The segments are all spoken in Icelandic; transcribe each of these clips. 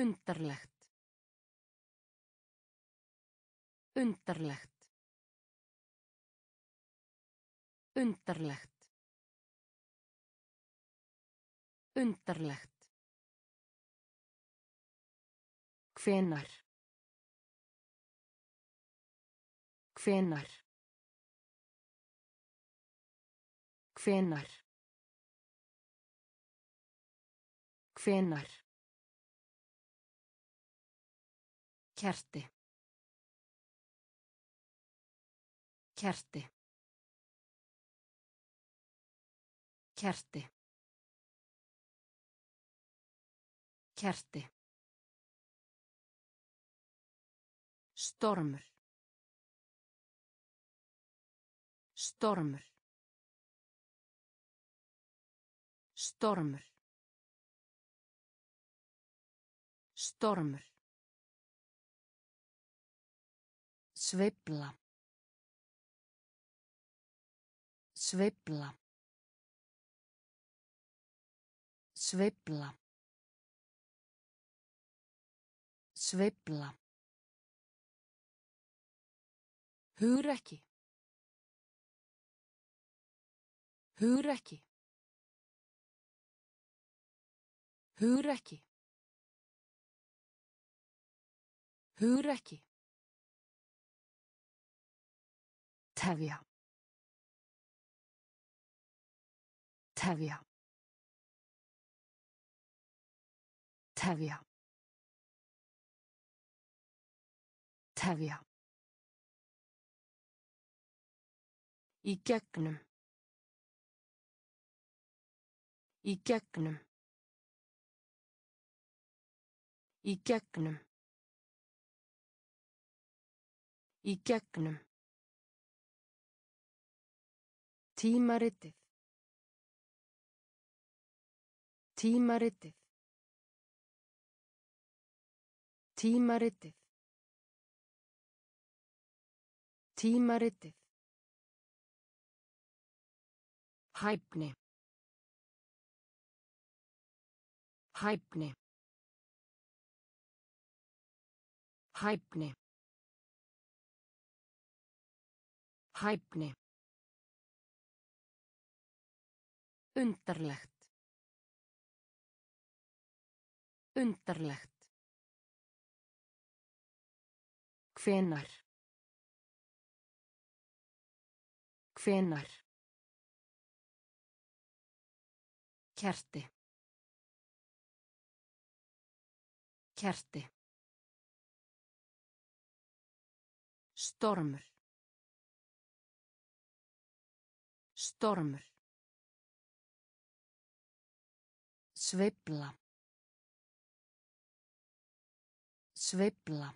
Undarlegt. Undarlegt. Undarlegt. Undarlegt. Hvenær. Hvenær. Hvenær. Hvenær. Kerti. Kerti. Kerti. Kerti. Stormur. Stormur. Stormur. Stormur. Sveifla. Sveifla. Sveifla. Sveifla. Hugrekki. Hugrekki. Hugrekki. Hugrekki. Tefja. Tefja. Tefja. Tefja. Í gegnum. Í gegnum. Í gegnum. Í gegnum. Tímaritið. Tímaritið. Tímaritið. Tímaritið. Hæfni. Hæfni. Hæfni. Hæfni. Undarlegt. Undarlegt. Hvenær. Hvenær. Kerti. Kerti. Stormur. Stormur. Sveifla. Sveifla.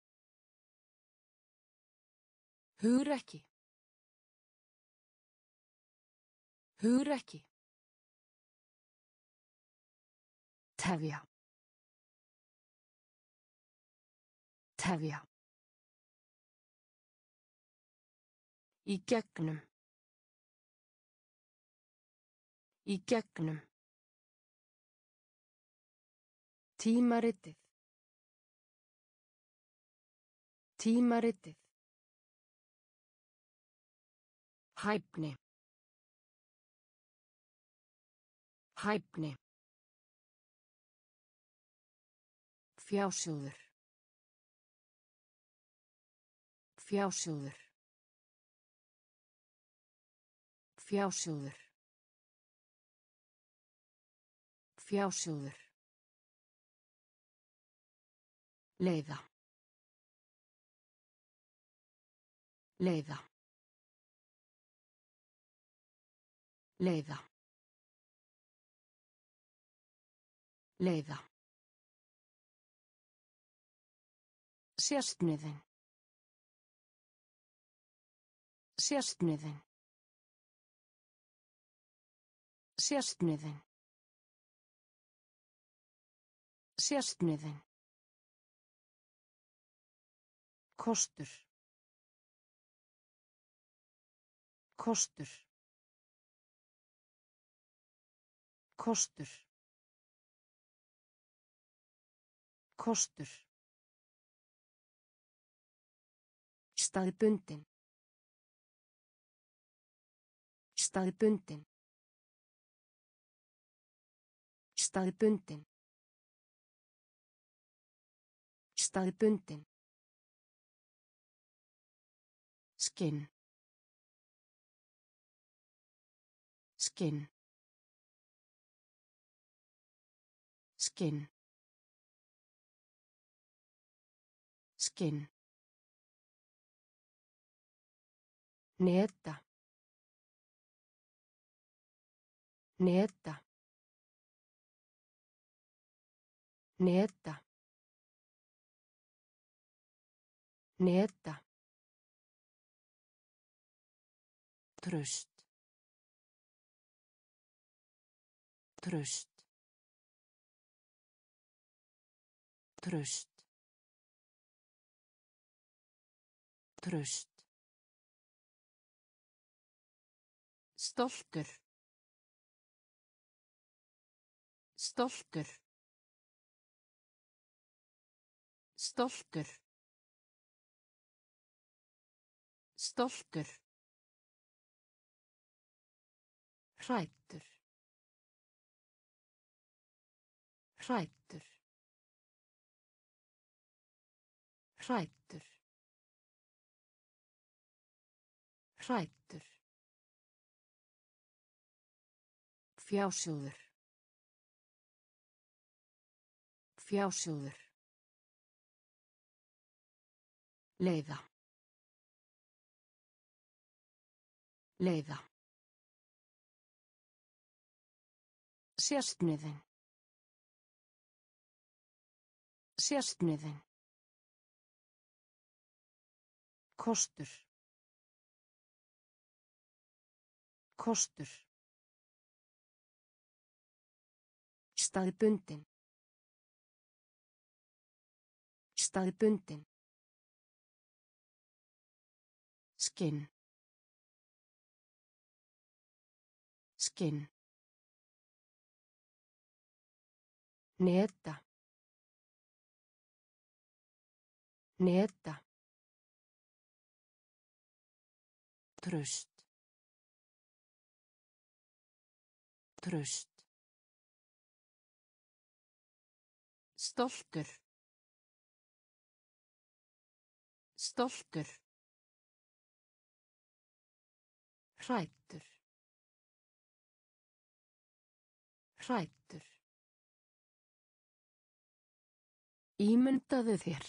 Hugrekki. Hugrekki. Tefja. Tefja. Í gegnum. Í gegnum. Tímaritið. Tímaritið. Hæfni. Hæfni. Fjásjóður. Fjásjóður. Fjásjóður. Fjásjóður. Leiða. Leiða. Leiða. Leiða. Sérstniðin. Sérstniðin. Sérstniðin. Sérstniðin. Kostur. Kostur. Kostur. Kostur. Staðbundin. Staðbundin. Staðbundin. Staðbundin. Skinn. Skinn. Skinn. Skinn. Neta. Neta. Neta. Neta. Traust. Traust. Traust. Traust. Stoltur. Stoltur. Stoltur. Stoltur. Hræddur. Hræddur. Hræddur. Hræddur. Fjásjóður. Fjásjóður. Leiða. Leiða. Sérstniðin. Sérstniðin. Kostur. Kostur. Staðbundin. Staðbundin. Skinn. Skinn. Neta. Neta. Traust. Traust. Stoltur. Stoltur. Hræddur. Hræddur. Ímyndaðu þér.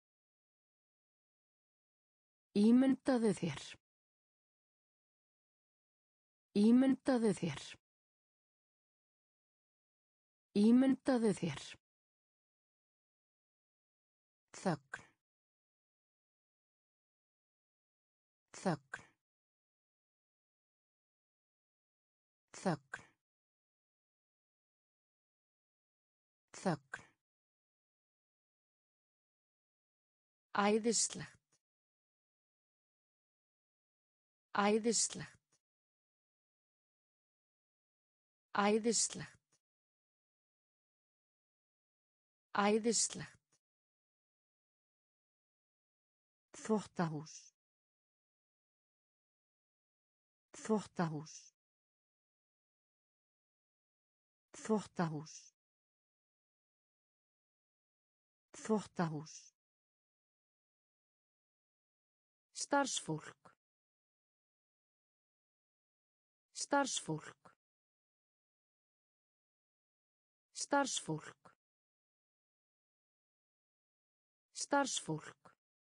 Ímyndaðu þér. Ímyndaðu þér. Ímyndaðu þér. Þögn. Þögn. Þögn. Þögn. Æðislegt. Æðislegt. Æðislegt. Æðislegt. Þvottahús. Þvottahús. Þvottahús. Þvottahús. Starfsfólk. Starfsfólk. Starfsfólk. Starfsfólk.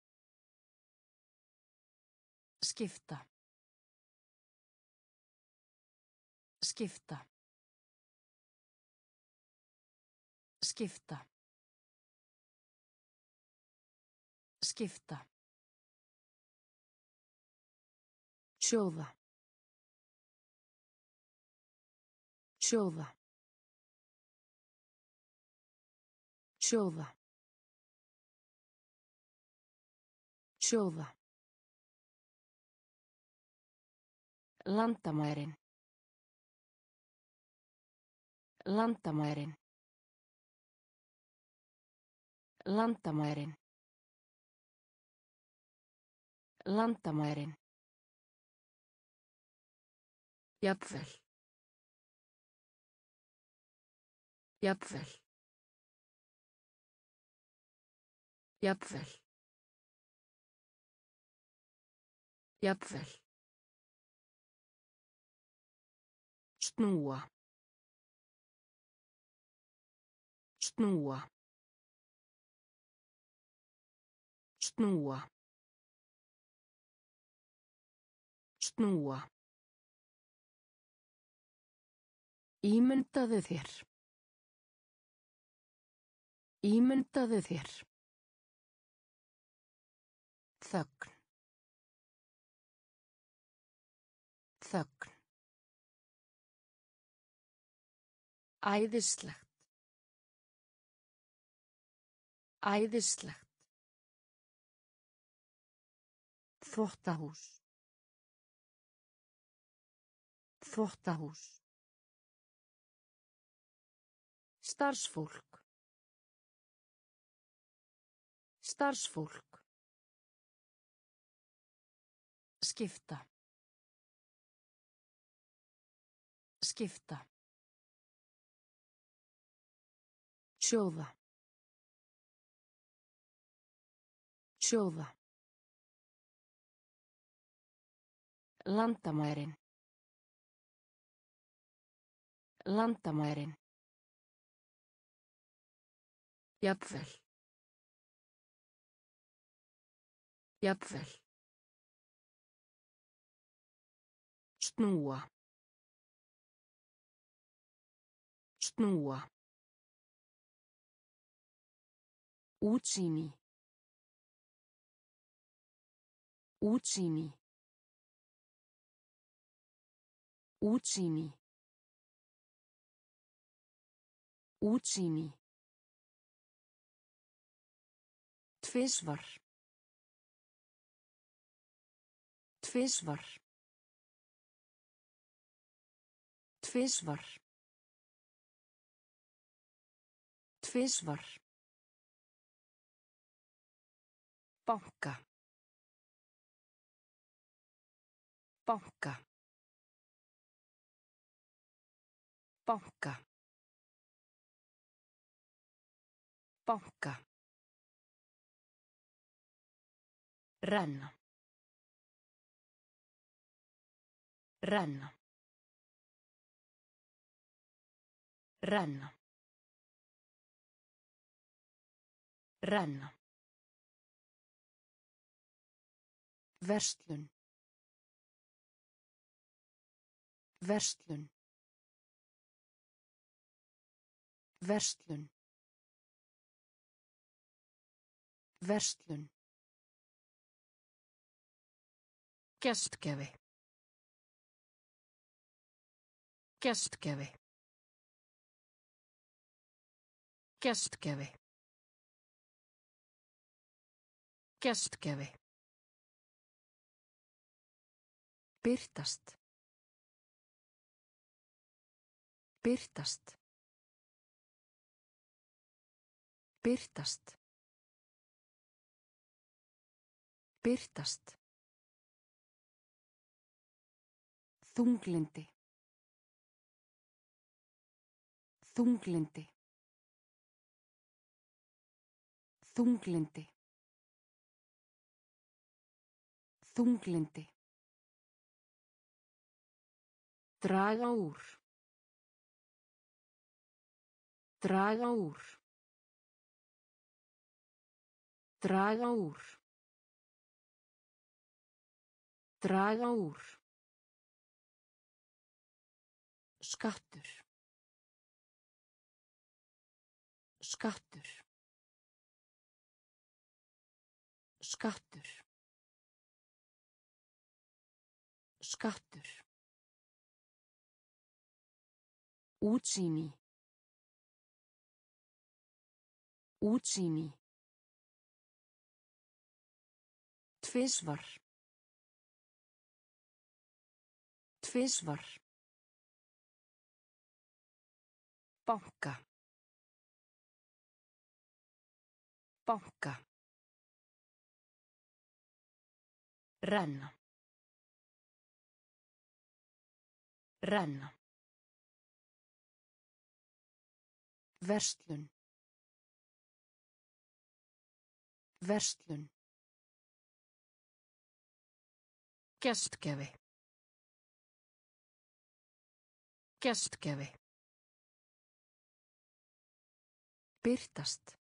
Skipta. Skipta. Skipta. Skipta. Sjóða. Sjóða. Sjóða. Sjóða. Landamærin. Landamærin. Landamærin. Landamærin. Jafnvel. Jafnvel. Jafnvel. Jafnvel. Snúa. Snúa. Snúa. Snúa. Ímyndaðu þér. Ímyndaðu þér. Þögn. Þögn. Æðislegt. Æðislegt. Þvottahús. Þvottahús. Starfsfólk. Starfsfólk. Skipta. Skipta. Sjóða. Sjóða. Landamærin. Landamærin. Jafnvel. Jafnvel. Snúa. Snúa. Útsýni. Útsýni. Útsýni. Útsýni. Tvisvar. Tvisvar. Tvisvar. Tvisvar. Banka. Banka. Banka. Banka. Renna. Renna. Renna. Renna. Verslun. Verslun. Verslun. Verslun. Gestgjafi. Gestgjafi. Gestgjafi. Gestgjafi. Birtast. Birtast. Birtast. Birtast. Þunglyndi. Þunglyndi. Þunglyndi. Þunglyndi. Draga úr. Draga úr. Draga úr. Draga úr. Skattur. Skattur. Skattur. Skattur. Útsýni. Útsýni. Tvisvar. Tvisvar. Banka. Banka. Renna. Renna. Verslun. Verslun. Gestgjafi. Gestgjafi. Birtast.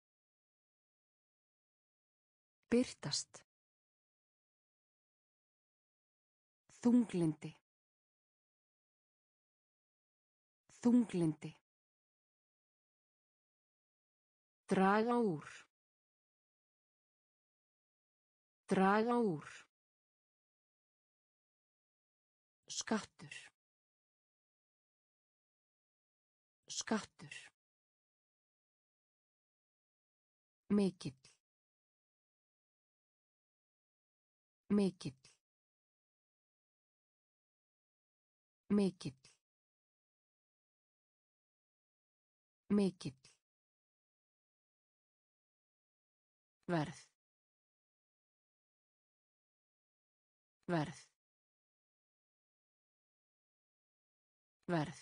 Birtast. Þunglindi. Þunglindi. Draga úr. Draga úr. Skattur. Skattur. Mikill. Mikill. Mikill. Mikill. Verð. Verð. Verð.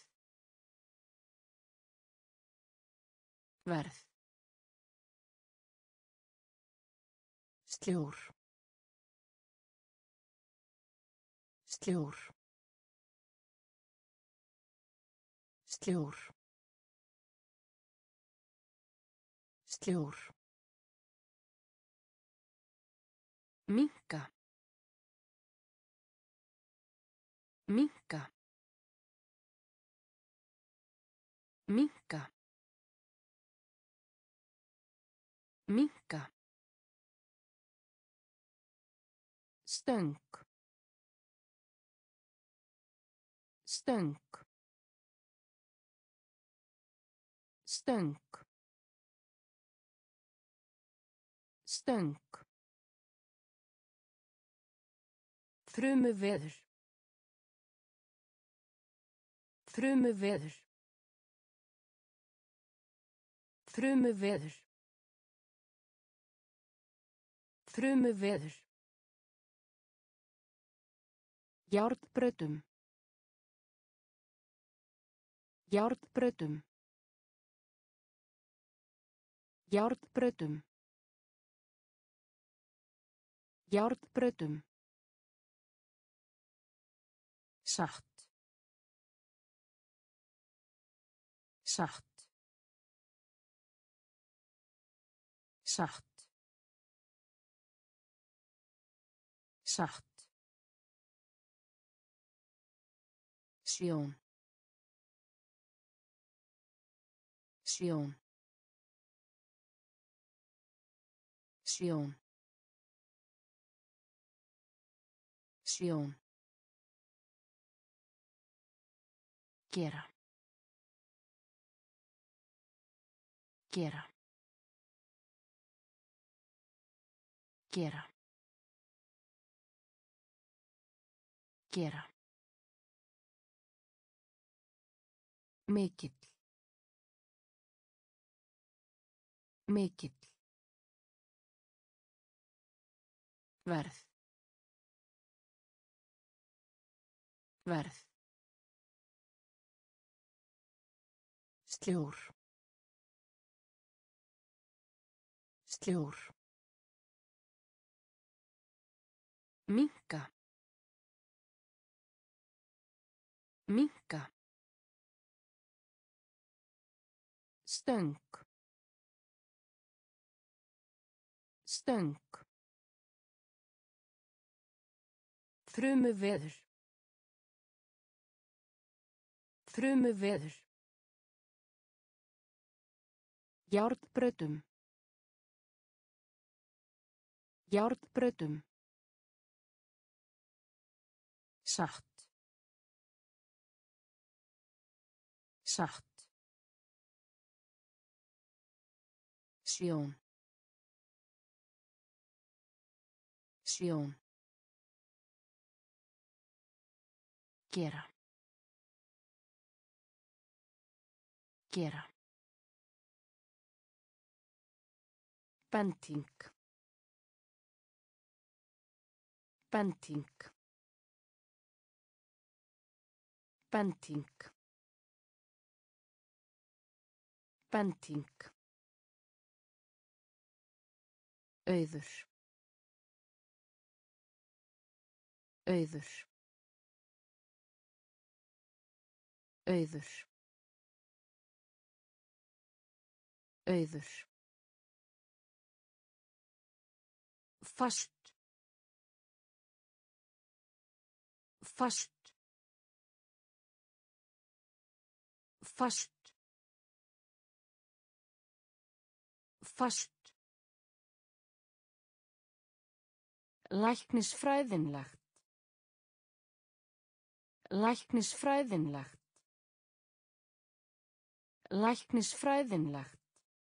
Verð. Sljór. Sljór. Sljór. Sljór. Minnka. Minnka. Minnka. Minnka. Stöng. Stöng. Stöng. Stöng. Þrumuveður. Þrumuveður. Þrumuveður. Þrumuveður. Járnbrautum. Járnbrautum. Járnbrautum. Járnbrautum. Satt. Satt. Satt. Satt. Sjón. Sjón. Sjón. Sjón. Gera. Gera. Gera. Gera. Mikill. Mikill. Verð. Verð. Sljór. Sljór. Minnka. Minnka. Stöng. Stöng. Þrumuveður. Þrumuveður. Járnbrautum. Járnbrautum. Satt. Satt. Sjón. Sjón. Gera. Gera. Bending. Bending. Bending. Bending. Auður. Auður. Auður. Auður. Fast. Fast. Fast. Fast. Læknisfræðinlegt. Læknisfræðinlegt. Læknisfræðinlegt.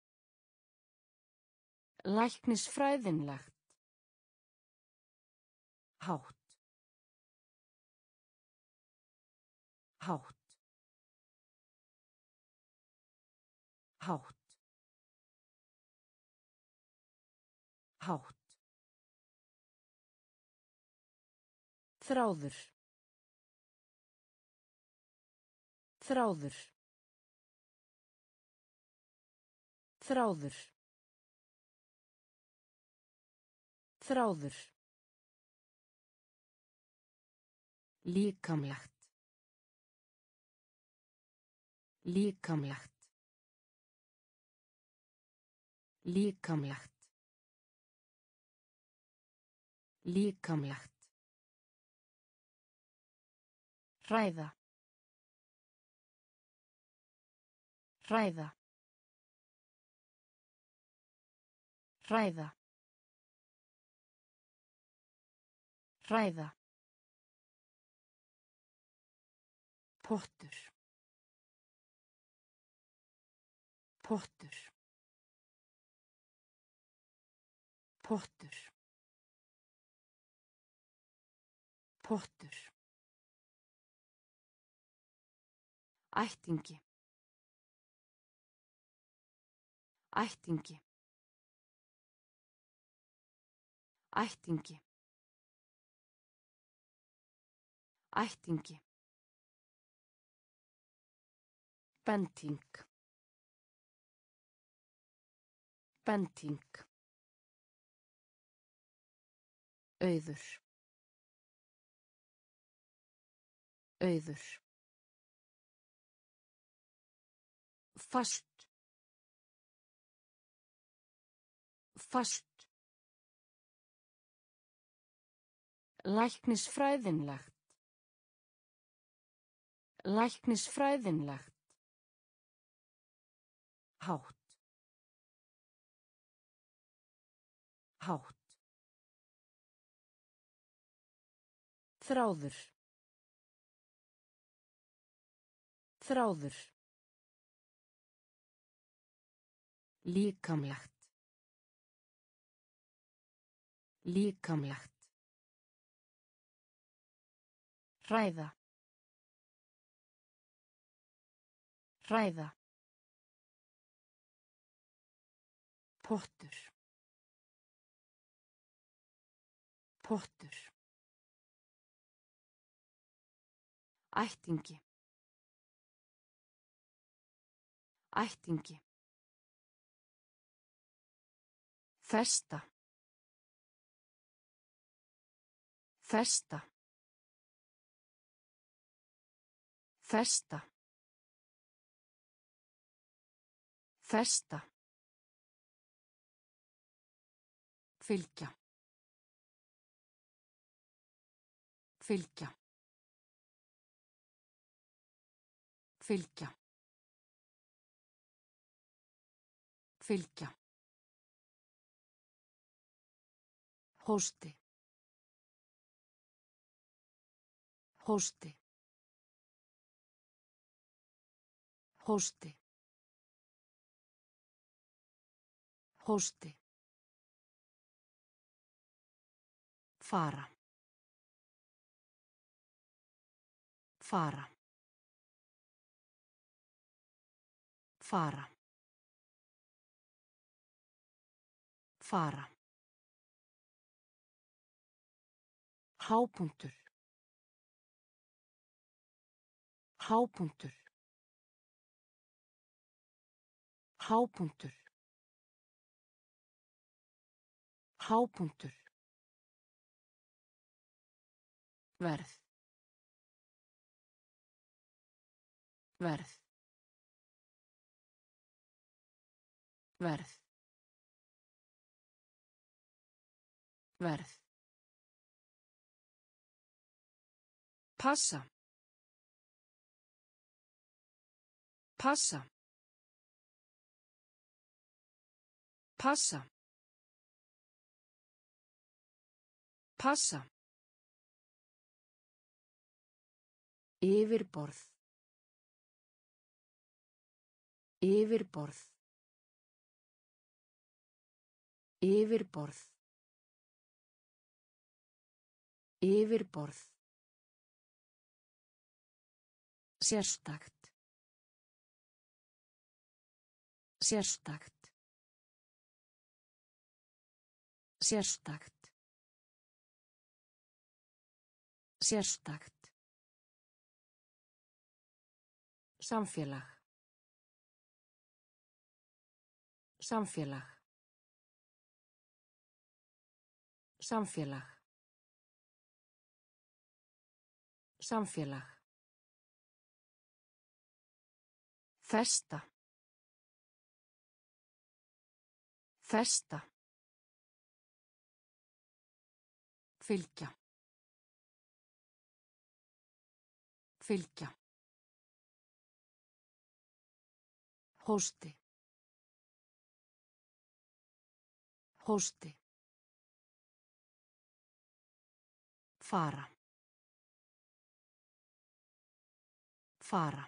Læknisfræðinlegt. Hátt. Hátt. Hátt. Hátt. Þráður. Þráður. Þráður. Þráður. Líkamlegt. Líkamlegt. Líkamlegt. Líkamlegt. Hræða. Hræða. Hræða. Hræða. Pottur. Pottur. Pottur. Pottur. Ættingi. Ættingi. Ættingi. Ættingi. Bending. Bending. Auður. Auður. Fast. Fast. Læknisfræðinlegt. Læknisfræðinlegt. Hátt. Hátt. Þráður. Þráður. Líkamlegt. Líkamlegt. Hræða. Hræða. Pottur. Pottur. Ættingi. Ættingi. Festa. Festa. Festa. Festa. Fylgja. Fylgja. Fylgja. Fylgja. Hósti. Hósti. Hósti. Hósti. Fara. Fara. Fara. Fara. Hápunktur. Hápunktur. Hápunktur. Hápunktur. Verð. Verð. Verð. Verð. Passa. Passa. Passa. Passa. Yfirborð. Yfirborð. Yfirborð. Yfirborð. Sérstakt. Sérstakt. Sérstakt. Sérstakt. Samfélag. Samfélag. Samfélag. Samfélag. Festa. Festa. Fylgja. Fylgja. Hósti. Hósti. Fara. Fara.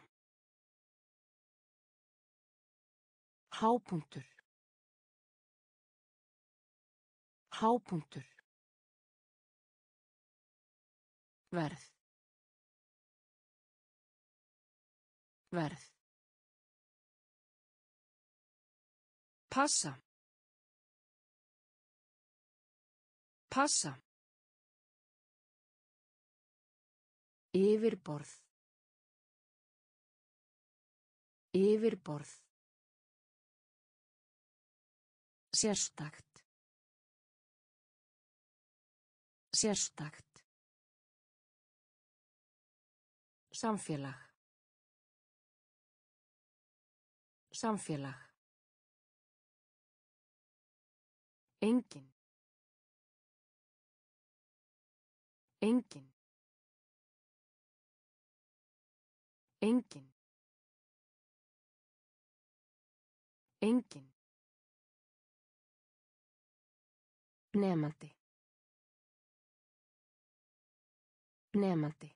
Hápunktur. Hápunktur. Verð. Verð. Passa. Passa. Yfirborð. Yfirborð. Sérstakt. Sérstakt. Samfélag. Samfélag. Engin. Engin. Engin. Engin. Nemandi. Nemandi.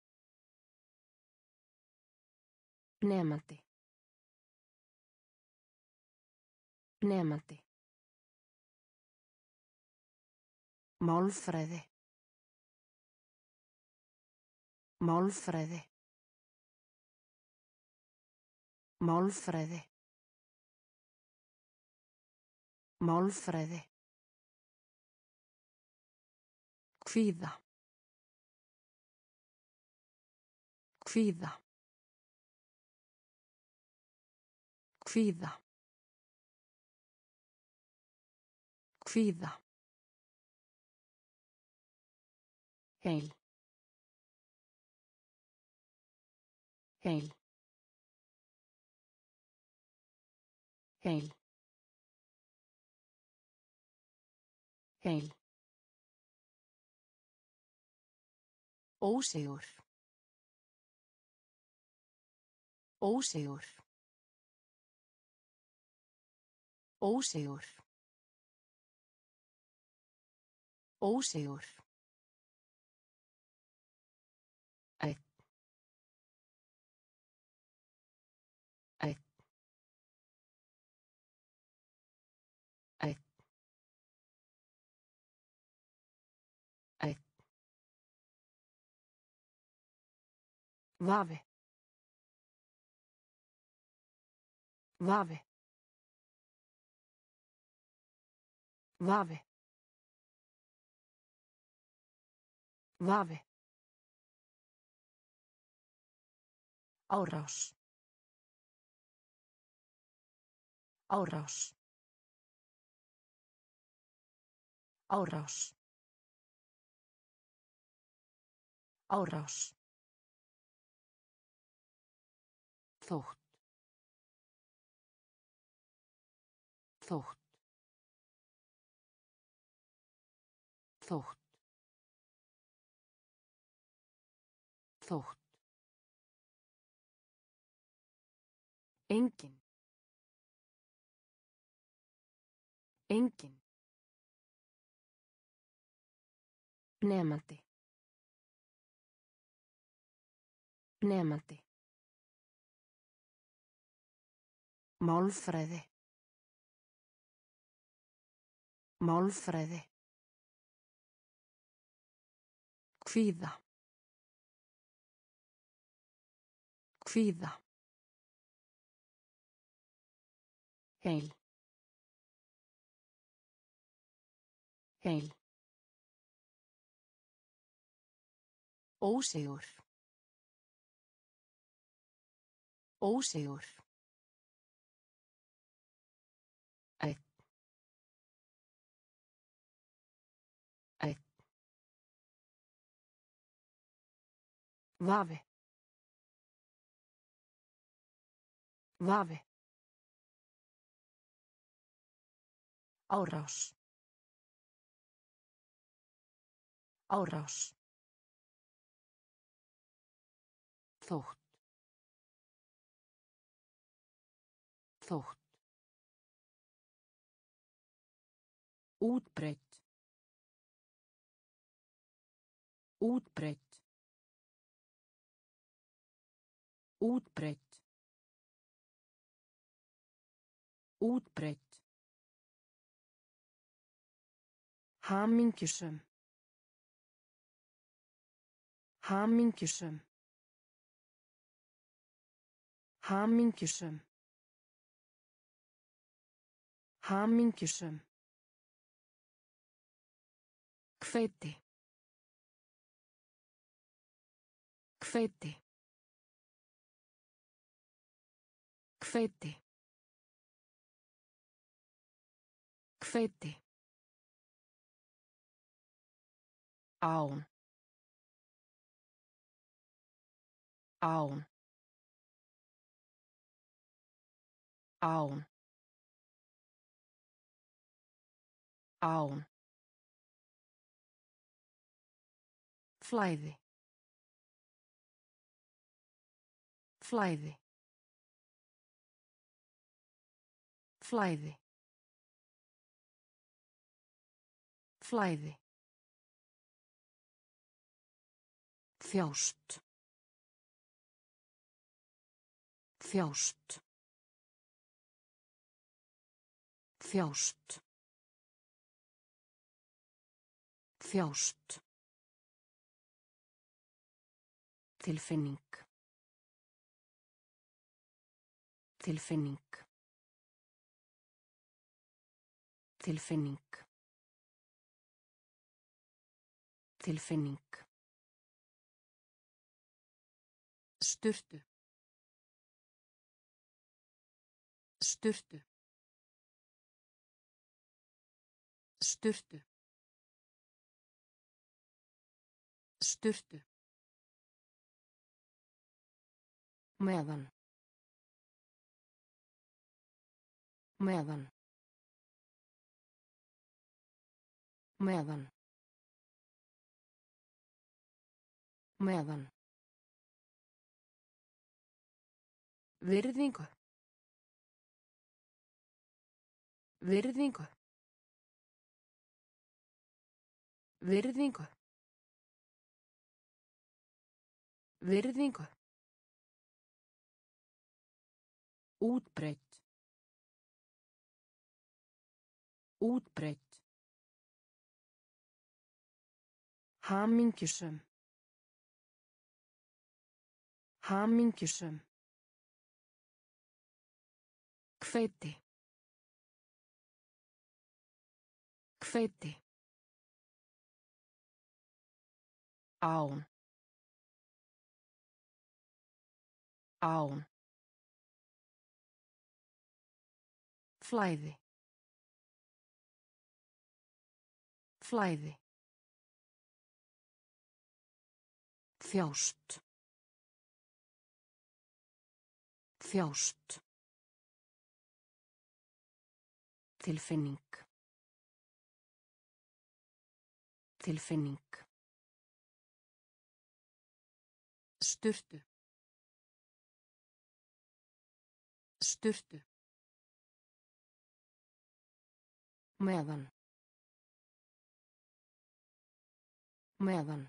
Nemandi. Nemandi. Málfræði. Málfræði. Málfræði. Málfræði. Kvíða. Kvíða. Kvíða. Kvíða. Heil. Heil. Heil. Heil. Ósigur. Ósigur. Ósigur. Ósigur. Einn. Einn. Einn. Einn. Vafi. Vafi. Vafi. Vafi. Árás. Árás. Árás. Árás. Þótt. Þótt. Þótt. Þótt. Engin. Engin. Nemandi. Nemandi. Málfræði. Málfræði. Kvíða. Kvíða. Heil. Heil. Ósigur. Ósigur. Einn. Einn. Vafi. Vafi. Árás. Árás. Þótt. Þótt. Útbreitt. Útbreitt. Útbreitt. Útbreitt. Hamingjusöm. Hamingjusöm. Hamingjusöm. Hamingjusöm. Hveiti. Hveiti. Hveiti. Hveiti. Án. Án. Án. Án. Flæði. Flæði. Flæði. Flæði. Þjást. Þjást. Þjást. Þjást. Tilfinning. Tilfinning. Tilfinning. Tilfinning. Sturtu. Sturtu. Sturtu. Sturtu. Meðan. Meðan. Meðan. Meðan. Virðingu. Virðingu. Virðingu. Virðingu. Útbreitt. Útbreitt. Hamingjusöm. Hamingjusöm. Hveiti. Hveiti. Án. Án. Flæði. Flæði. Þjást. Þjást. Tilfinning. Tilfinning. Sturtu. Sturtu. Meðan. Meðan.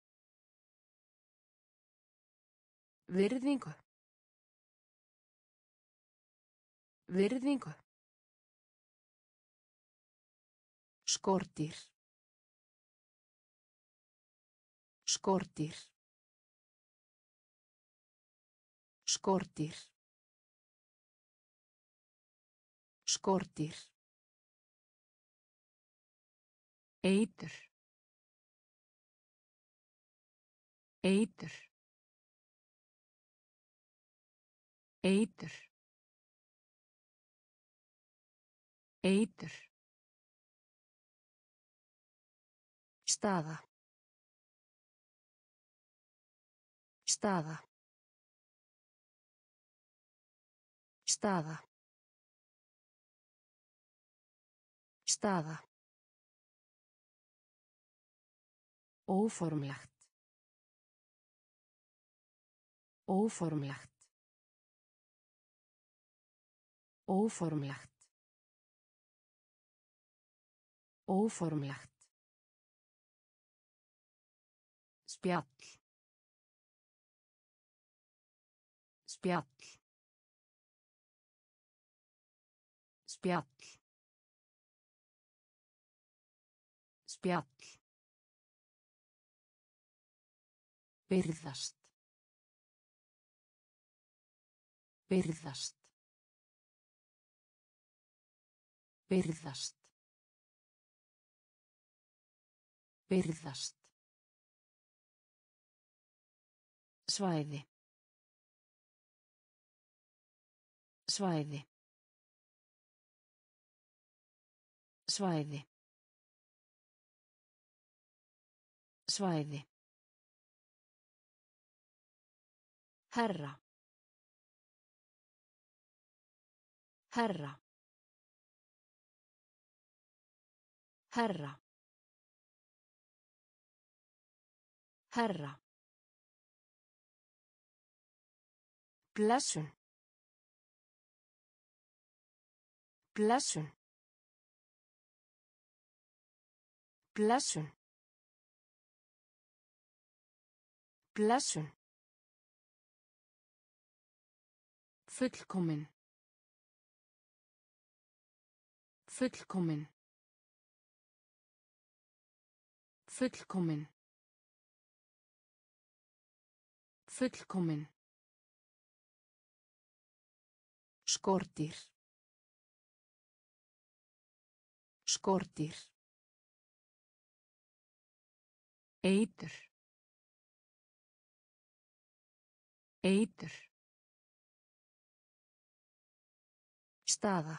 Virðingu. Virðingu. Skordýr. Skordýr. Skordýr. Skordýr. Eitur. Eitur. Eitur. Eitur. Staða. Staða. Staða. Staða. Óformlegt. Óformlegt. Óformlegt. Óformlegt. Spjall. Spjall. Spjall. Spjall. Byrðast. Byrðast. Byrðast. Byrðast. Svæði. Svæði. Svæði. Svæði. Herra. Herra. Herra. Herra. Blessun. Blessun. Blessun. Blessun. Fullkomin. Fullkomin. Fullkomin. Fullkomin. Skordýr. Skordýr. Eitur. Eitur. Staða.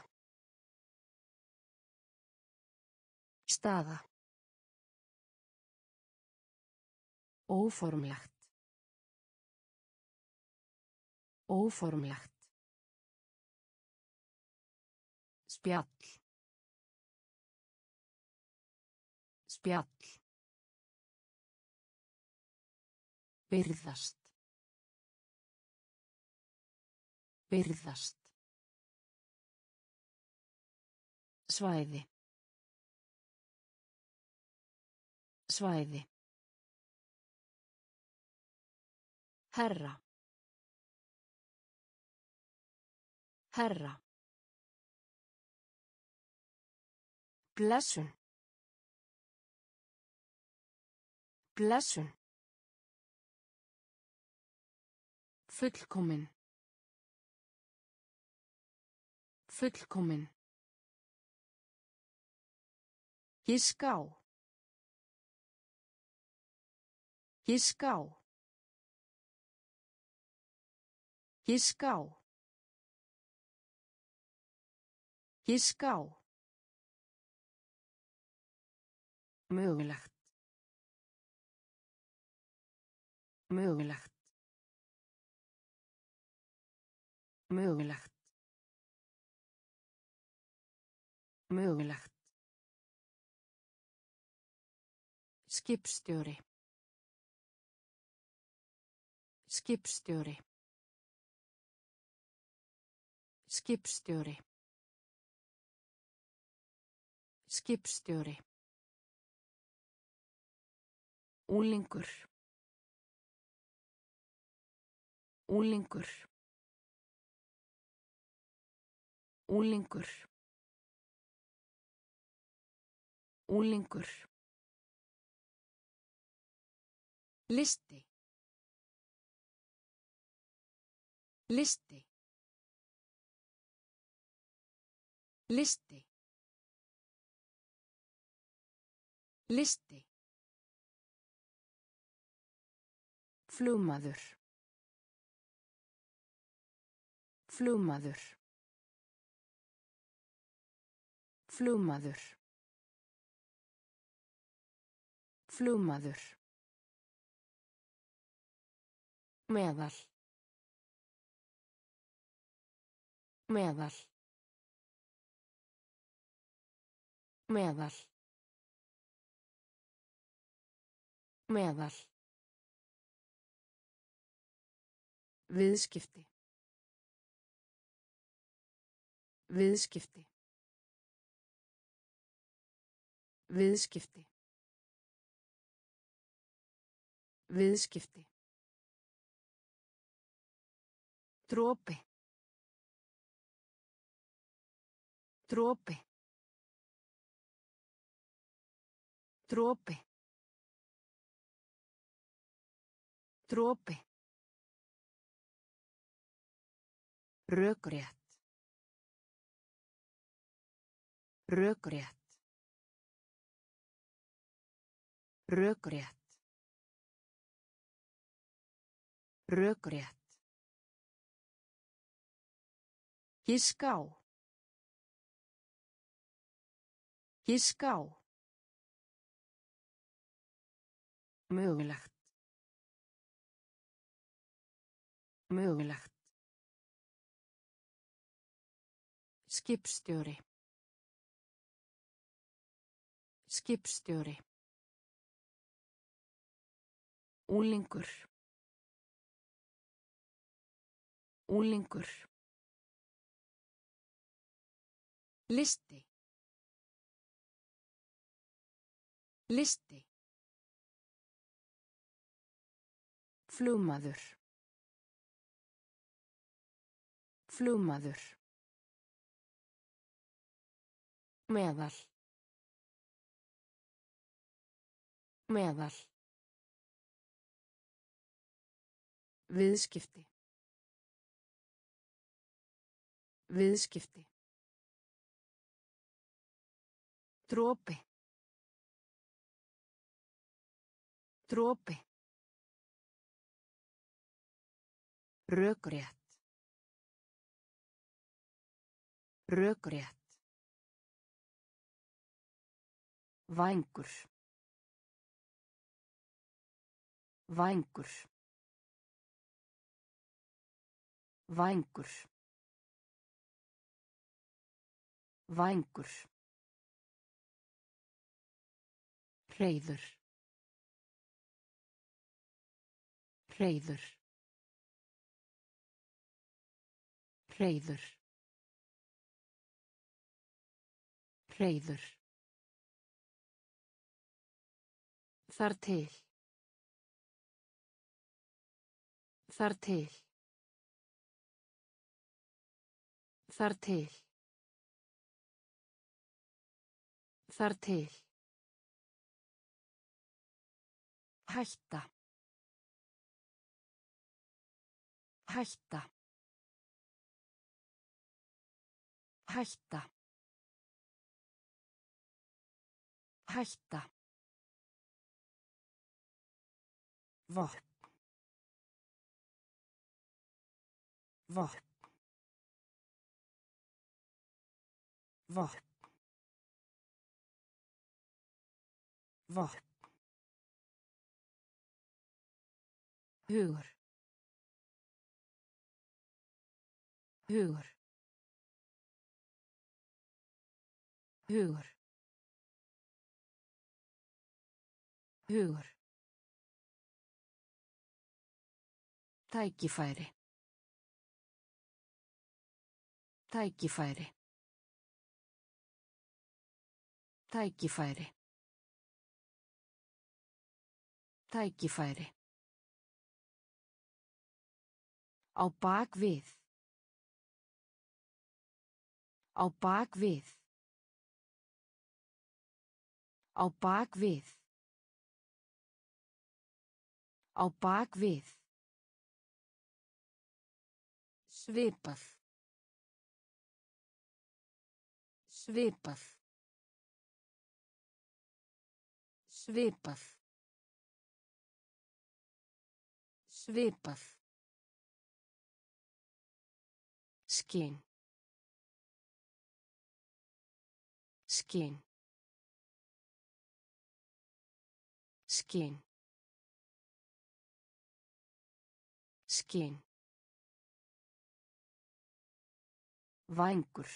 Staða. Óformlegt. Óformlegt. Spjall. Spjall. Byrðast. Byrðast. Svæði. Svæði. Herra. Herra. Blessun. Blessun. Fullkomin. Fullkomin. Giska á. Giska á. Giska á. Giska á. Mögulegt. Mögulegt. Mögulegt. Mögulegt. Skipstjóri. Skipstjóri. Skipstjóri. Skipstjóri. Unglingur. Unglingur. Unglingur. Unglingur. Listi. Listi. Listi. Listi. Flugmaður. Flugmaður. Flugmaður. Flugmaður. Meðal. Meðal. Meðal. Meðal. Viðskipti. Viðskipti. Viðskipti. Viðskipti. Dropi. Dropi. Dropi. Dropi. Rökrétt. Rökrétt. Rökrétt. Rökrétt. Giska á. Giska á. Mögulegt. Mögulegt. Skipstjóri. Skipstjóri. Unglingur. Unglingur. Listi. Listi. Flugmaður. Flugmaður. Meðal. Meðal. Viðskipti. Viðskipti. Dropi. Dropi. Rökrétt. Rökrétt. Vængur. Vængur. Vængur. Vængur. Hreiður. Hreiður. Hreiður. Hreiður. Þar til. Þar til. Þar til. Þar til. Hætta. Hætta. Hætta. Hætta. Vopn. Vopn. Vopn. Vopn. Hugur. Hugur. Hugur. Hugur. Tækifæri. Tækifæri. Tækifæri. Tækifæri. Á bak við. Á bak við. Á bak við. Á bak við. Svipað. Svipað. Svipað. Svipað. Skyn. Skyn. Skyn. Skyn. Vængur.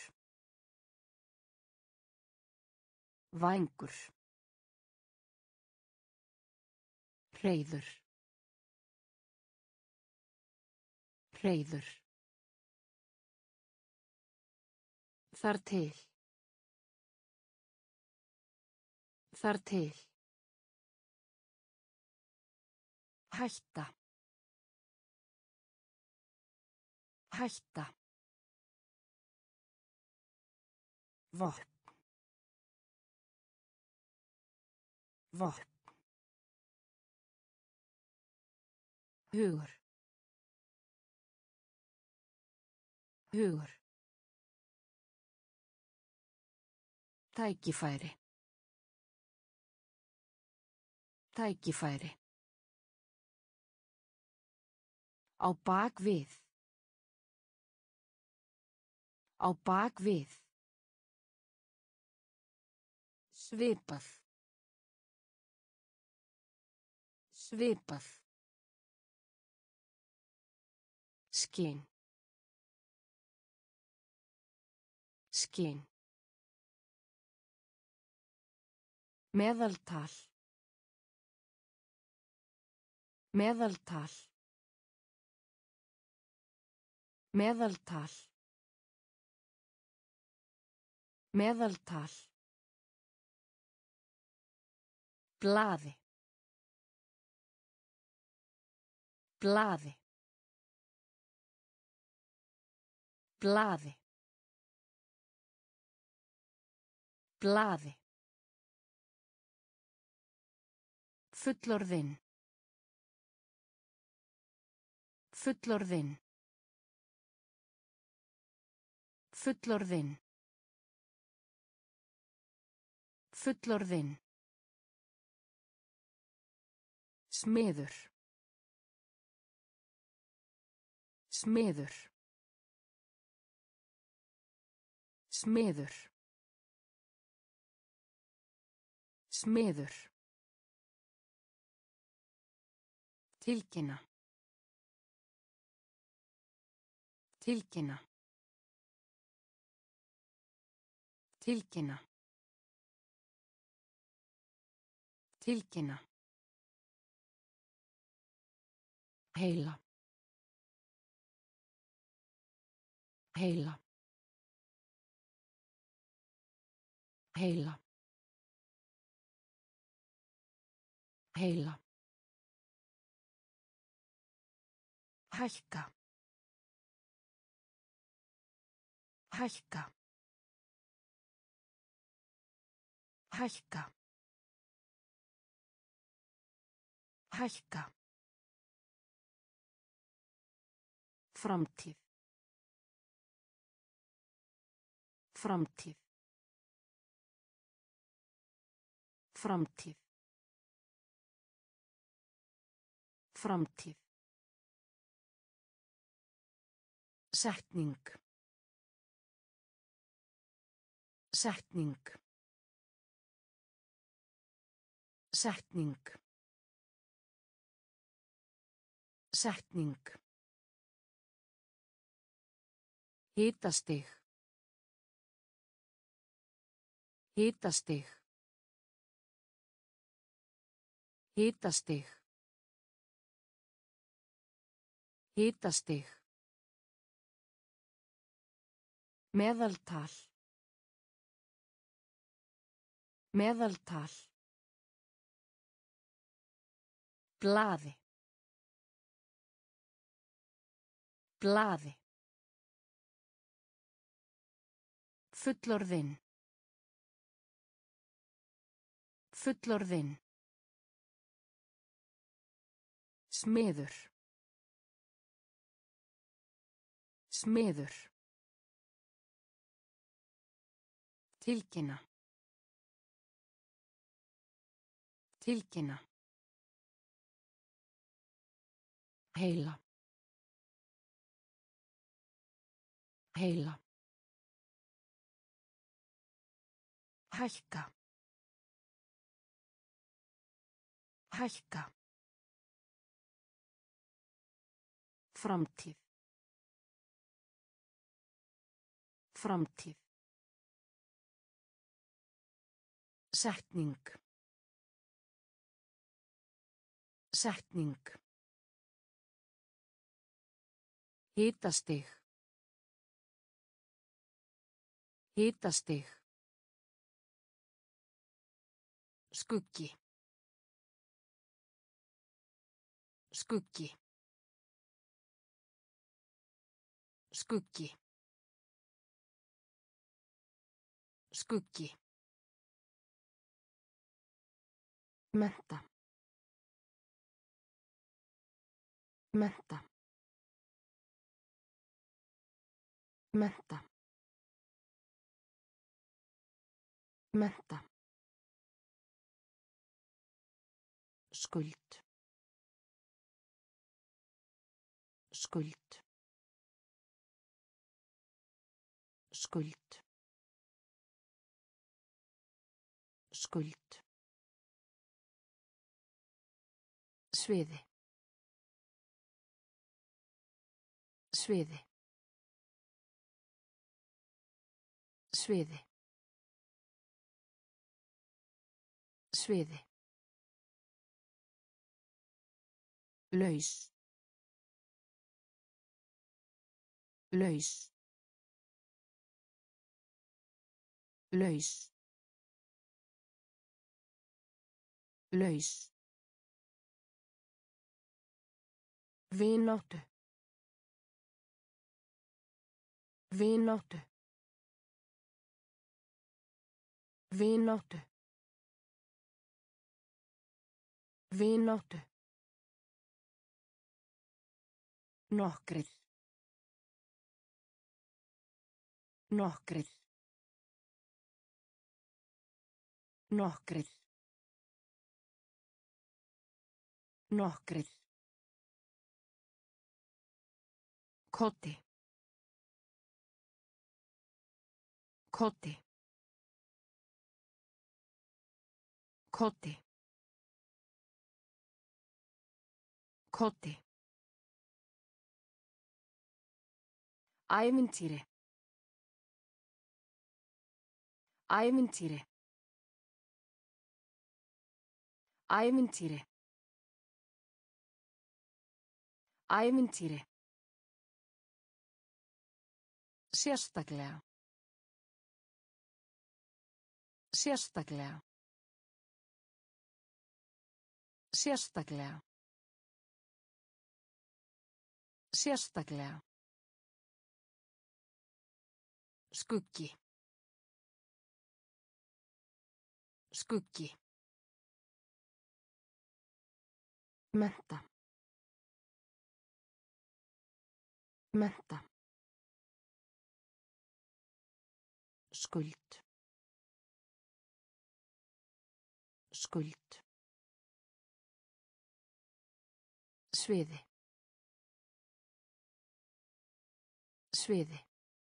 Vængur. Hreiður. Hreiður. Þar til. Þar til. Hætta. Hætta. Vopn. Vopn. Hugur. Hugur. Tækifæri. Tækifæri. Á bak við. Á bak við. Svipað. Svipað. Skyn. Skyn. Meðaltal. Meðaltal. Meðaltal. Meðaltal. Blaði. Blaði. Blaði. Blaði. Fullorðinn. Fullorðinn. Fullorðinn. Fullorðinn. Smiður. Smiður. Smiður. Smiður. Tilkynna. Tilkynna. Tilkynna. Tilkynna. Heila. Heila. Heila. Heila. Hækka. Hækka. Hækka. Hækka. Framtíð. Framtíð. Framtíð. Framtíð. Setning. Setning. Setning. Setning. Hitastig. Hitastig. Hitastig. Hitastig. Meðaltal. Meðaltal. Blaði. Blaði. Fullorðinn. Fullorðinn. Smiður. Smiður. Tilkynna. Tilkynna. Heila. Heila. Hækka. Hækka. Framtíð. Framtíð. Setning. Setning. Hitastig. Hitastig. Skuggi. Skuggi. Skuggi. Skuggi. Mennta. Mennta. Mennta. Mennta. Skuld. Skuld. Skuld. Skuld. Sviði. Sviði. Sviði. Sviði. Laus. Laus. Laus. Laus. Vináttu. Vináttu. Vináttu. Vináttu. Nokkrir. Nokkrir. Nokkrir. Nokkrir. Koti. Koti. Koti. Koti. Ævintýri. Ævintýri. Ævintýri. Ævintýri. Sérstaklega. Sérstaklega. Sérstaklega. Sérstaklega. Skuggi. Skuggi. Mennta. Mennta. Skuld. Skuld. Sviði. Sviði.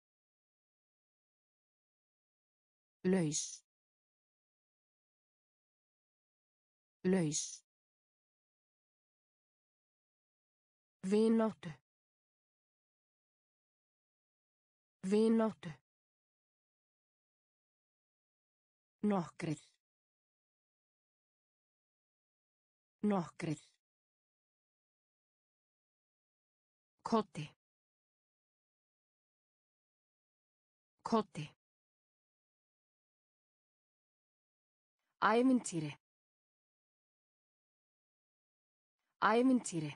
Laus. Laus. Vináttu. Vináttu. Nokkrir. Nokkrir. Koti. Koti. Ævintýri. Ævintýri.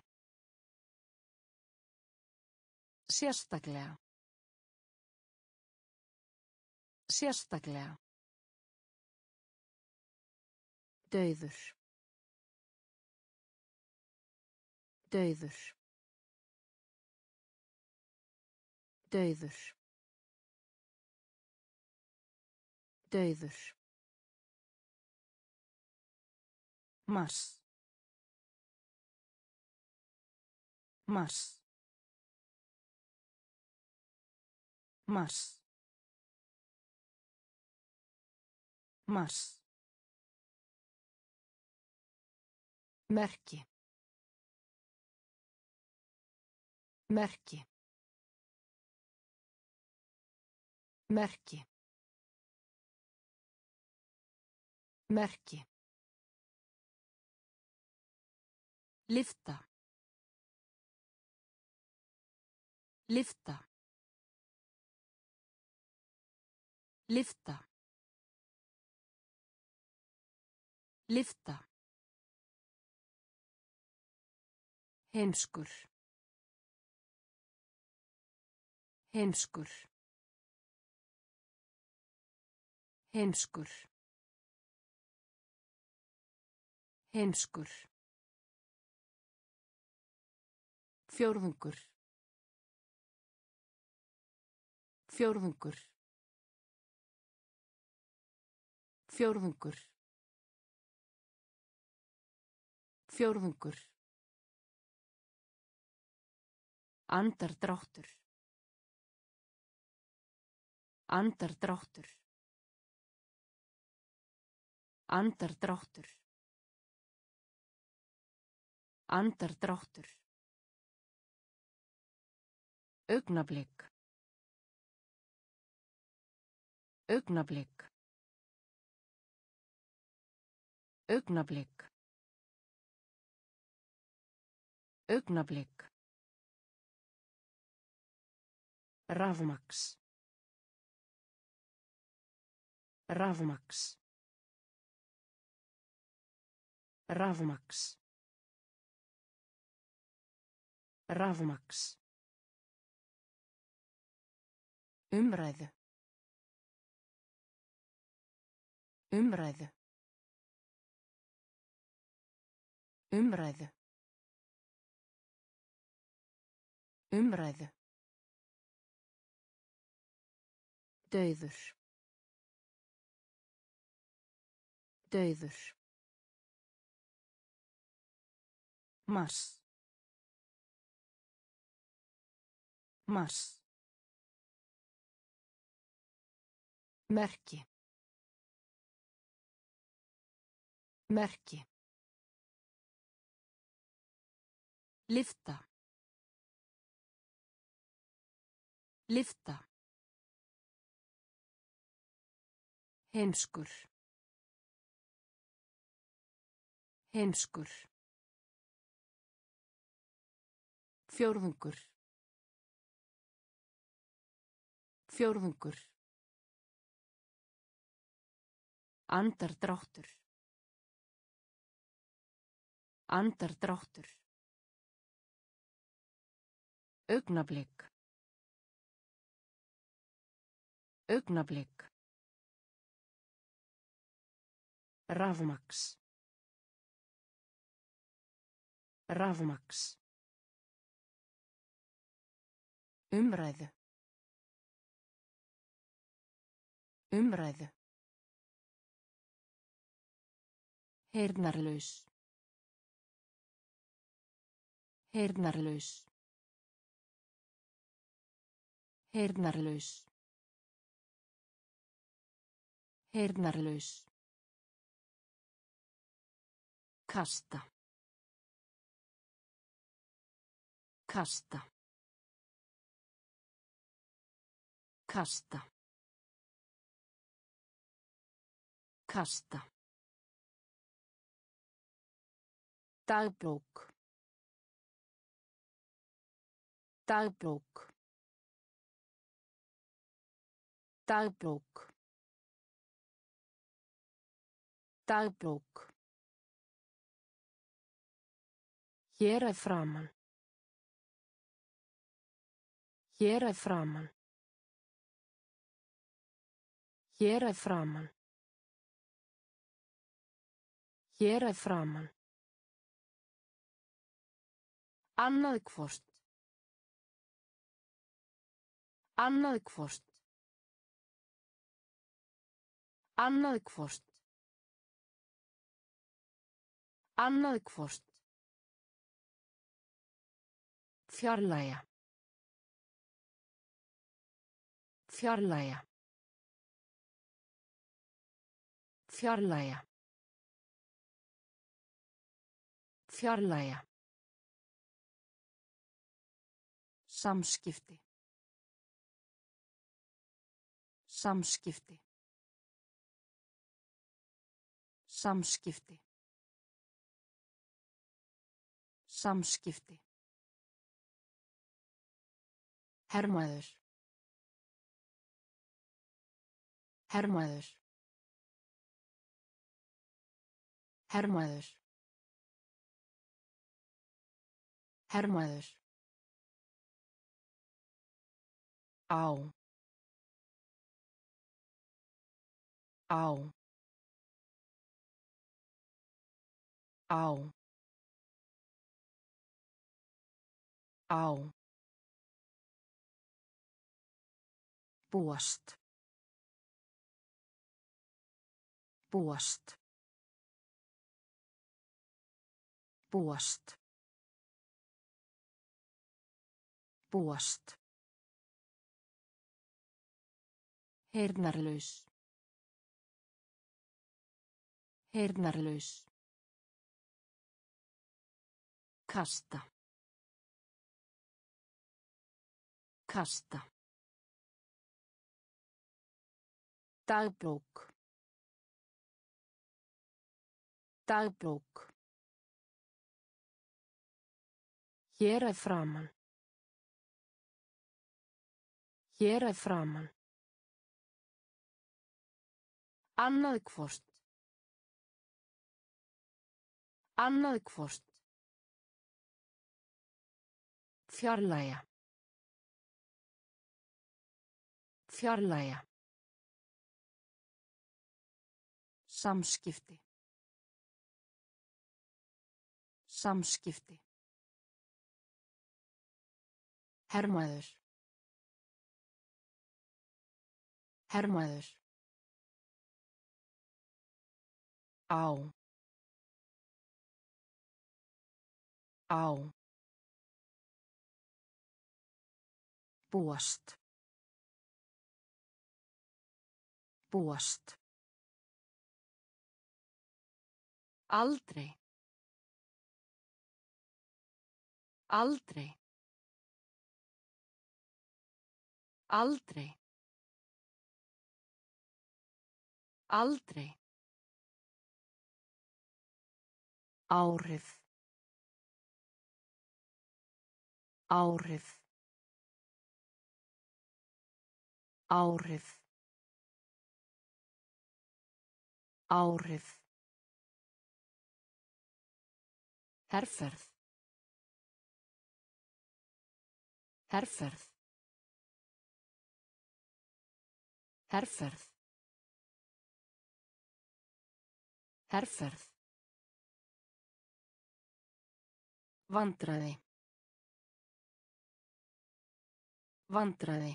Sérstaklega. Sérstaklega. Dauður. Dauður. Dauður. Dauður. Mars. Mars. Mars. Mars. Merki. Merki. Merki. Merki. Lyfta. Lyfta. Lyfta. Lyfta. Heimskur. Heimskur. Heimskur. Heimskur. Fjórðungur. Fjórðungur. Fjórðungur. Fjórðungur. Andardráttur. Andardráttur. Andardráttur. Andardráttur. Augnablik. Augnablik. Augnablik. Augnablik. Rafmaks. Rafmaks. Rafmaks. Rafmaks. Umræðu. Umræðu. Umræðu. Umræðu. Dauður. Dauður. Mars. Mars. Merki. Merki. Lyfta. Lyfta. Heimskur. Heimskur. Fjórðungur. Fjórðungur. Andardráttur. Andardráttur. Augnablik. Augnablik. Rafmaks. Rafmaks. Umræðu. Umræðu. Heyrnarlaus. Heyrnarlaus. Heyrnarlaus. Heyrnarlaus. Kasta. Kasta. Kasta. Kasta. Dagbók. Dagbók. Dagbók. Dagbók. Hér að framan. Hér að framan. Hér að framan. Hér að framan. Annað hvort. Annað hvort. Annað hvort. Annað hvort. Fjarlægja. Fjarlægja. Fjarlægja. Fjarlægja. Samskipti. Samskipti. Samskipti. Samskipti. Hermaður. Hermaður. Hermaður. Hermaður. Á. Á. Á. Á. Búast. Búast. Búast. Búast. Heyrnarlaus. Heyrnarlaus. Kasta. Kasta. Dagbók. Dagbók. Hér að framan. Hér að framan. Annað hvort. Annað hvort. Fjarlægja. Fjarlægja. Samskipti. Samskipti. Hermaður. Hermaður. Á. Á. Búast. Búast. Aldrei. Aldrei. Aldrei. Aldrei. Áhrif. Áhrif. Áhrif. Áhrif. Herferð. Herferð. Herferð. Herferð. Vandræði. Vandræði.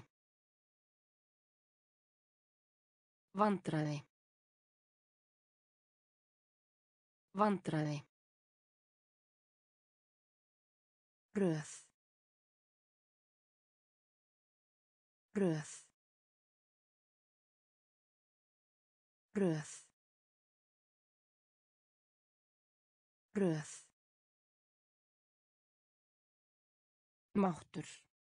Vandræði. Vandræði. Röð. Röð. Röð. Röð. Máttur.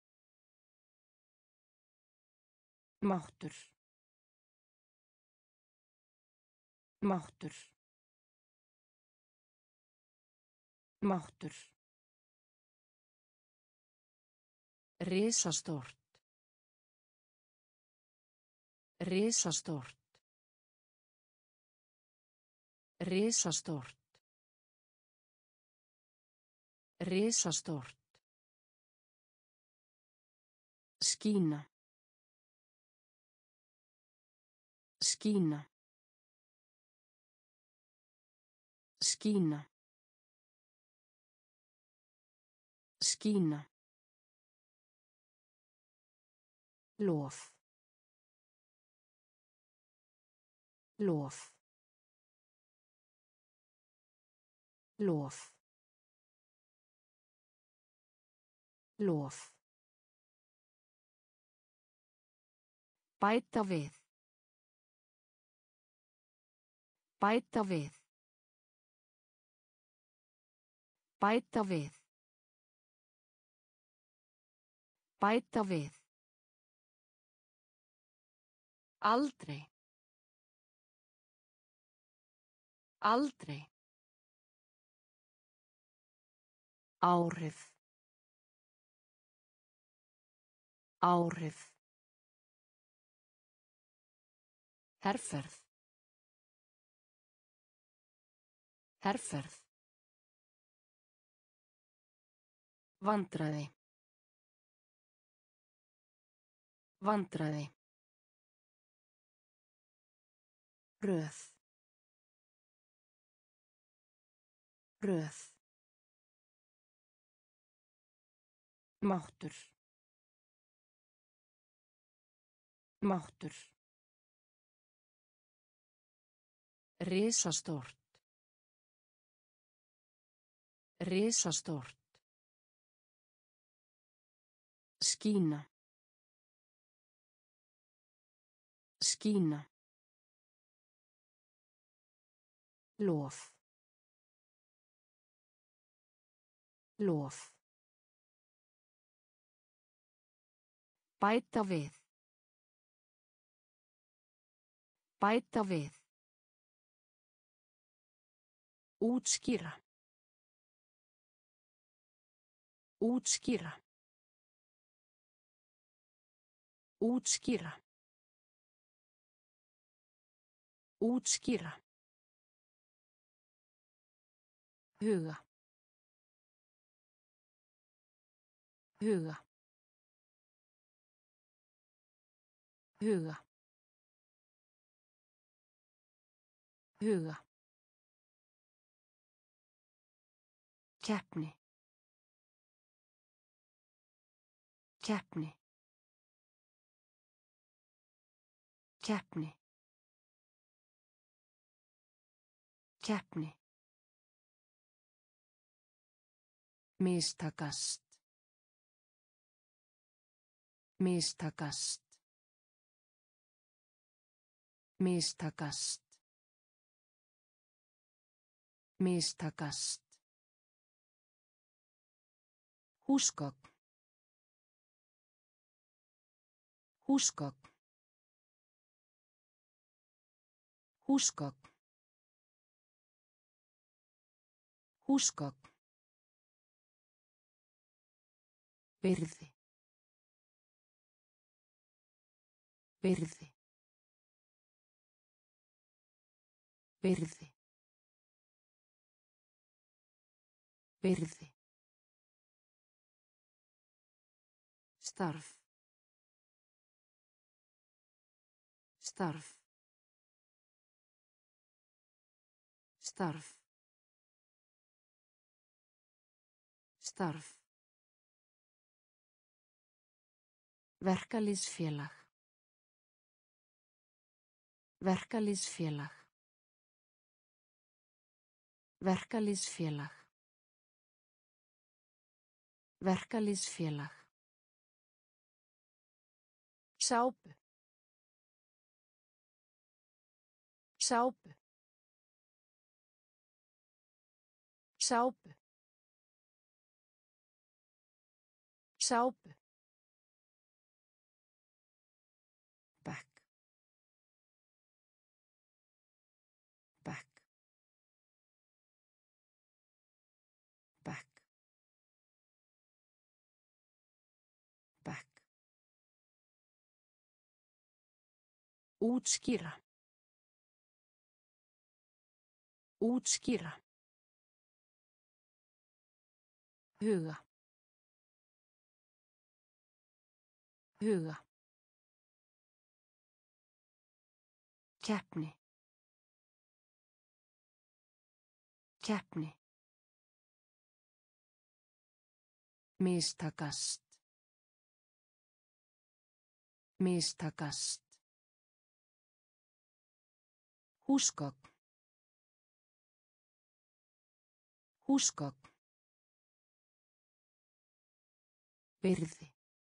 Máttur. Máttur. Máttur. Risastórt. Risastórt. Risastórt. Risastórt. Skína. Skína. Skína. Skína. Lof. Lof. Lof. Lof. Bæta við. Bæta við. Bæta við. Bæta við. Aldrei. Aldrei. Áhrif. Áhrif. Herferð. Herferð. Vandræði. Vandræði. Röð. Röð. Máttur. Máttur. Risastórt. Risastórt. Skína. Skína. Lof. Lof. Bæta við. Bæta við. Útskýra. Útskýra. Útskýra. Útskýra. Huga. Huga. Huga. Huga. Keppni. Keppni. Keppni. Keppni. Mistakast. Mistakast. Mistakast. Mistakast. Húsgögn. Húsgögn. Húsgögn. Húsgögn. Byrði. Byrði. Byrði. Byrði. Starf. Starf. Starf. Starf. Verkalýðsfélag. Verkalýðsfélag. Verkalýðsfélag. Verkalýðsfélag. Sápu. Sápu. Sápu. Sápu. Back. Back. Back. Back. Útskýra. Útskýra. Huga. Huga. Keppni. Keppni. Mistakast. Mistakast. Húsgögn. Húsgögn. Byrði.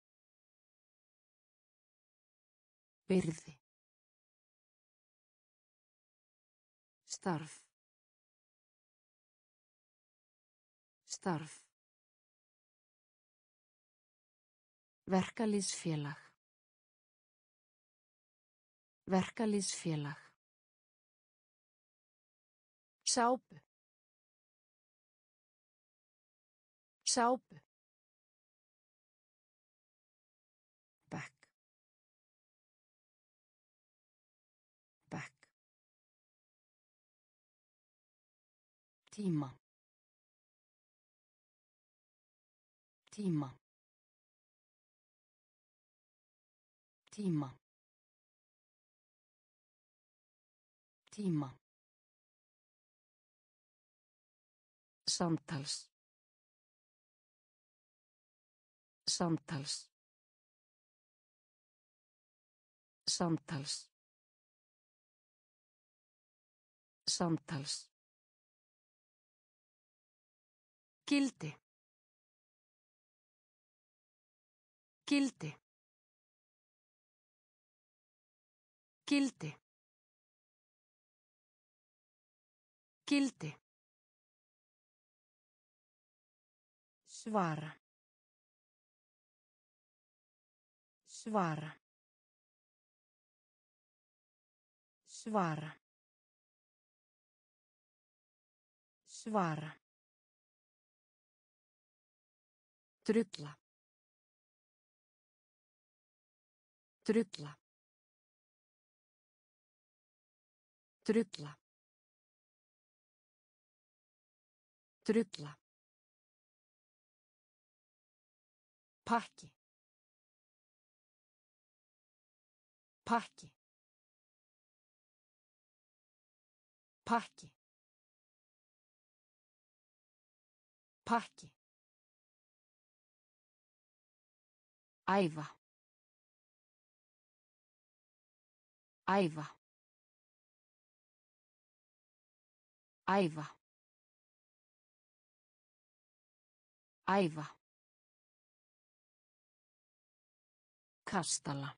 Byrði. Starf. Starf. Verkalýðsfélag. Verkalýðsfélag. Sápu. Sápu. Back. Back. Tíma. Tíma. Tíma. Tíma. Samtals. Samtals. Samtals. Samtals. Gildi. Gildi. Gildi. Gildi. Svara. Svara. Svara. Svara. Trufla. Trufla. Trufla. Trufla. Pakki. Pakki. Pakki. Pakki. Æfa. Æfa. Æfa. Æfa. Kastala.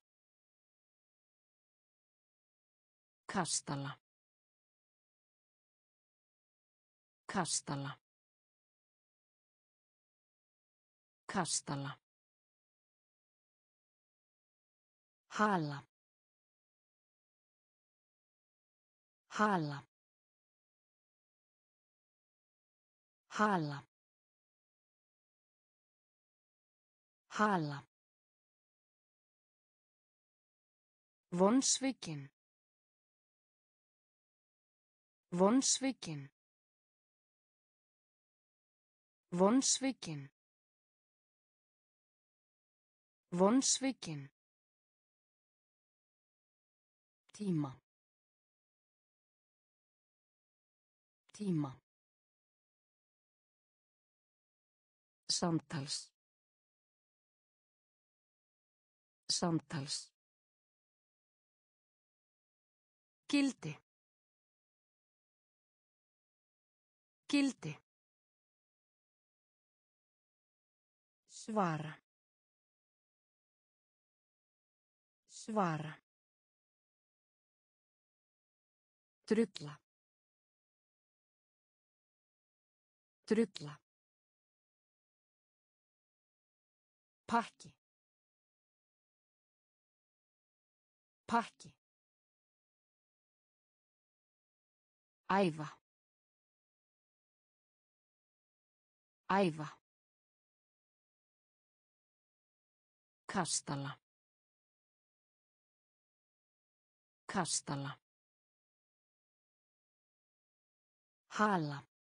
Kastala. Kastala. Kastala. Hala. Hala. Hala. Hala. Vonsvikin. Vonsvikin. Vonsvikin. Vonsvikin. Tíma. Tíma. Samtals. Samtals. Gildi. Gildi. Svara. Svara. Drulla. Drulla. Pakki. Pakki. Æfa. Æfa. Kastala. Kastala. Hala.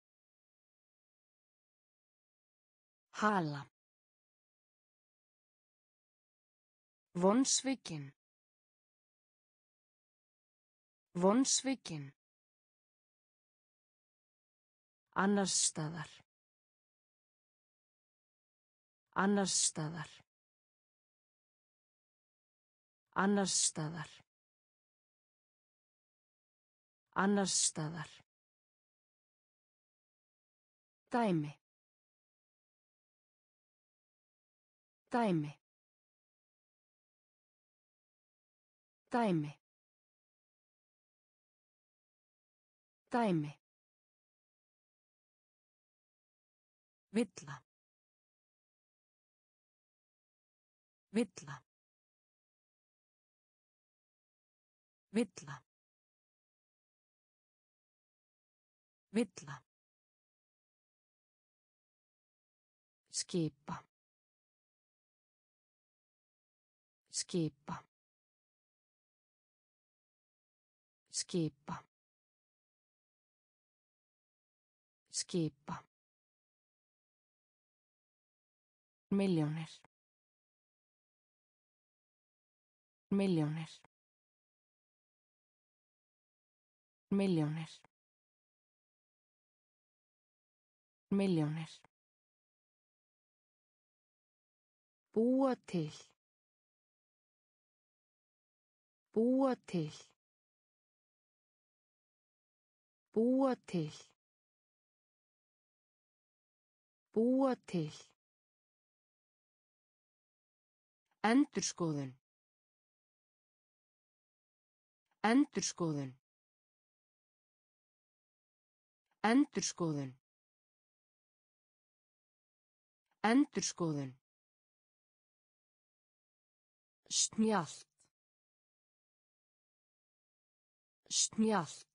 Hala. Vonsvikin. Vonsvikin. Annars staðar. Annars staðar. Annars staðar. Annars staðar. Dæmi. Dæmi. Dæmi. Dæmi. Villa. Villa. Villa. Villa. Skipa. Skipa. Skipa. Skipa. Milljónir. Milljónir. Milljónir. Milljónir. Búa til. Búa til. Búa til. Búa til. Endurskoðun. Endurskoðun. Endurskoðun. Endurskoðun. Snjallt. Snjallt.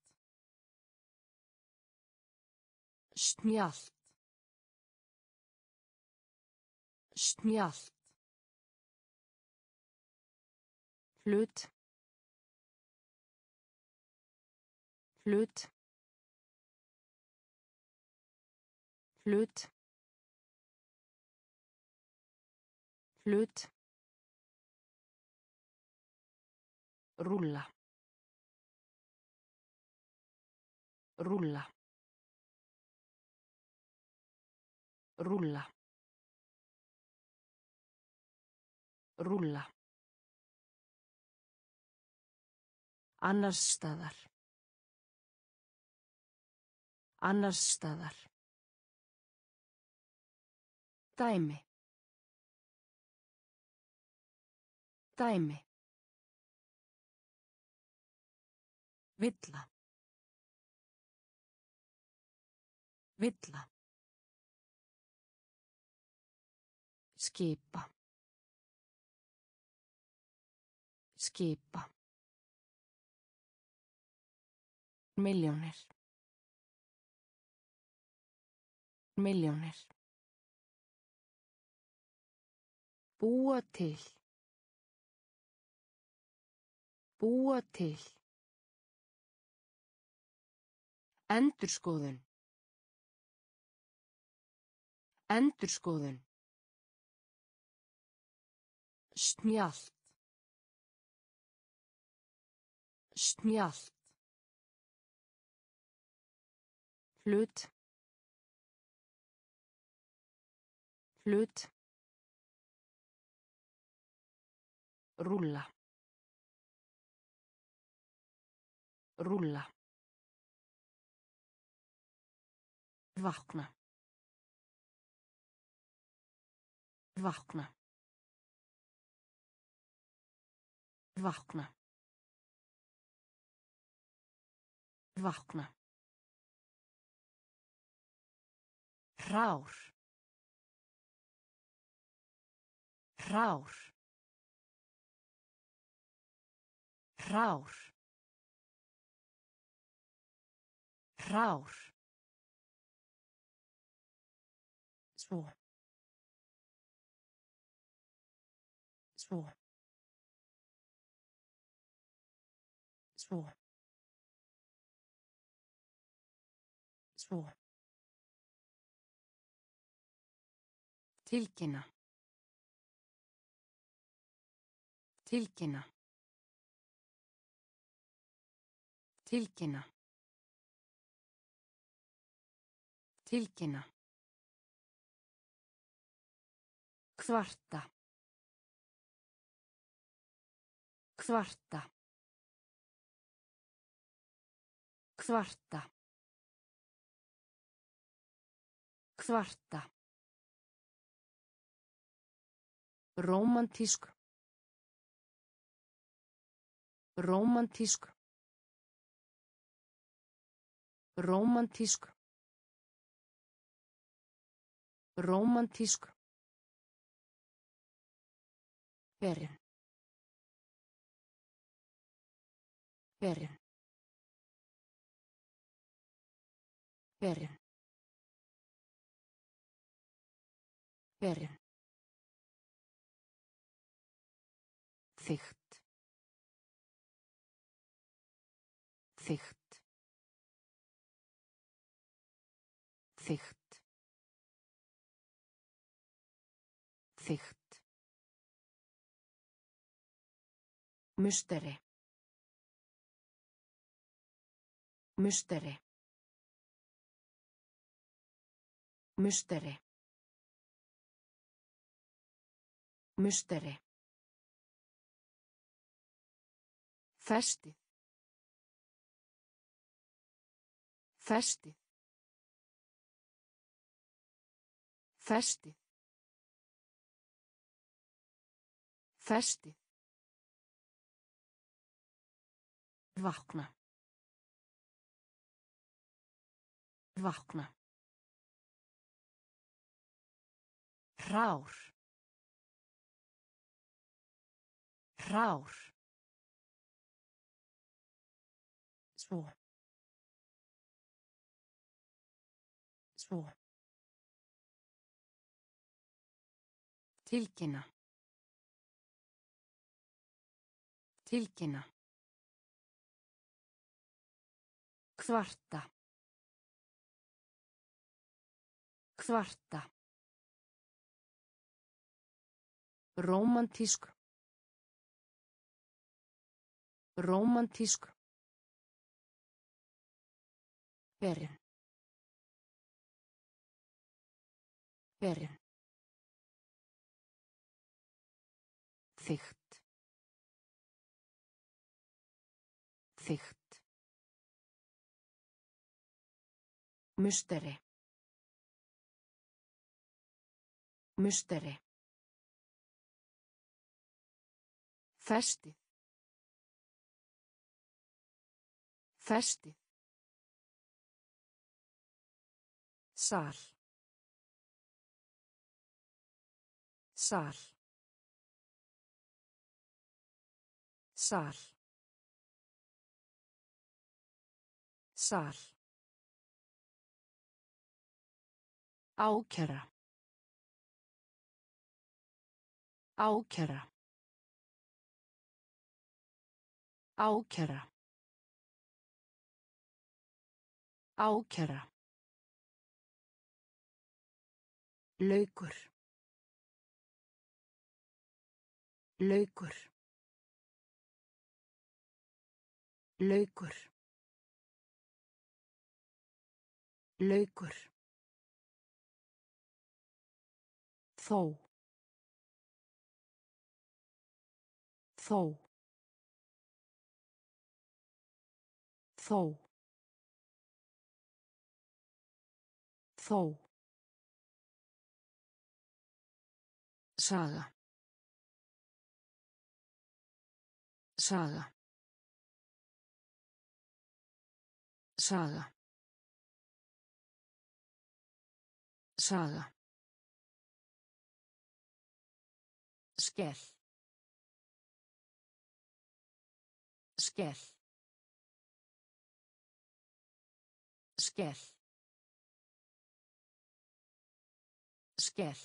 Snjallt. Snjallt. Hlut. Hlut. Hlut. Hlut. Rúlla. Rúlla. Rúlla. Rúlla. Annars staðar. Annars staðar. Dæmi. Dæmi. Villa. Villa. Skipa. Skipa. Milljónir. Milljónir. Búa til. Búa til. Endurskoðun. Endurskoðun. Snjallt. Snjallt. Hlut. Hlut. Rúlla. Rúlla. Vakna. Vakna. Vakna. Vakna. Hrár. Hrár. Hrár. Hrár. Svo. Svo. Svo. Svo. Tilkynna. Tilkynna. Tilkynna. Tilkynna. Kvarta. Kvarta. Kvarta. Kvarta. Rómantísk. Rómantísk. Rómantísk. Rómantísk. Berin. Berin. Berin. Berin. Þykkt. Þykkt. Þykkt. Þykkt. Musteri. Musteri. Musteri. Musteri. Festið. Festið. Festið. Festið. Vakna. Vakna. Hrár. Hrár. Svo. Svo. Tilkynna. Tilkynna. Kvarta. Kvarta. Rómantísk. Rómantísk. Berin. Berin. Þykkt. Þykkt. Musteri. Musteri. Festið. Festið. Sal. Sal. Sal. Sal. Ákæra. Ákæra. Ákæra. Ákæra. Laukur. Laukur. Laukur. Laukur. Þó. Þó. Þó. Þó. Saga. Saga. Saga. Saga. Skell. Skell. Skell. Skell.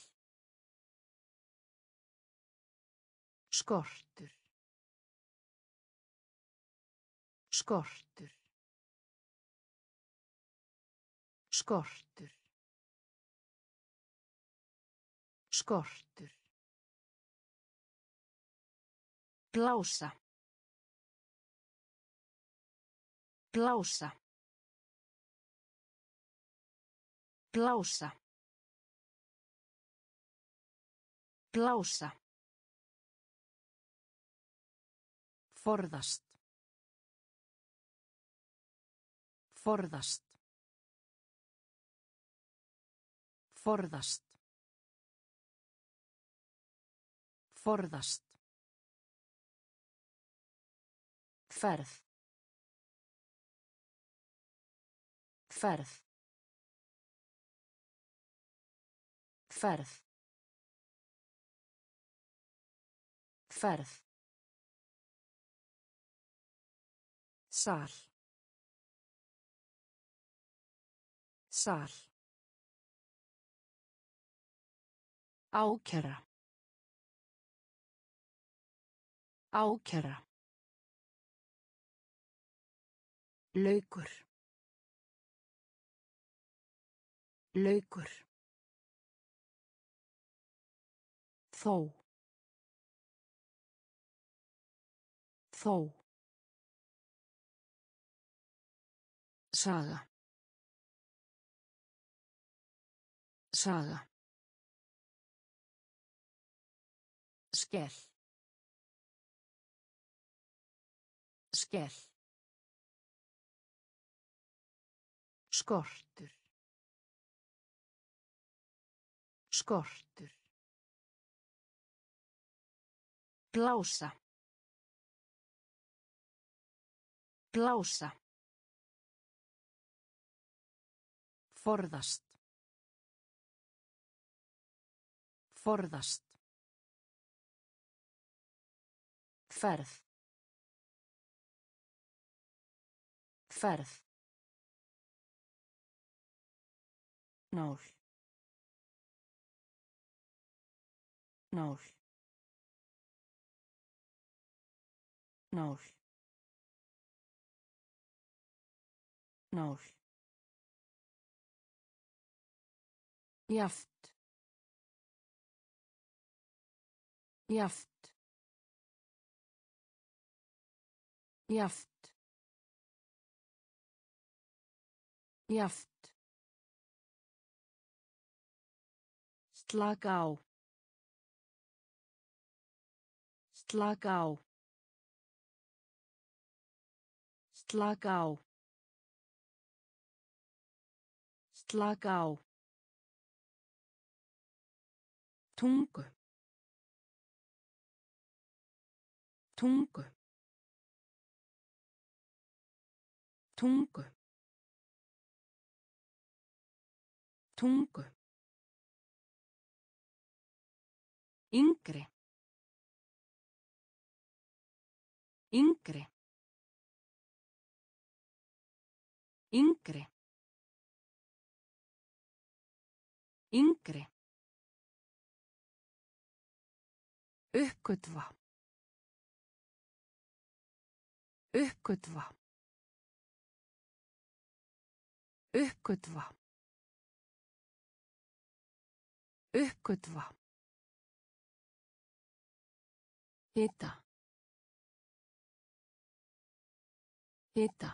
Skortur. Skortur. Skortur. Skortur. Blása. Blása. Blása. Blása. Forðast. Forðast. Forðast. Forðast. Ferð. Ferð. Ferð. Ferð. Sal. Sal. Ákæra. Ákæra. Laukur. Laukur. Þó. Þó. Saga. Saga. Skell. Skell. Skortur. Skortur. Blása. Blása. Forðast. Forðast. Ferð. Ferð. Nál. Nál. Nál. Nál. Jaft. Jaft. Jaft. Jaft. Slaka á. Slaka á. Slaka á. Slaka á. Tungu. Tungu. Tungu. Tungu. Yngri. Yngri. Yngri. Yngri. Uppgötva. Uppgötva. Uppgötva. Uppgötva. Hita. Hita.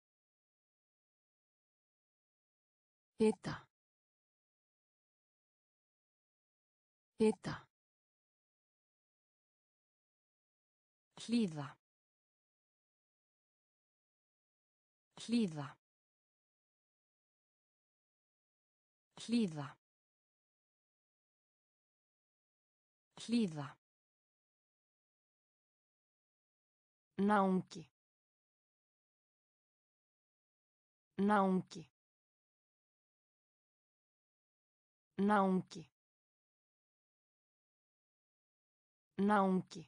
Hita. Hita. Hlýða. Hlýða. Hlýða. Hlýða. Náungi. Náungi. Náungi. Náungi.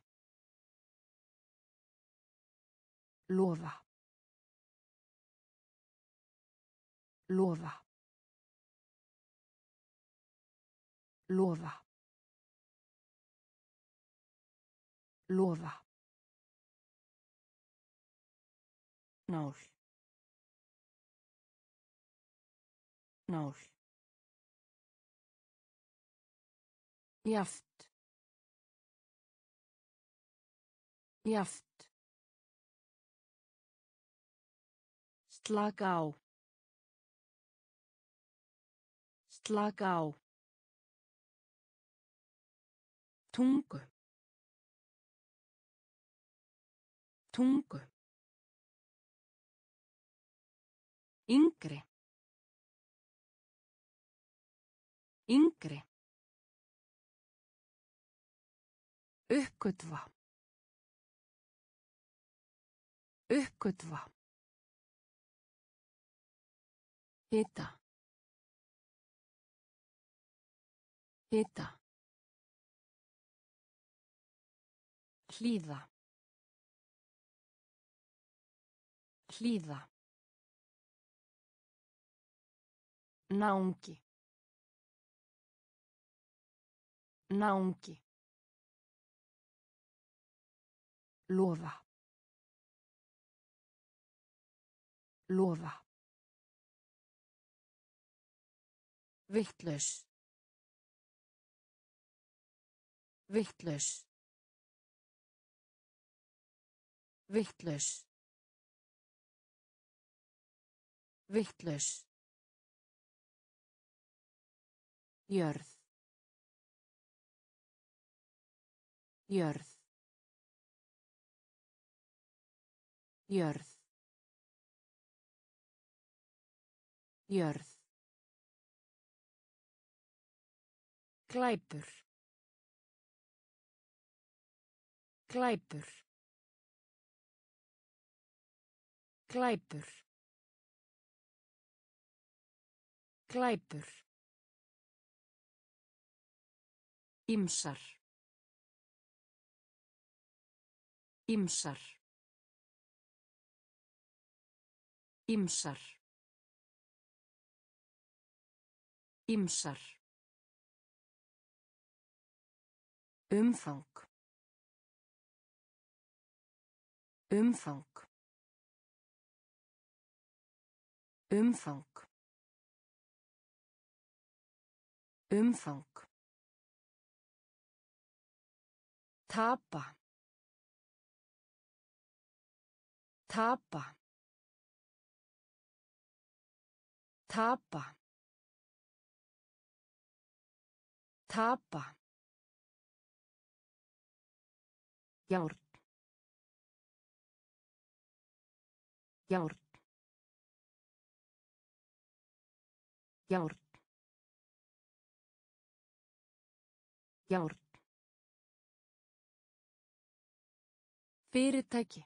Lofa. Lofa. Lofa. Lofa. Nál. Nál. Jaft. Jaft. Slaka á. Slaka á. Tungu. Tungu. Yngri. Yngri. Uppgötva. Uppgötva. Hita. Hita. Hlýða. Hlýða. Náungi. Náungi. Lofa. Lofa. Vitlaus. Vitlaus. Vitlaus. Vitlaus. Jörð. Jörð. Jörð. Jörð. Glæpur. Glæpur. Glæpur. Glæpur. Ýmsar. Ýmsar. Ýmsar. Ýmsar. Umfang. Umfang. Umfang. Umfang. Tapa. Tapa. Tapa. Tapa. Járn. Járn. Járn. Járn. Fyrirtæki.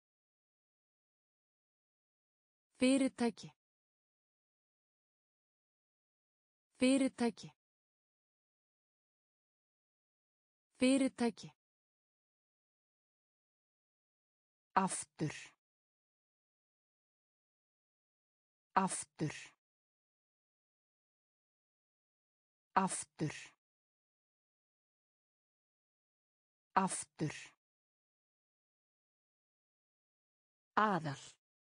Fyrirtæki. Fyrirtæki. Fyrirtæki. Aftur. Aftur. Aftur. Aftur. Aðal.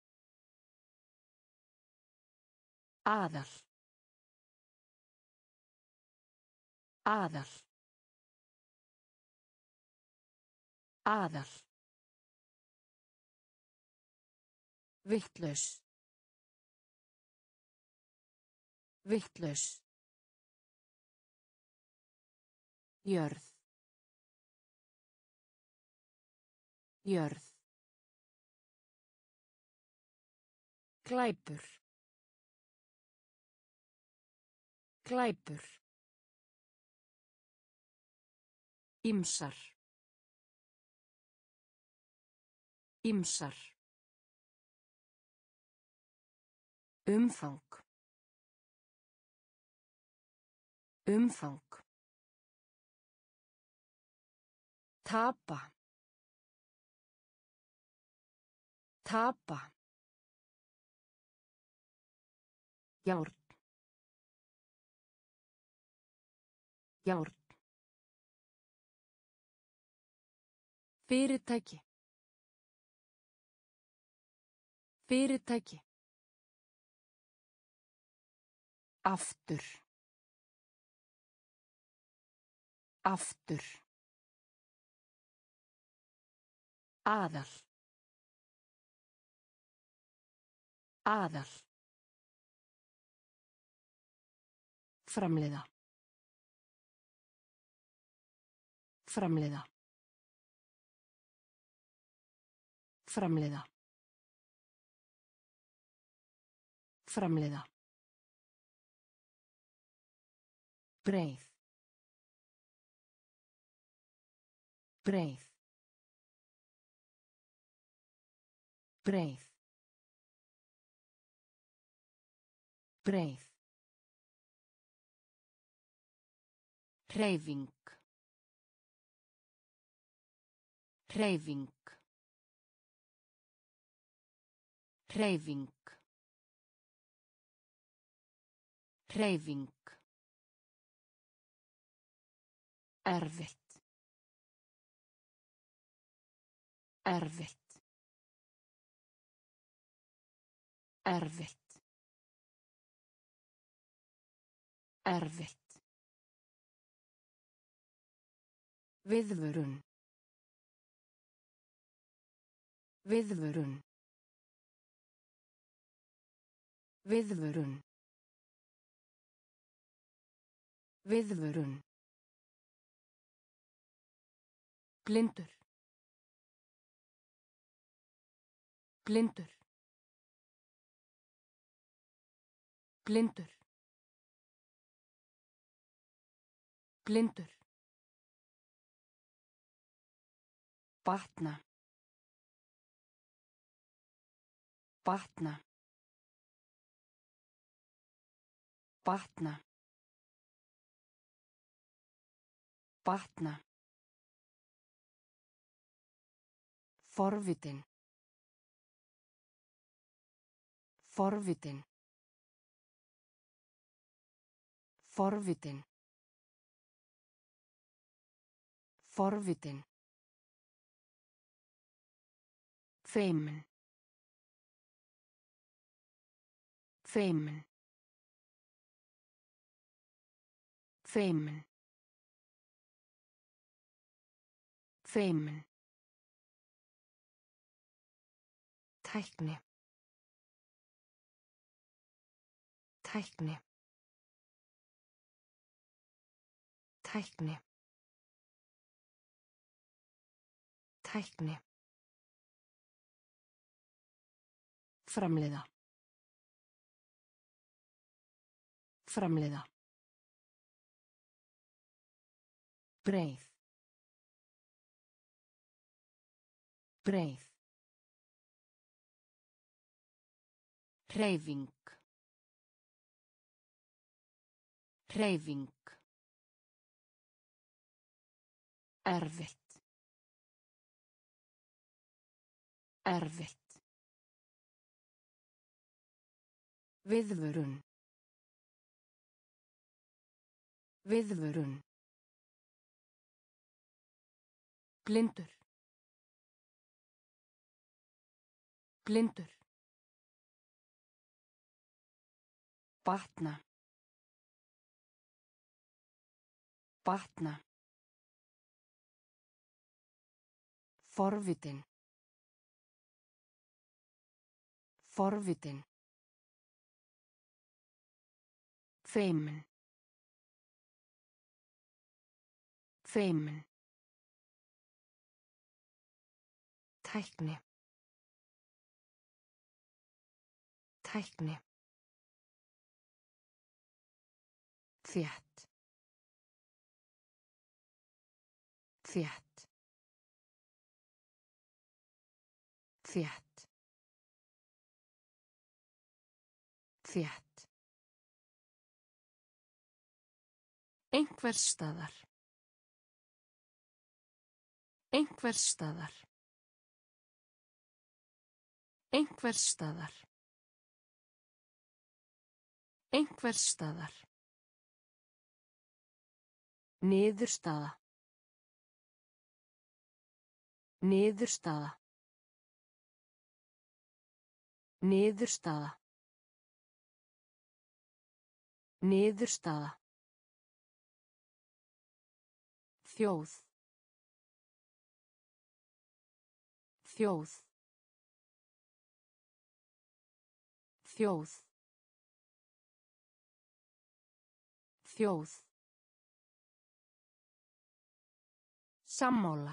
Aðal. Aðal. Aðal. Vitlaus. Vitlaus. Jörð. Jörð. Glæpur. Glæpur. Ýmsar. Ýmsar. Umfang. Umfang. Tapa. Tapa. Járn. Járn. Fyrirtæki. Fyrirtæki. Aftur. Aftur. Aðal. Aðal. Framleiða. Framleiða. Framleiða. Framleiða. Breið. Breið. Breið. Breið. Hreyfing. Hreyfing. Hreyfing. Hreyfing. Erfitt. Erfitt. Erfitt. Erfitt. Viðvörun. Viðvörun. Viðvörun. Viðvörun. Blindur. Blindur. Blindur. Blindur. Batna. Batna. Batna. Batna. Forvitin. Forvitin. Forvitin. Forvitin. Feimin. Feimin. Feimin. Feimin. Tækni. Tækni. Tækni. Tækni. Framleiða. Framleiða. Breið. Breið. Hreyfing. Hreyfing. Erfitt. Erfitt. Viðvörun. Viðvörun. Blindur. Blindur. Batna. Batna. Forvitin. Forvitin. Feimin. Feimin. Tækni. Tækni. Þétt. Þétt. Þétt. Þétt. Einhvers staðar. Einhvers staðar. Einhvers staðar. Einhvers staðar. Niðurstaða. Niðurstaða. Niðurstaða. Niðurstaða. Þjóð. Þjóð. Þjóð. Þjóð. Sammála.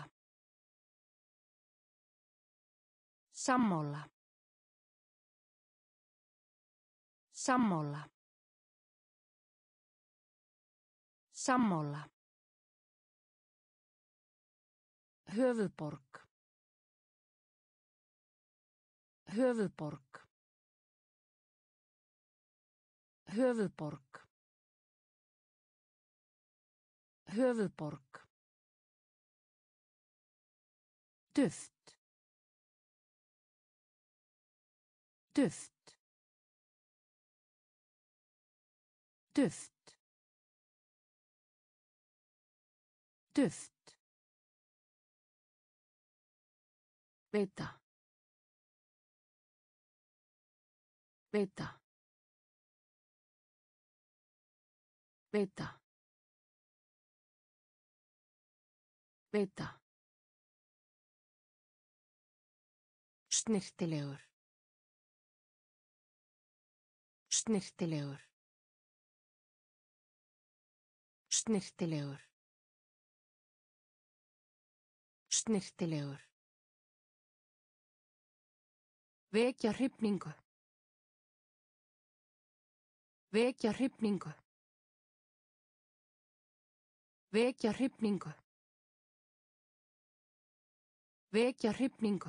Sammála. Sammála. Sammála. Höfuðborg. Höfuðborg. Höfuðborg. Höfuðborg. Duft. Duft. Duft. Duft. Veita. Veita. Veita. Veita. Snyrtilegur. Snyrtilegur. Snyrtilegur. Snyrtilegur. Vekja hrifningu. Vekja hrifningu. Vekja hrifningu. Vekja hrifningu.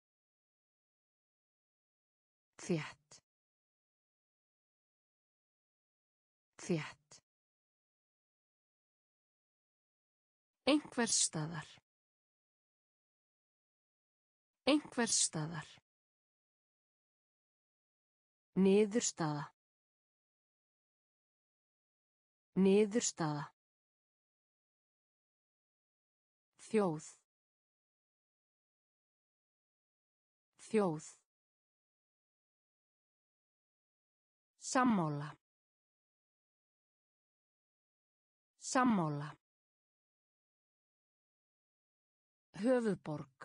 Þétt. Þétt. Einhvers staðar. Einhvers staðar. Niðurstaða. Niðurstaða. Þjóð. Þjóð. Sammála. Sammála. Höfuðborg.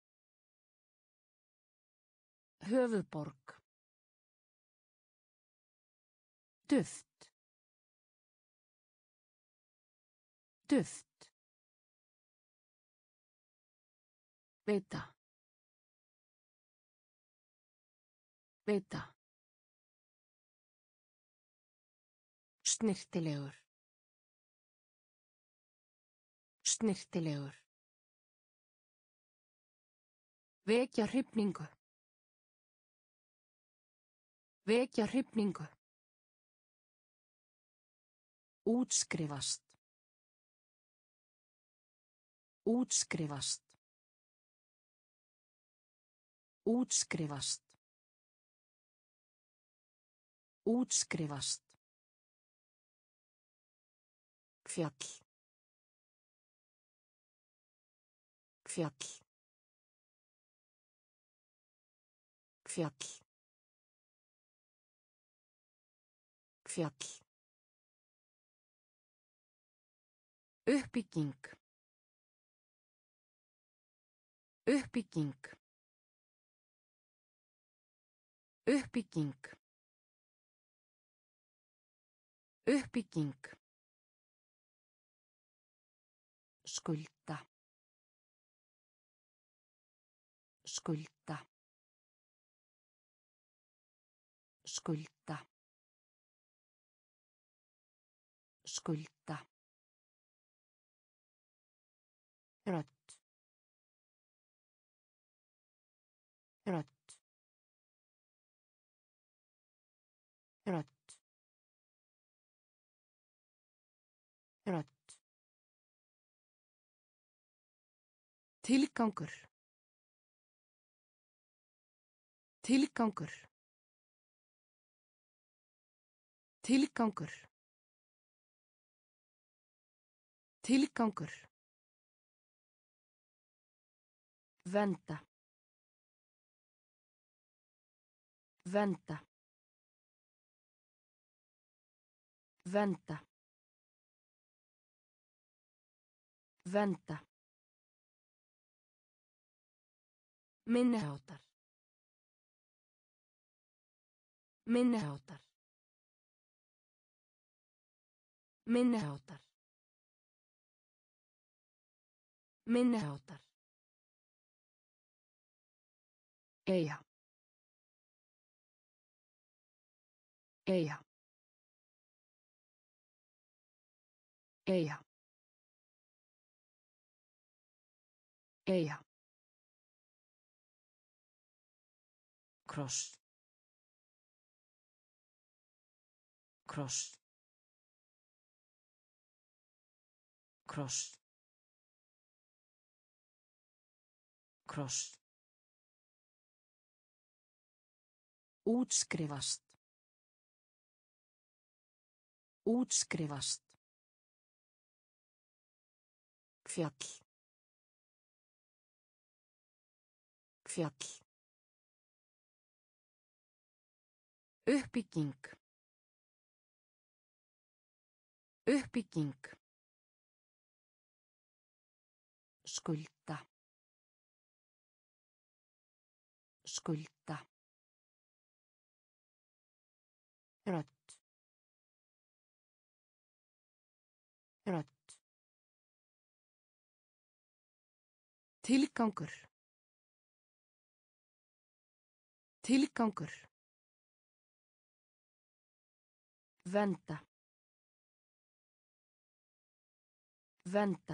Höfuðborg. Duft. Duft. Veita. Veita. Snyrtilegur. Snyrtilegur. Vekja hrifningu. Vekja hrifningu. Útskrifast. Útskrifast. Útskrifast. Útskrifast. Fjall. Fjall. Fjall. Fjall. Uppbygging. Uppbygging. Uppbygging. Uppbygging. Skulda. Skulda. Skulda. Skulda. Rödd. Rödd. Rödd. Rödd. Tilgangur. Tilgangur. Tilgangur. Tilgangur. Venda. Venda. Venda. Venda. Minniháttar. Minniháttar. Minniháttar. Minniháttar. Eyja. Eyja. Eyja. Eyja. Kross. Kross. Kross. Kross. Útskrifast. Útskrifast. Fjall. Fjall. Uppbygging. Uppbygging. Skulda. Skulda. Rödd. Rödd. Tilgangur. Tilgangur. Venda. Venda.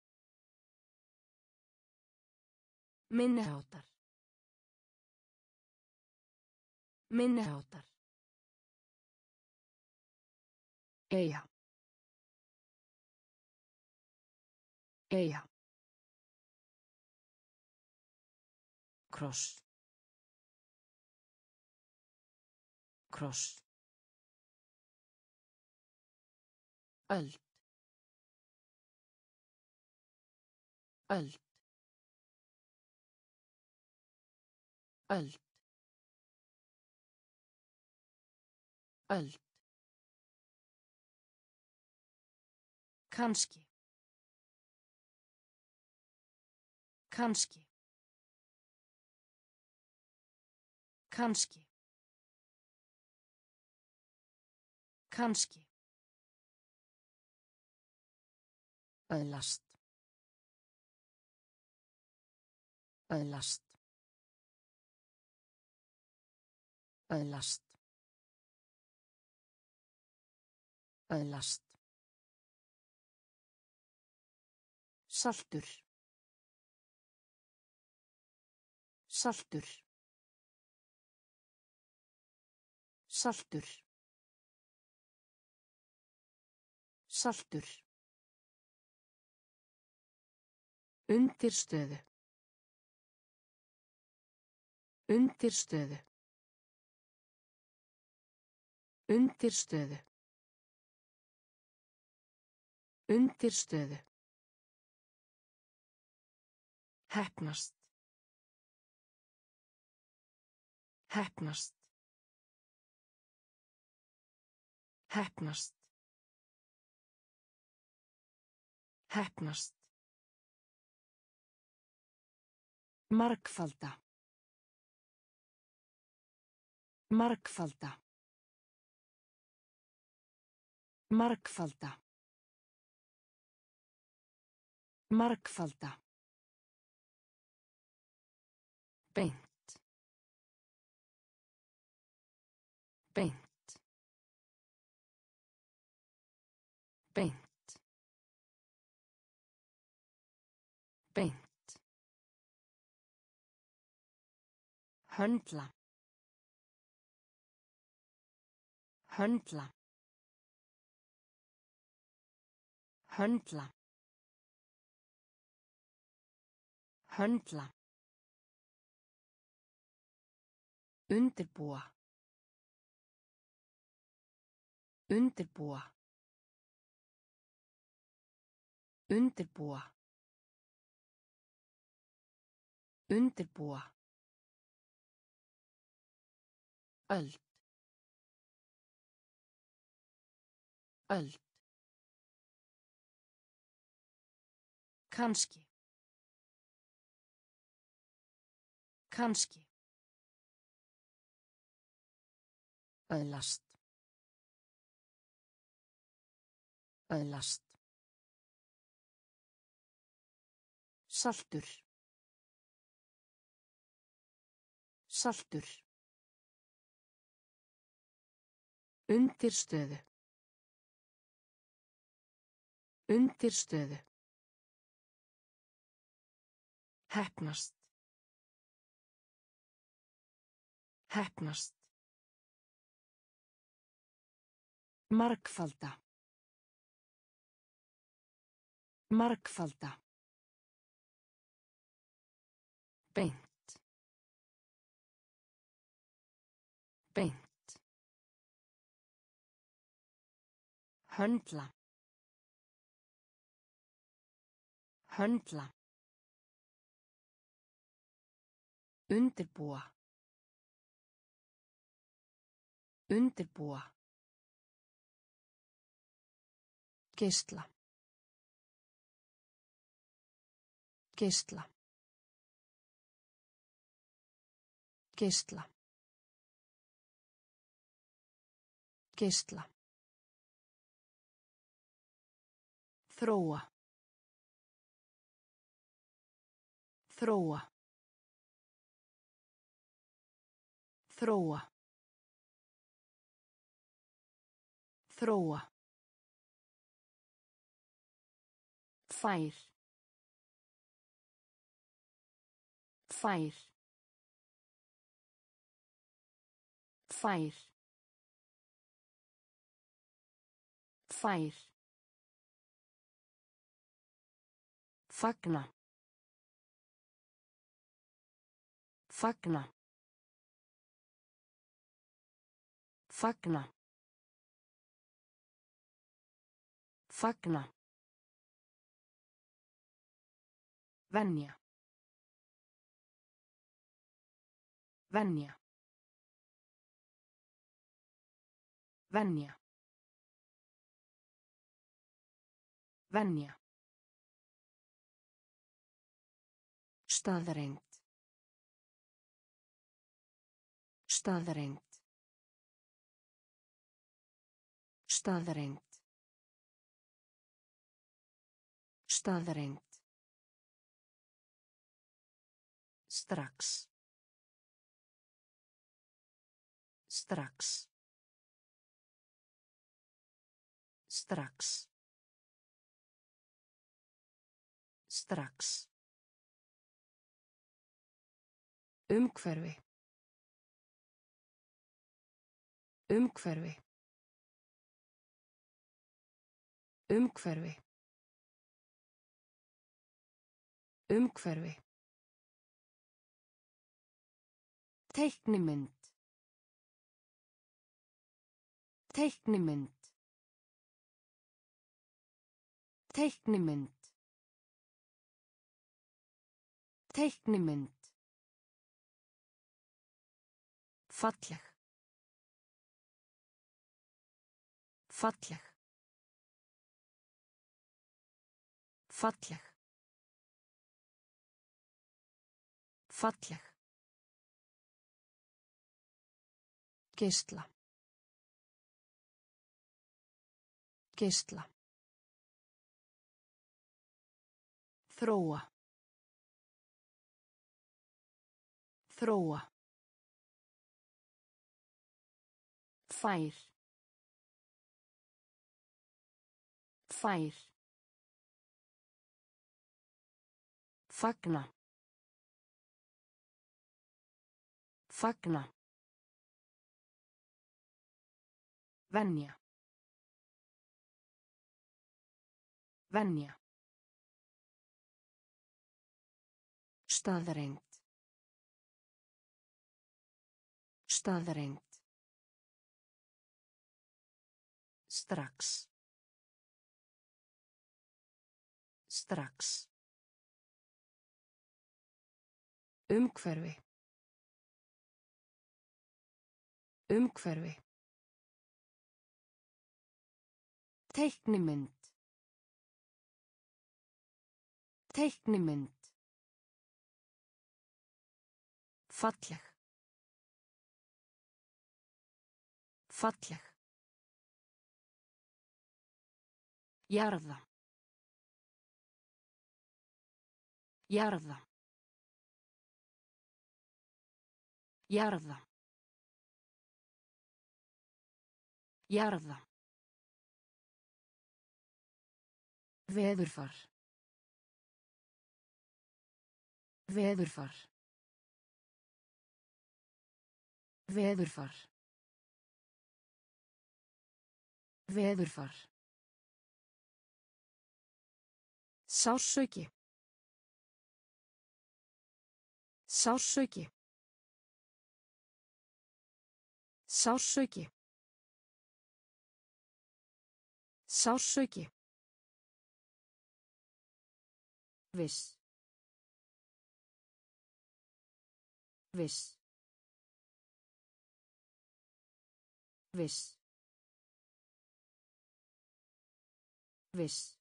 Minniháttar. Minniháttar. Eyja. Eyja. Kross. Kross. Öld. Öld. Öld. Öld. Kannski. Kannski. Kannski. Kannski. Öðlast. Öðlast. Öðlast. Öðlast. Saltur. Saltur. Saltur. Saltur. Undirstöðu. Undirstöðu. Undirstöðu. Undirstöðu. Heppnast. Heppnast. Heppnast. Heppnast. Margfalda. Margfalda. Margfalda. Margfalda. Beint. Beint. Beint. Beint. Höndla. Höndla. Höndla. Höndla. Undirbúa. Undirbúa. Undirbúa. Undirbúa. Öld. Öld. Kannski. Kannski. Öðlast. Öðlast. Saltur. Saltur. Undirstöðu. Undirstöðu. Heppnast. Heppnast. Margfalda. Margfalda. Beint. Beint. Höndla. Höndla. Undirbúa. Undirbúa. Geisla. Geisla. Geisla. Geisla. Þróa. Þróa. Þróa. Þróa. Fær. Fær. Fær. Fær. Fagna. Fagna. Fagna. Fagna. Venja. Venja. Venja. Venja. Staðreynd. Staðreynd. Staðreynd. Staðreynd. Strax. Strax. Strax. Strax. Umhverfi. Umhverfi. Umhverfi. Umhverfi. Teiknimynd. Teiknimynd. Teiknimynd. Teiknimynd. Falleg. Falleg. Falleg. Falleg. Geisla. Geisla. Þróa. Þróa. Fær. Fær. Fagna. Fagna. Venja. Venja. Staðreynd. Staðreynd. Strax. Strax. Umhverfi. Umhverfi. Teiknimynd. Teiknimynd. Falleg. Falleg. Jarða. Jarða. Jarða. Jarða. Veðurfar. Veðurfar. Veðurfar. Veðurfar. Sársauki. Sársauki. Sársauki. Sársauki. Viss. Viss. Viss. Viss.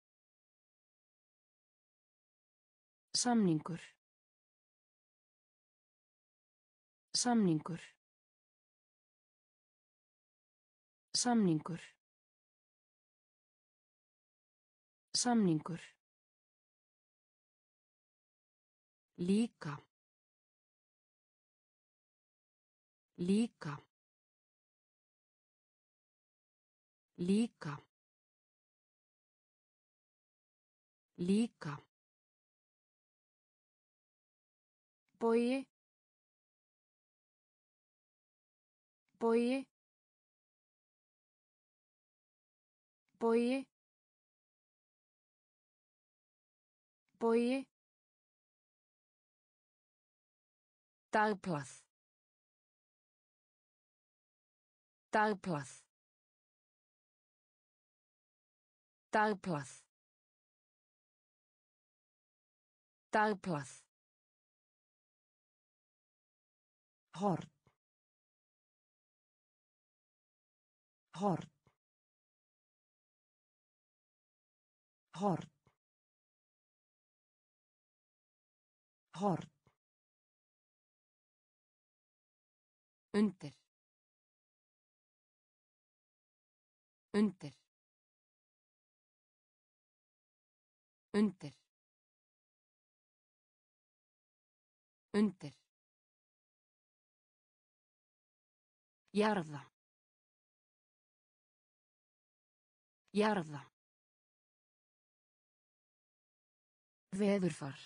Samningur. Samningur. Samningur. Samningur. Líka. Líka. Líka. Líka. Bogi. Bogi. Bogi. Bogi. Dagblað. Dagblað. Dagblað. Dagblað. Horn. Horn. Horn. Horn. Undir. Undir. Undir. Undir. Jarða. Jarða. Veðurfar.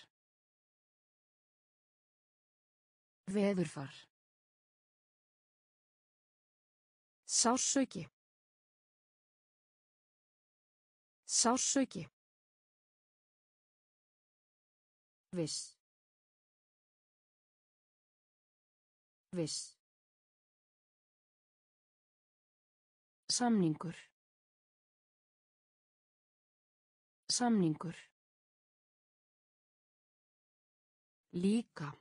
Veðurfar. Sársauki. Sársauki. Viss. Viss. Samningur. Samningur. Líka.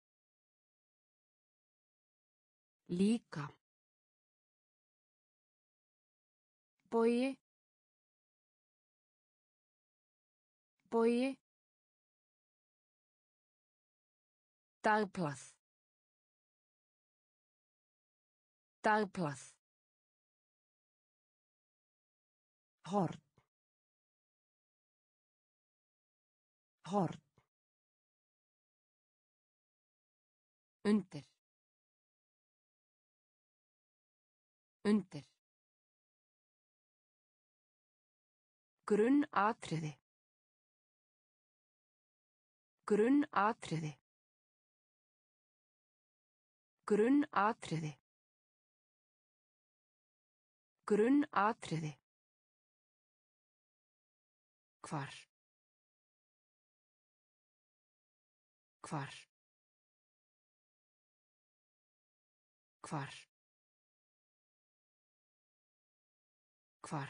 Líka. Bogi. Bogi. Dagblað. Dagblað. Horn. Horn. Undir. Undir. Grunnatriði. Grunnatriði. Grunnatriði. Grunnatriði. Hvar. Hvar. Hvar. Hvar.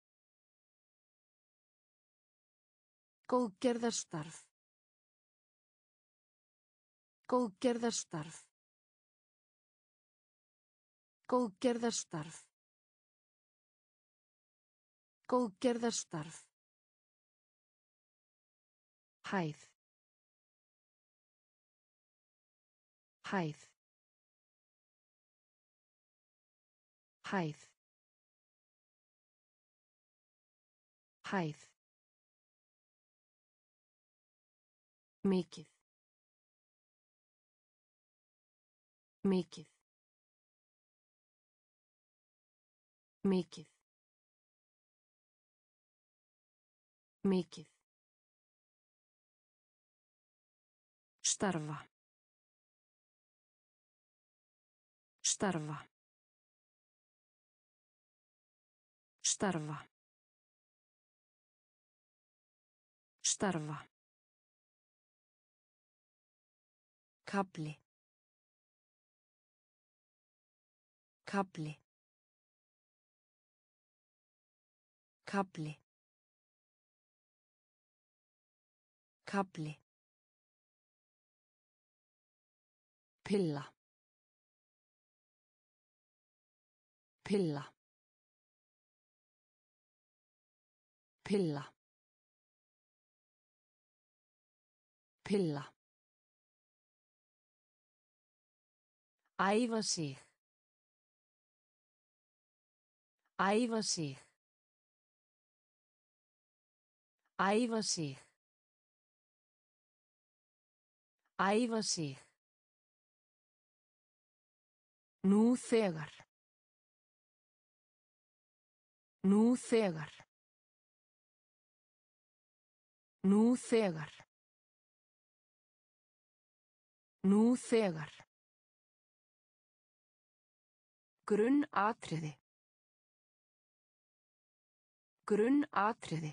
Góðgerðarstarf. Góðgerðarstarf. Góðgerðarstarf. Góðgerðarstarf. Hæð. Hæð. Hæð. Hæð. Mikið. Mikið. Mikið. Mikið. Starfa. Starfa. Starfa. Starfa. Kafli. Kafli. Kafli. Kafli. Pilla. Pilla. Pilla. Pilla. Æfa sig. Æfa sig. Æfa sig. Æfa sig. Nú þegar. Nú þegar. Nú þegar. Nú þegar. Grunnatriði. Grunnatriði.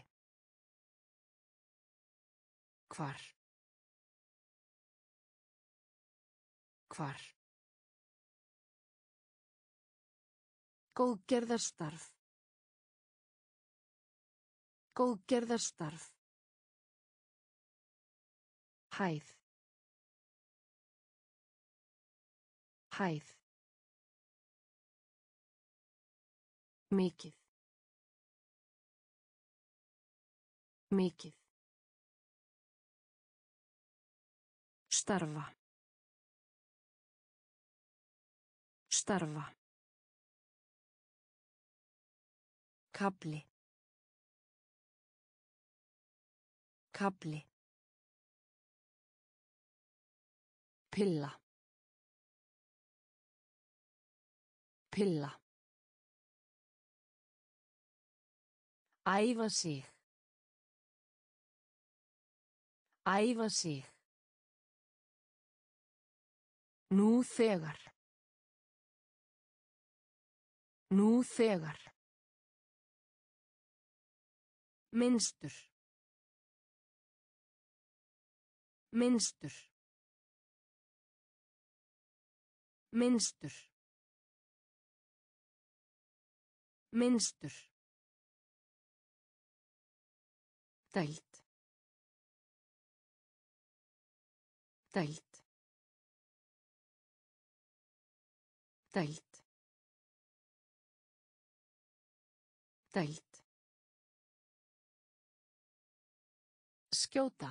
Hvar. Hvar. Góðgerðarstarf. Góðgerðarstarf. Hæð. Hæð. Mikið. Mikið. Starfa. Starfa. Kafli. Kafli. Pilla. Pilla. Æfa sig. Æfa sig. Nú þegar. Nú þegar. Minnstur. Minnstur. Minnstur. Minnstur. Deild. Deild. Deild. Deild. Skjóta.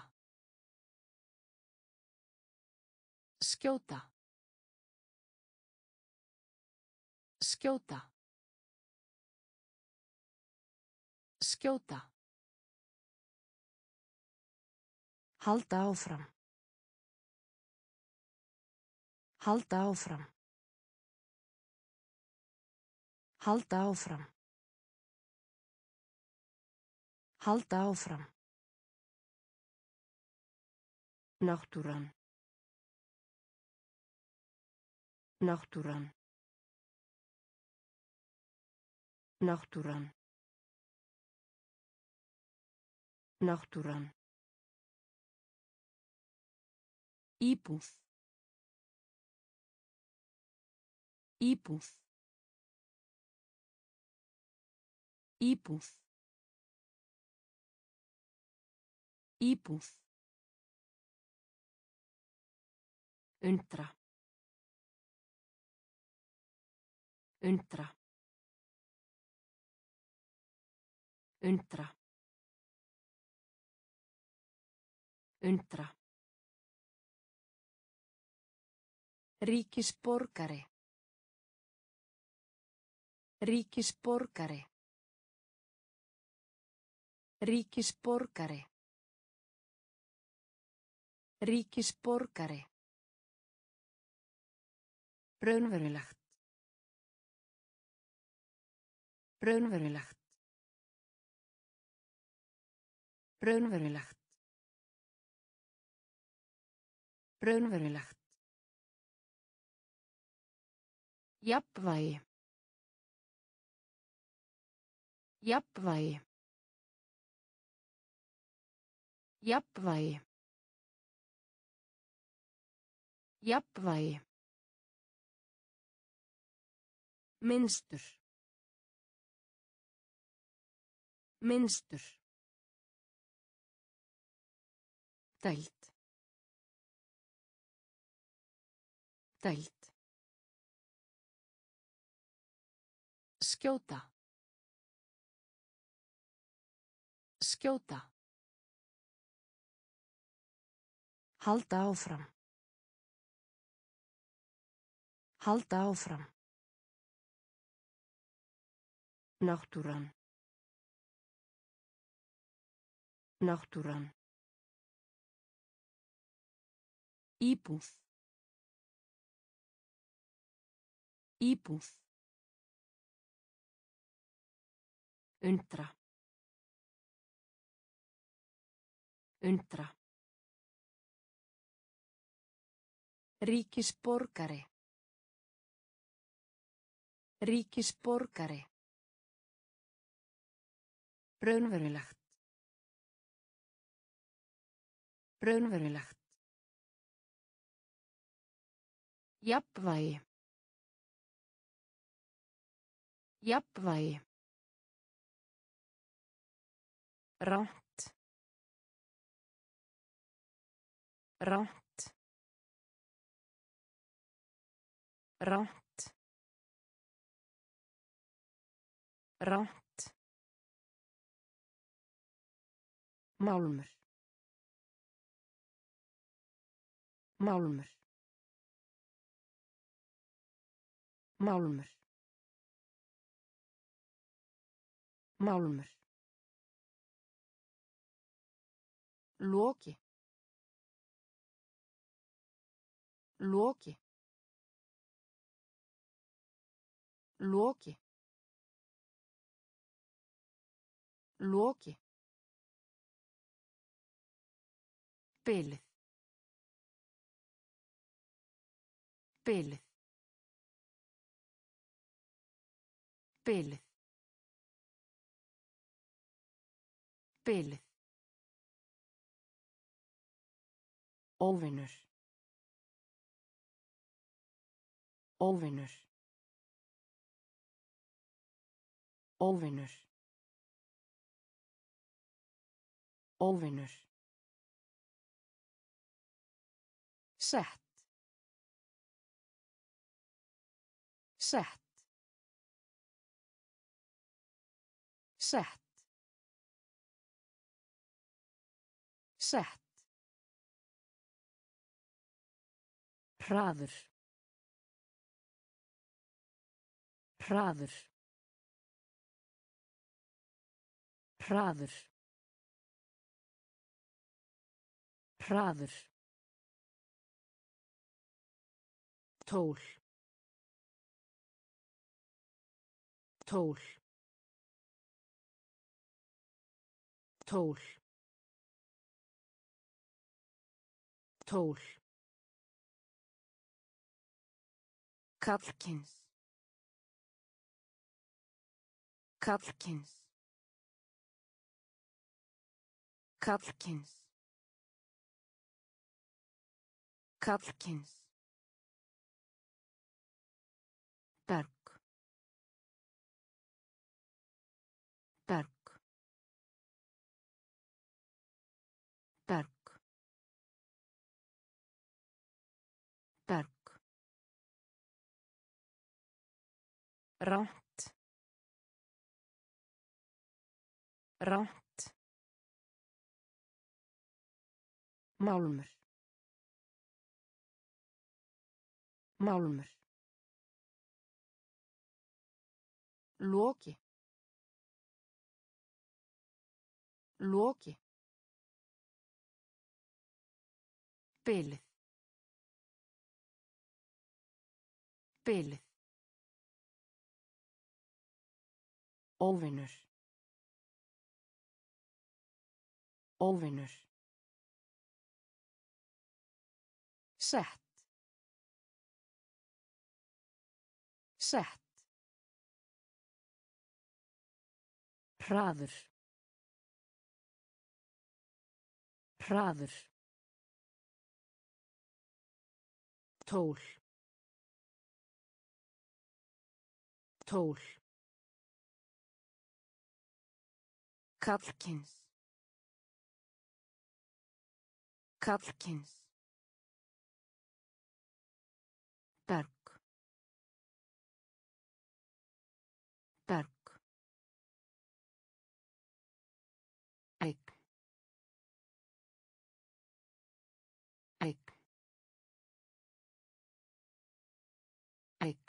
Skjóta. Skjóta. Skjóta. Halda áfram. Halda áfram. Halda áfram. Halda áfram. Náttúran. Náttúran. Náttúran. Náttúran. Íbúð. Íbúð. Íbúð. Íbúð. Undra. Undra. Undra. Undra. Ríkisborgari. Ríkisborgari. Ríkisborgari. Ríkisborgari. Raunverulegt. Raunverulegt. Raunverulegt. Raunverulegt. Jafnvægi. Jafnvægi. Jafnvægi. Jafnvægi. Minnstur. Minnstur. Dæld. Dæld. Skjóta. Skjóta. Halda áfram. Halda áfram. Náttúran. Náttúran. Íbúð. Íbúð. Undra. Undra. Ríkisborgari. Ríkisborgari. Raunverulegt. Raunverulegt. Jafnvægi. Jafnvægi. Rangt. Rangt. Rangt. Rangt. Málmur. Málmur. Málmur. Málmur. Loki. Loki. Loki. Loki. Bilið. Bilið. Bilið. Bilið. Óvinur. Óvinur. Óvinur. Óvinur. Sett. Sett. Sett. Sett. Hraður. Hraður. Hraður. Hraður. Tól. Tól. tól, tól, karlkyns, karlkyns, karlkyns, karlkyns, berg, berg, berg, berg, rangt, rangt, málmur, málmur, loki, loki, bilið, bilið, óvinur, óvinur, sett, sett, hraður, hraður, tól, tól, karlkyns, karlkyns, berg, berg, eign, eign, eign,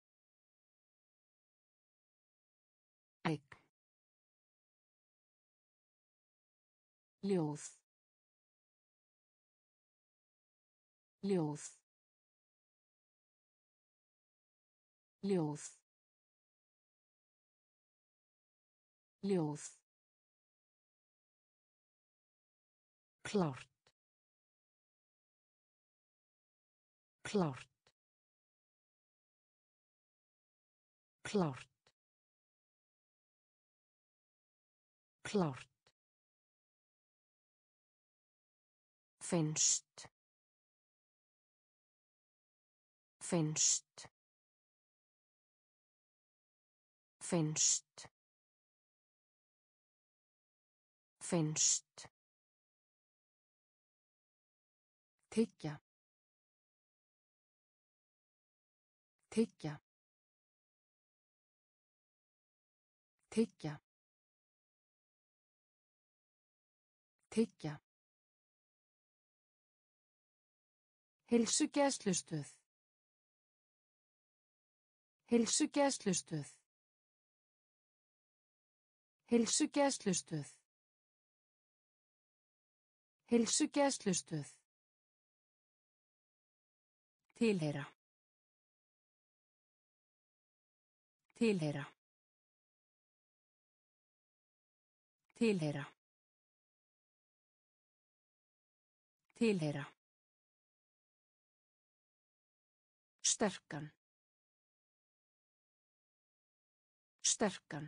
eign, ljóð, ljóð, ljóð, ljóð, klárt, klárt, klárt, klárt, finnst, finnst, finnst, finnst, tyggja, tyggja, tyggja, tyggja, heilsugæslustöð, heilsugæslustöð, heilsugæslustöð, heilsugæslustöð, tilheyra, tilheyra, tilheyra, tilheyra, sterkan, sterkan,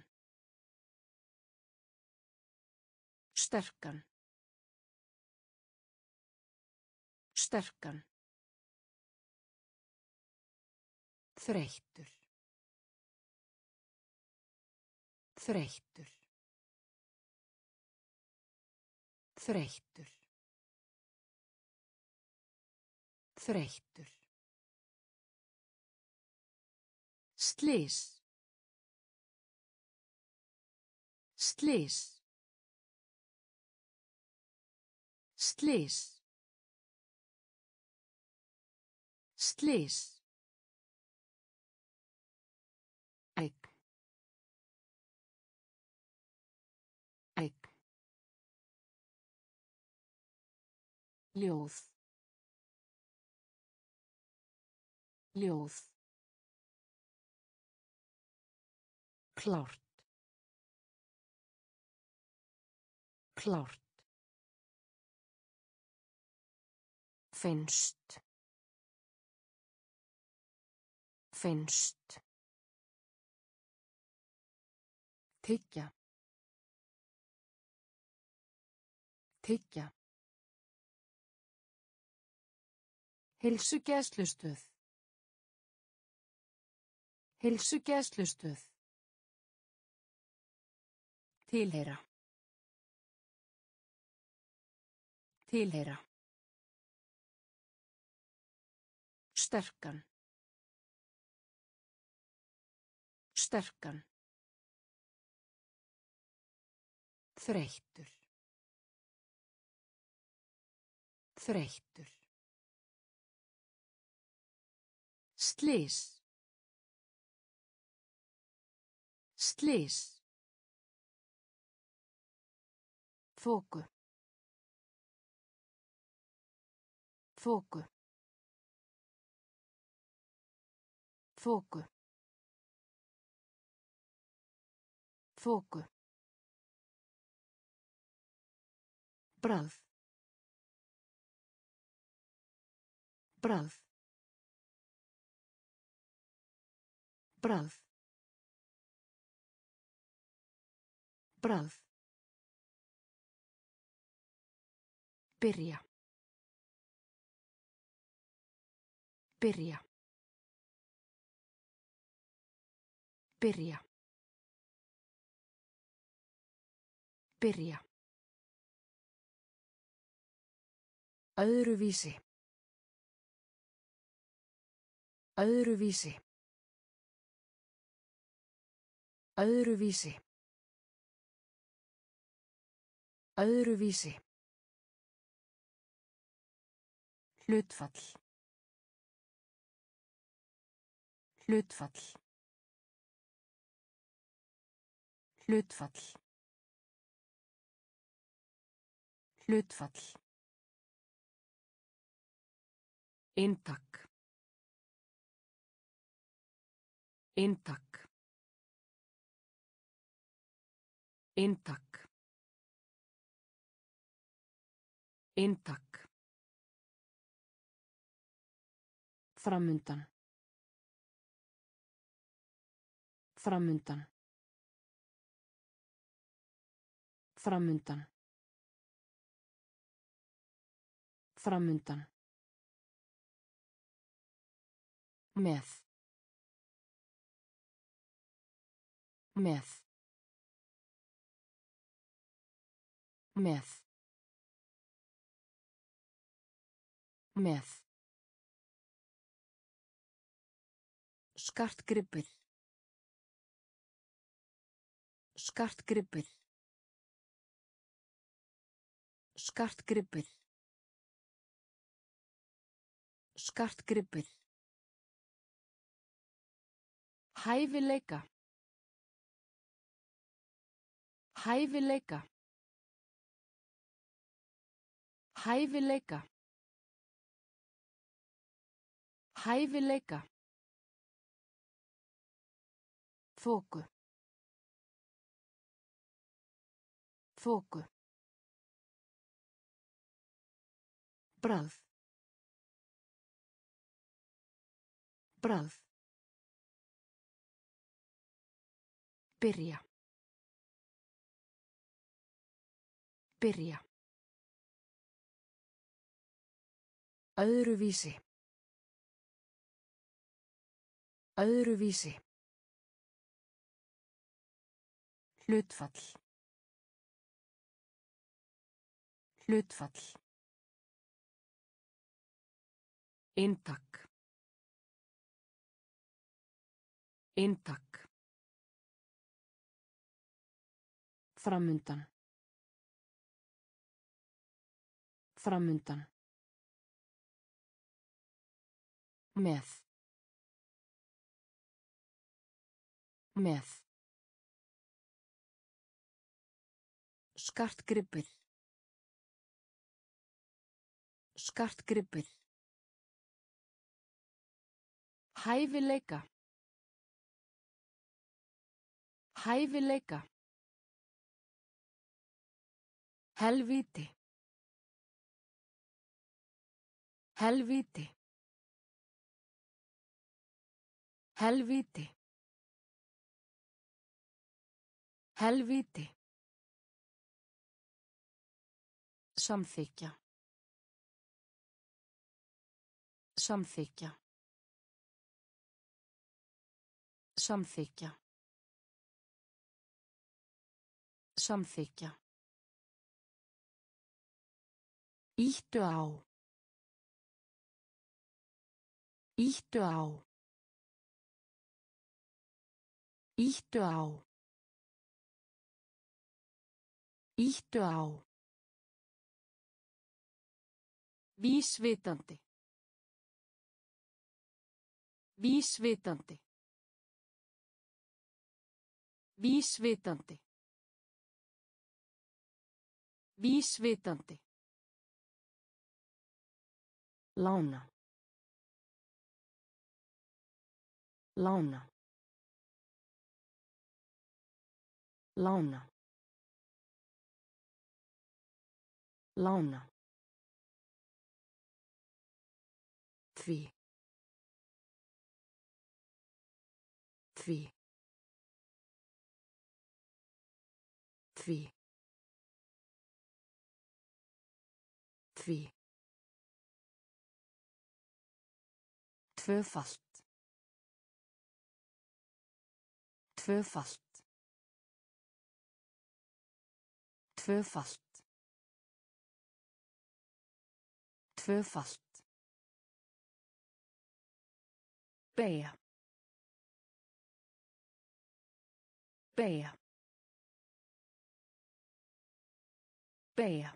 sterkan, sterkan, þreyttur, þreyttur, þreyttur, þreyttur, slys, slys, slys, slys, eign, eign, ljóð, ljóð, klárt, Klárt. Finnst. Finnst. Tyggja. Tyggja. Heilsugæslustöð. Heilsugæslustöð. Tilheyra. Tilheyra. Sterkan. Sterkan. Þreyttur. Þreyttur. Slys. Slys. Þoku. Þoku. Þoku. Þoku. Bragð. Bragð. Bragð. Bragð. Byrja. Byrja. Byrja. Byrja. Öðruvísi. Öðruvísi. Öðruvísi. Öðruvísi. Hlutfall. Hlutfall. Hlutfall. Hlutfall. Inntak. Inntak. Inntak. Inntak. Framundan. Framundan. Framundan. Framundan. Með. Með. Með. Með. Skartgripir. Skartgripir. Skartgripir. Skartgripir. Hæfileika. Hæfileika. Hæfileika. Hæfileika. Þoku. Þoku. Bragð. Bragð. Byrja. Byrja. Öðruvísi. Öðruvísi. Hlutfall. Hlutfall. Inntak. Inntak. Framundan. Framundan. Með. Með. Skartgripir. Skartgripir. Hæfileika. Hæfileika. Helvíti. Helvíti. Helvíti. Helvíti. Samþykkja. Samþykkja. Samþykkja. Samþykkja. Íttu á. Íttu á. Íttu á. Íttu á. Vísvitandi. Vísvitandi. Vísvitandi. Vísvitandi. Lána. Lána. Lána. Lána. Því. Því. Því. Því. Tvöfalt. Tvöfalt. Tvöfalt. Tvöfalt. Beygja. Beygja. Beygja.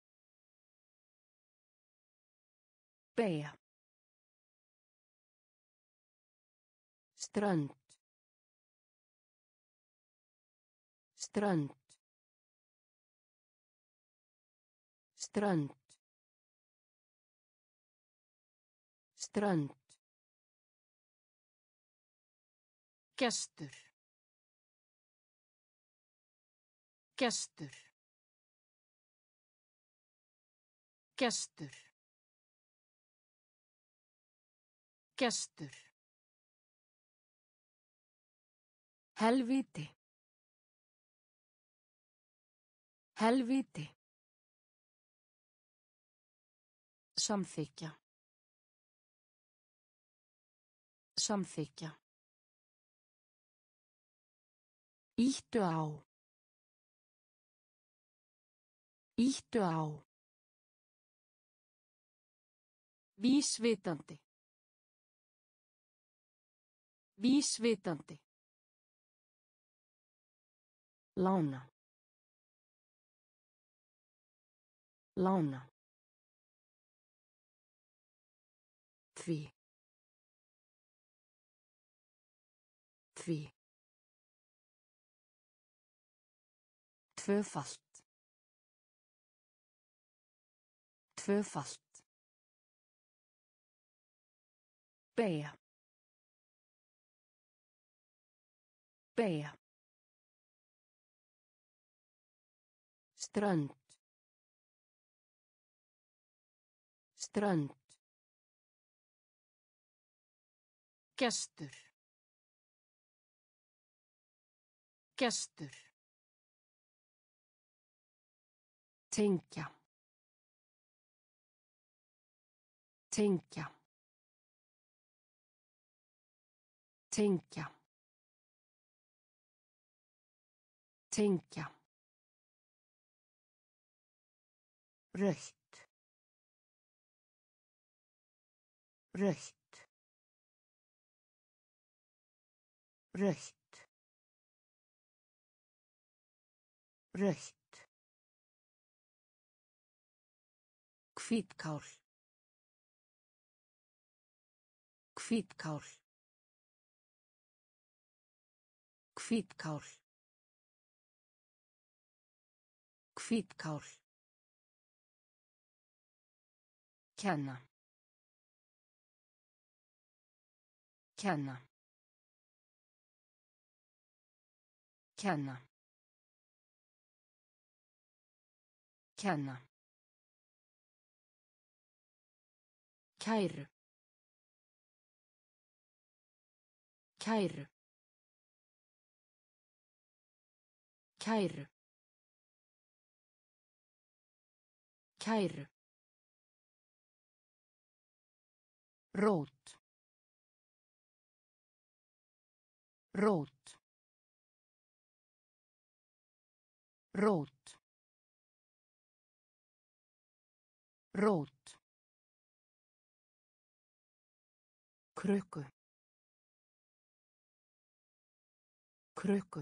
Beygja. Strönd. Strönd. Strönd. Strönd. Gestur. Gestur. Gestur. Gestur. Helvíti. Helvíti. Samþykkja. Samþykkja. Íttu á. Íttu á. Vísvitandi. Vísvitandi. Lána. Lána. Því. Því. Tvöfalt. Tvöfalt. Beygja. Beygja. Strönd. Strönd. Gestur. Gestur. Tengja. Tengja. Tengja. Tengja. Rautt. Rautt. Rautt. Rautt. Hvítkál. Hvítkál. Hvítkál. Hvítkál. Kenna. Kenna. Kenna. Kenna. Kæru. Kæru. Kæru. Kæru. Rót. Rót. Rót. Rót. Krukku. Krukku.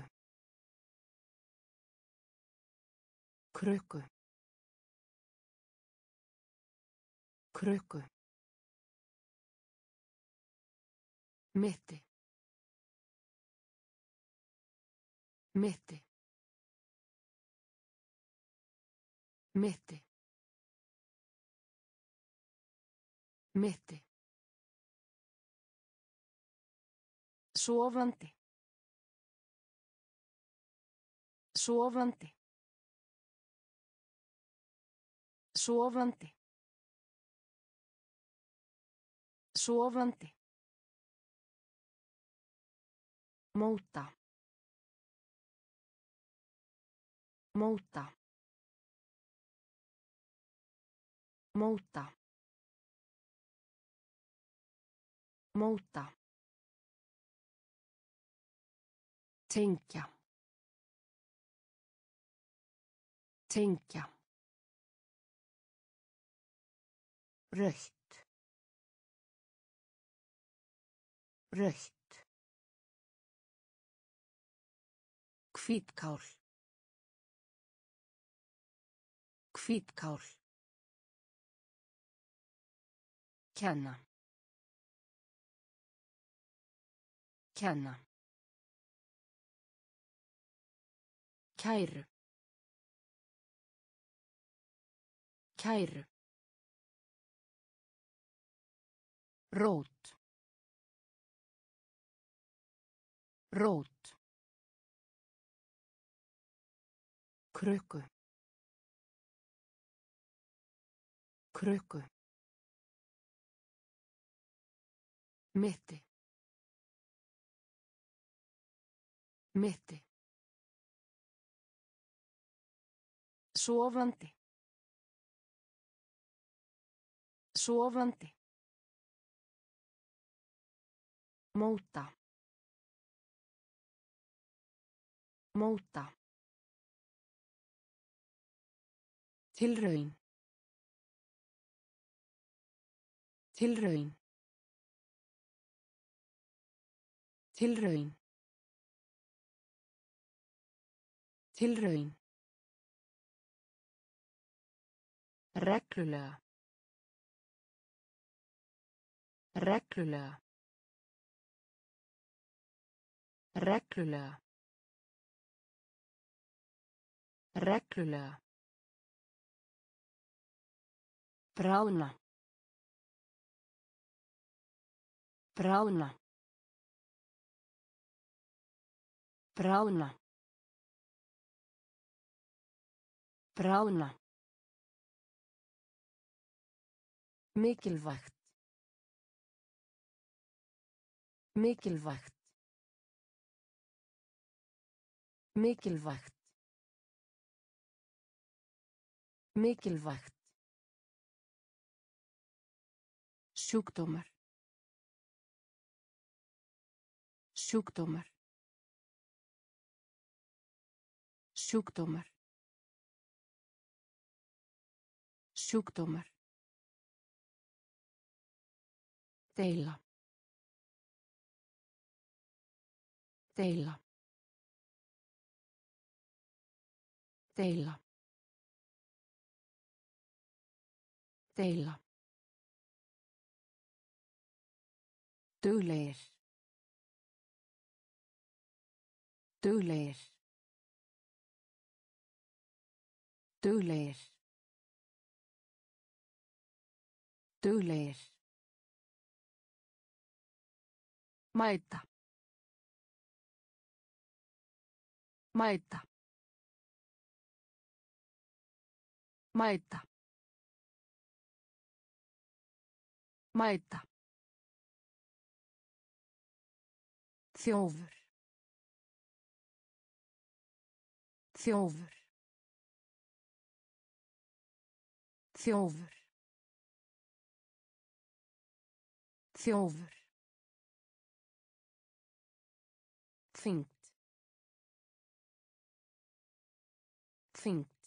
Krukku. Krukku. Mitti. Mitti. Mitti. Mitti. Sofandi. Sofandi. Sofandi. Sofandi. Móta. Móta. Móta. Móta. Tengja. Tengja. Rautt. Rautt. Hvítkál. Hvítkál. Kenna. Kenna. Kæru. Kæru. Rót. Rót. Krukku. Krukku. Mitti. Mitti. Sofandi. Sofandi. Móta. Móta. Tilraun. Tilraun. Tilraun. Tilraun. Reglulega. Reglulega. Reglulega. Reglulega. Bráðna. Bráðna. Bráðna. Bráðna. Mikilvægt. Mikilvægt. Mikilvægt. Mikilvægt. Sjúkdómar. Sjúkdómar. Sjúkdómar. Sjúkdómar. Deila. Deila. Deila. Deila. Duglegir. Duglegir. Duglegir. Duglegir. Mæta. Mæta. Mæta. Mæta. Þjófur. Þjófur. Þjófur. Þjófur. Þyngd. Þyngd.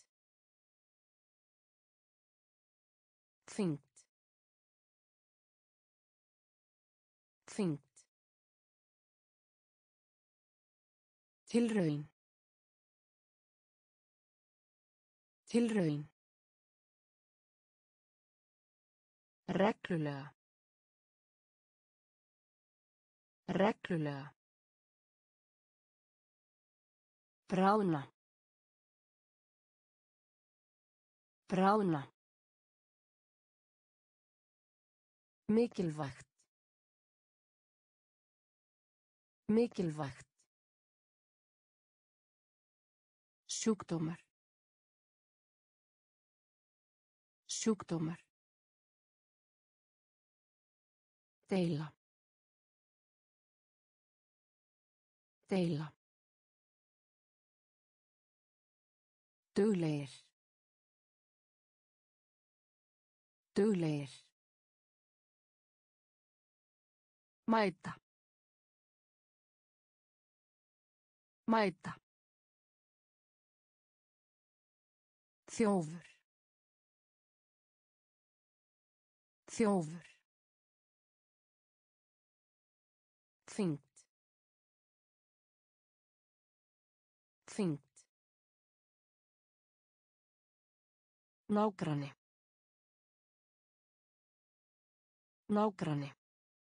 Þyngd. Þyngd. Tilraun. Tilraun. Reglulega. Reglulega. Bráðna. Bráðna. Mikilvægt. Mikilvægt. Sjúkdómar. Sjúkdómar. Deila. Deila. Duglegir. Duglegir. Mæta. Mæta. Þjófur. Þjófur. Þyngd. Þyngd. Nágranni. Nágranni.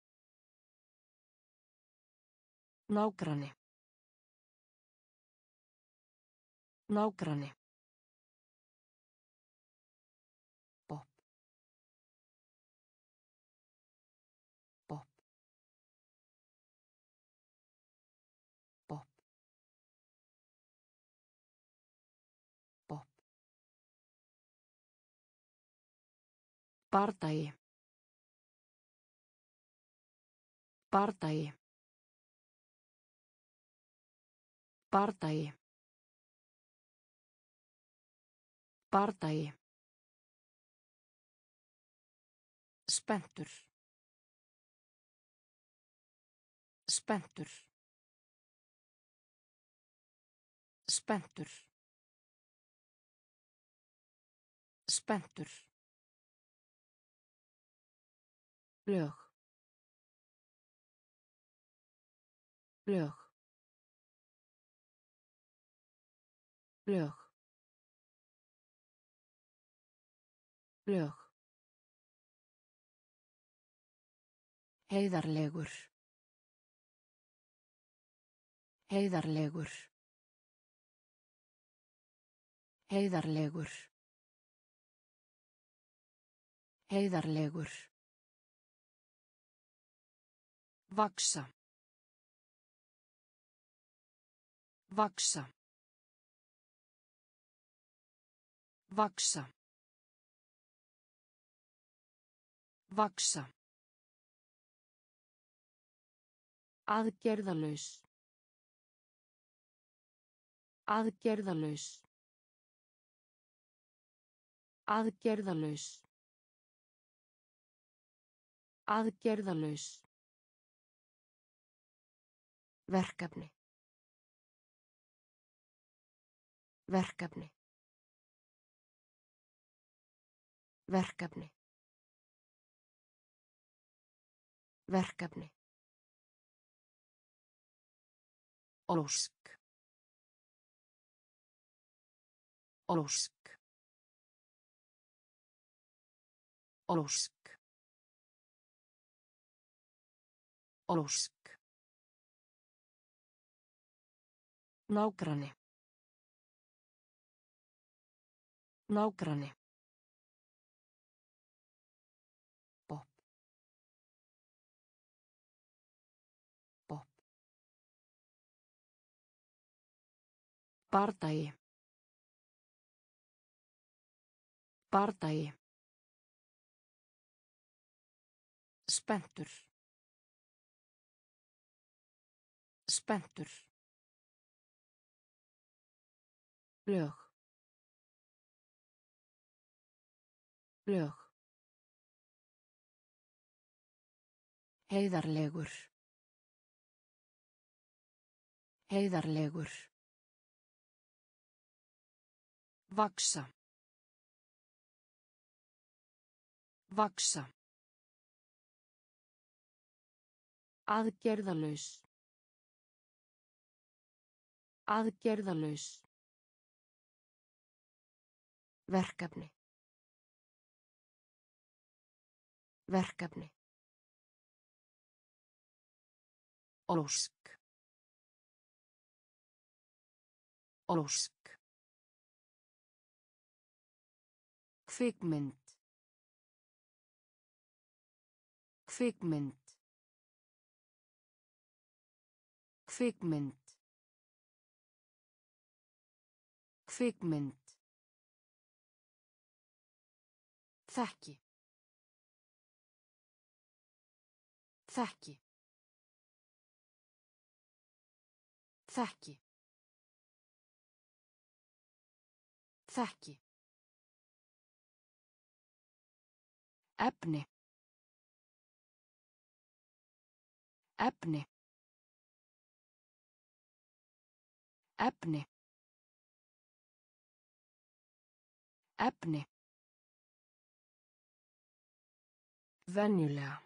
Nágranni. Nágranni. Pop. Pop. Pop. Pop. Bardagi. Bardagi. Bardagi. Bardagi. Spenntur. Spenntur. Spenntur. Spenntur. Lög. Lög. Lög. Lög. Heiðarlegur. Heiðarlegur. Heiðarlegur. Heiðarlegur. Vaxa. Vaxa. Vaxa. Vaxa. Aðgerðalaus. Aðgerðalaus. Aðgerðalaus. Aðgerðalaus. Verkefni. Verkefni. Verkefni. Verkefni. Ósk. Ósk. Ósk. Ósk. Nágranni. Nágranni. Pop. Pop. Bardagi. Bardagi. Spenntur. Spenntur. Lög. Lög. Heiðarlegur. Heiðarlegur. Vaxa. Vaxa. Aðgerðalaus. Aðgerðalaus. Verkefni. Verkefni. Ósk. Ósk. Kvikmynd. Kvikmynd. Kvikmynd. Kvikmynd. Þekki. Þekki. Þekki. Þekki. Efni. Efni. Efni. Efni. Venjulega.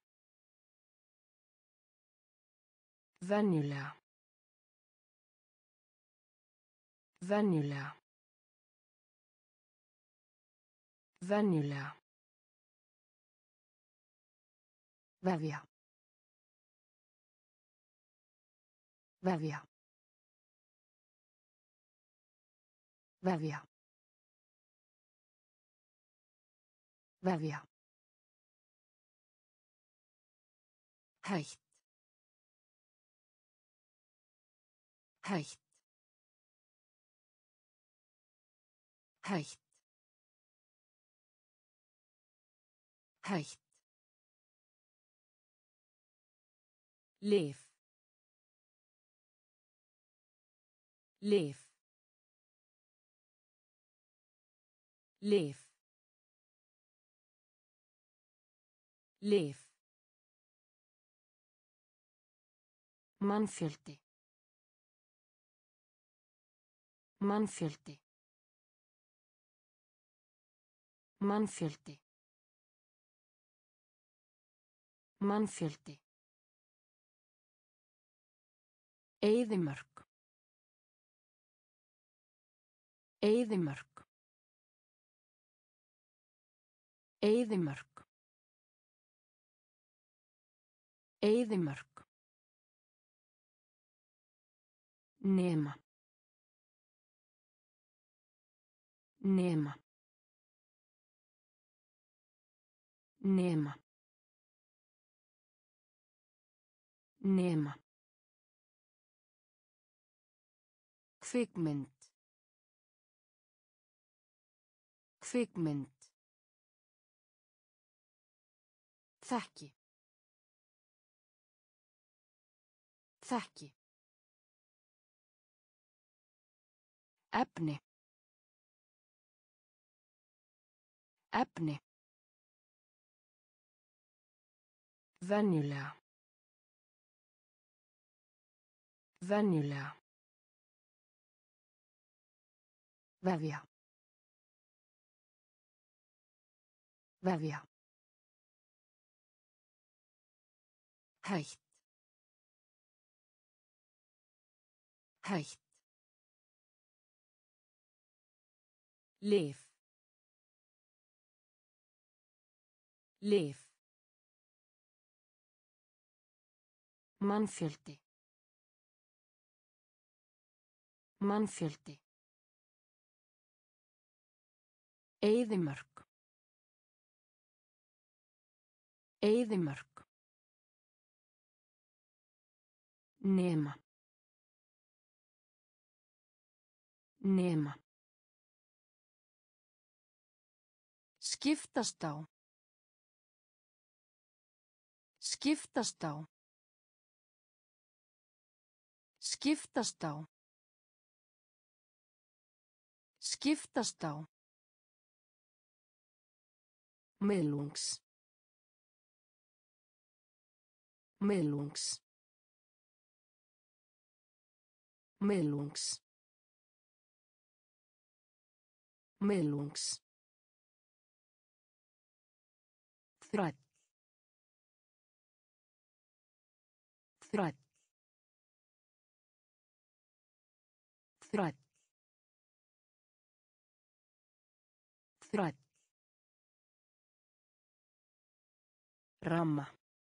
Venjulega. Venjulega. Venjulega. Vefja. Vefja. Vefja. Vefja. Hætt. Hætt. Hætt. Hætt. Lyf. Lyf. Lyf. Lyf. Mannfjöldi. Mannfjöldi. Mannfjöldi. Mannfjöldi. Eyðimörk. Eyðimörk. Eyðimörk. Eyðimörk. Nema. Nema. Nema. Nema. Kvikmynd. Kvikmynd. Þekki. Þekki. Efni. Efni. Venjulega. Venjulega. Vefja. Vefja. Hætt. Hætt. Lyf. Lyf. Mannfjöldi. Mannfjöldi. Eyðimörk. Eyðimörk. Nema. Nema. Skiptast á. Skiptast á. Skiptast á. Skiptast á. Miðlungs. Miðlungs. Miðlungs. Miðlungs. Þræll. Þræll. Þræll. Þræll. Ramma.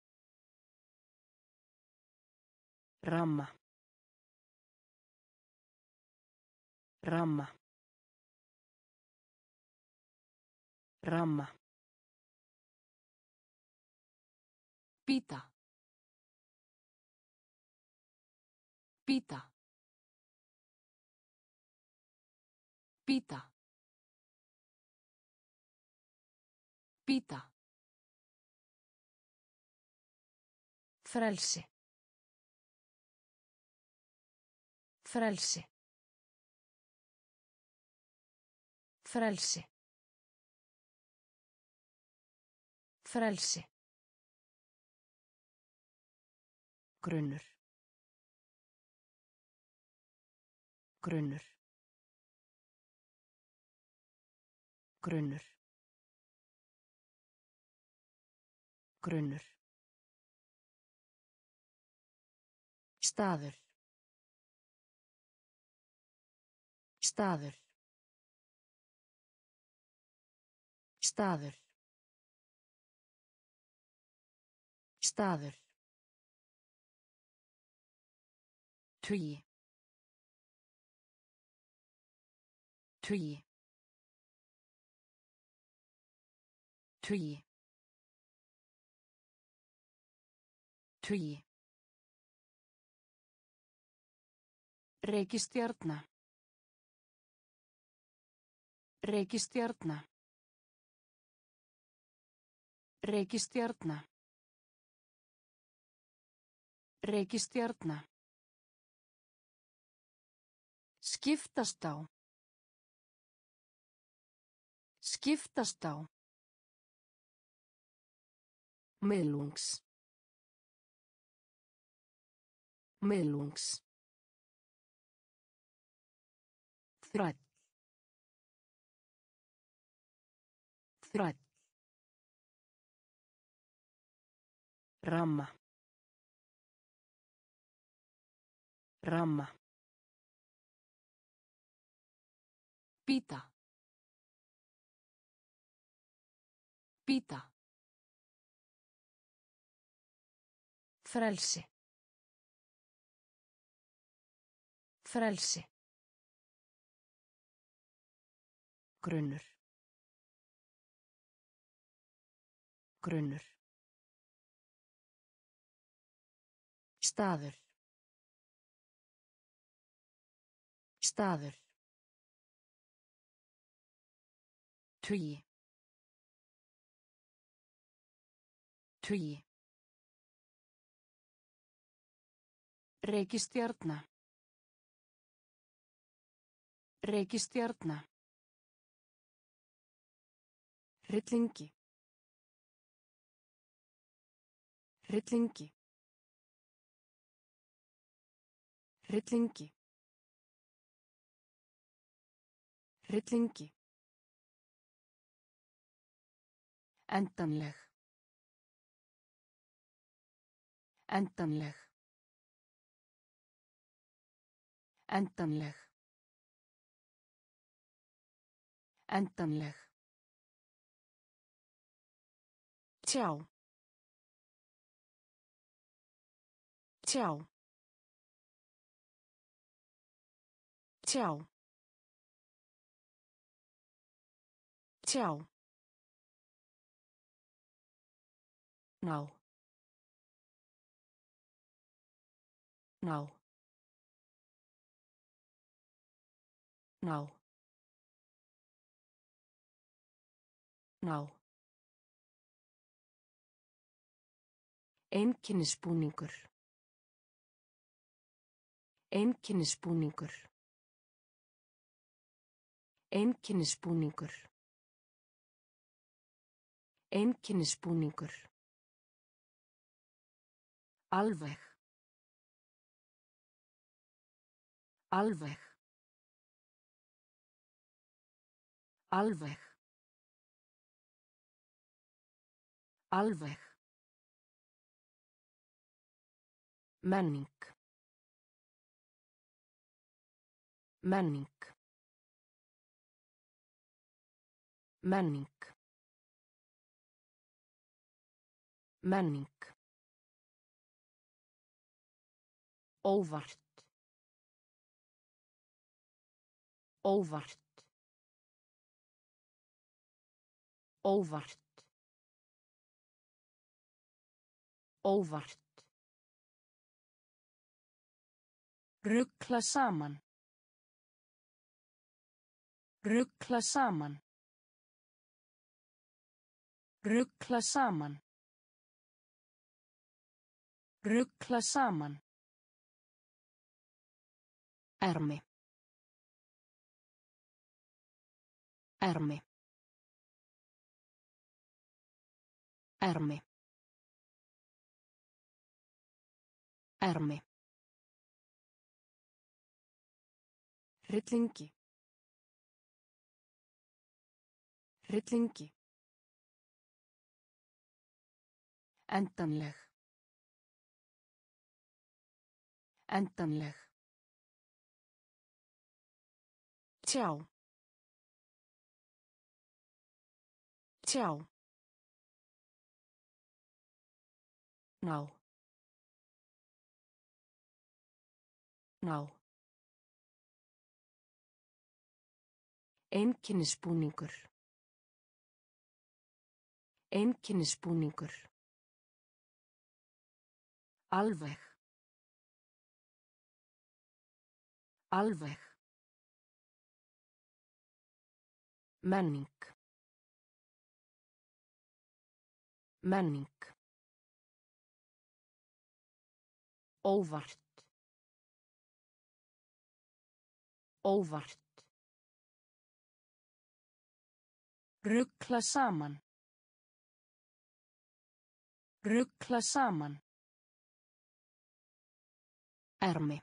Ramma. Ramma. Ramma. Pita. Pita. Pita. Pita. Frelsi. Frelsi. Frelsi. Frelsi. Grunnur. Grunnur. Grunnur. Grunnur. Staður. Staður. Staður. Staður. Tugi. Tugi. Tugi. Tugi. Reikistjarna. Reikistjarna. Reikistjarna. Reikistjarna. Skiptast á. Skiptast á. Miðlungs. Miðlungs. Þræll. Þræll. Ramma. Ramma. Pita. Pita. Frelsi. Frelsi. Grunnur. Grunnur. Staður. Staður. Tugi. Tugi. Reikistjarna. Reikistjarna. Hryllingi. Hryllingi. Hryllingi. Hryllingi. Endanleg. Endanleg. Endanleg. Endanleg. Tjá. Tjá. Tjá. Tjá. Ná. Ná. Ná. ná, einkennisbúningur, einkennisbúningur, einkennisbúningur, einkennisbúningur, alveg, alveg, alveg, alveg, menning, menning, menning, menning, óvart, óvart, óvart, óvart, rugla saman, rugla saman, rugla saman, rugla saman, ermi, ermi, ermi, ermi, hryllingi, hryllingi, endanleg, endanleg, tjá, tjá, ná, ná, einkennisbúningur, einkennisbúningur, alveg, alveg, menning, menning, óvart, óvart, rugla saman, rugla saman, ermi,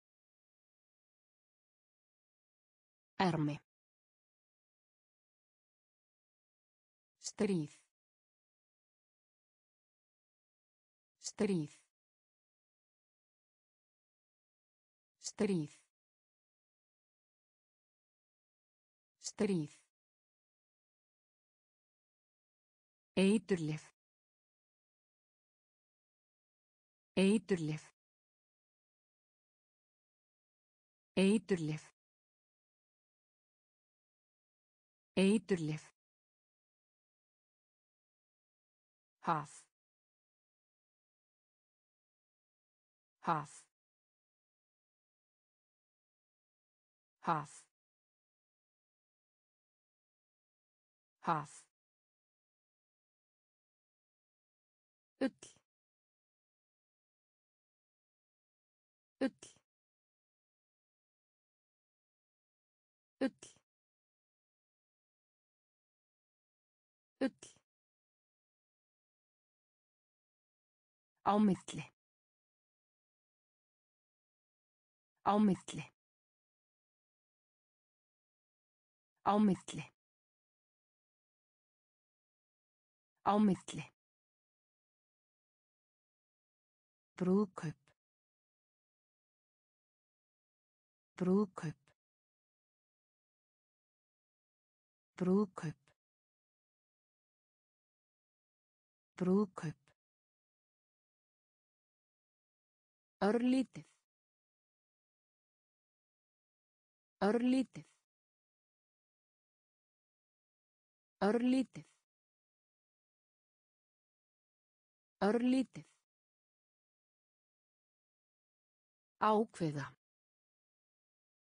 ermi, stríð, stríð, stríð, stríð, eiturlyf, eiturlyf, eiturlyf, eiturlyf, haf, haf, haf, haf, ull, ull, ull, ull, á milli, á milli, á milli, á milli, brúðkaup, brúðkaup, brúðkaup, brúðkaup, örlítið, örlítið, örlítið, örlítið, ákveða,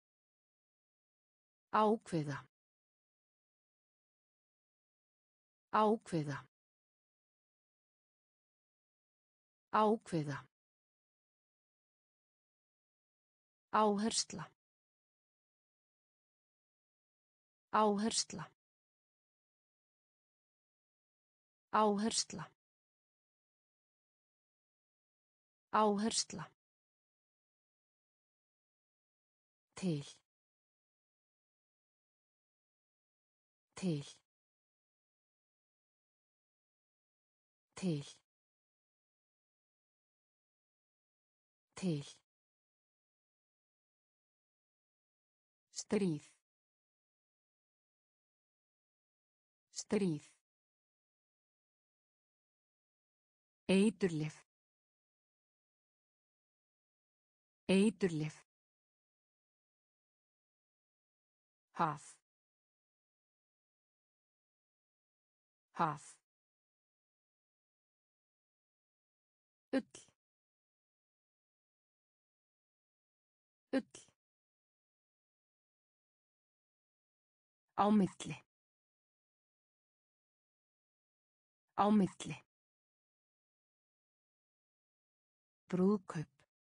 ákveða, Ákveða. Ákveða. Áhersla. Áhersla. Áhersla. Áhersla. Til. Til. Til. Til. Stríð. Stríð. Eiturlyf. Eiturlyf. Haf. Haf. Ull. Ull. Á milli. Á milli. Brúðkaup.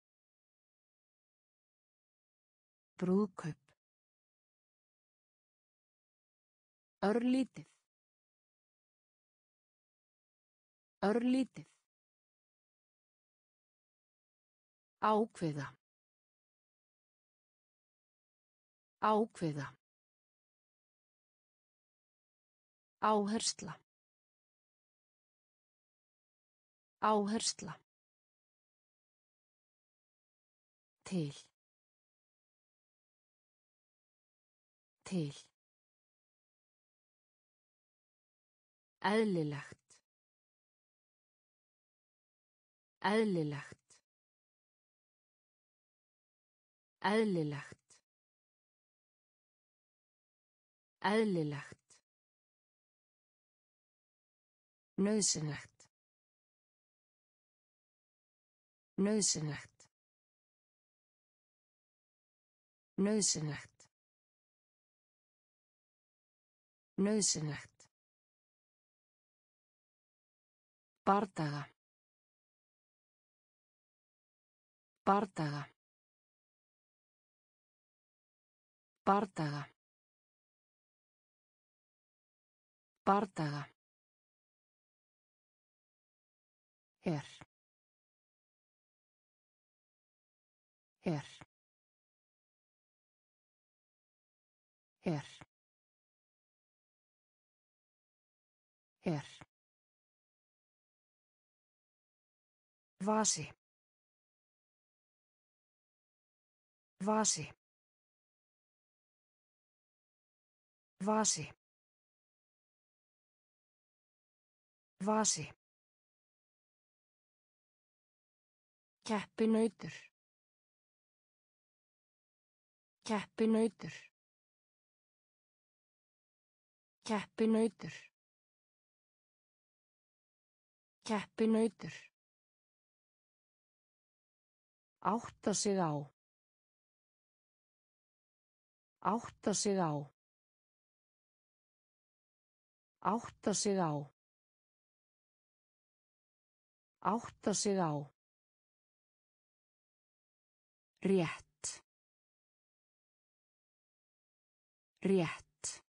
Brúðkaup. Örlítið. Örlítið. Ákveða. Ákveða. Áhersla. Áhersla. Til. Til. Eðlilegt. Eðlilegt. Eðlilegt. Eðlilegt. Nauðsynlegt. Nauðsynlegt. Nauðsynlegt. Nauðsynlegt. Bardaga. Bardaga. Bardaga. Bardaga. Her. Her. Her. Her. Vasi. Vasi. Vasi. Vasi. Keppinautur. Keppinautur. Keppinautur. Keppinautur. Átta sig á. Átta sig á. Átta sig á. Átta sig á. Rétt. Rétt.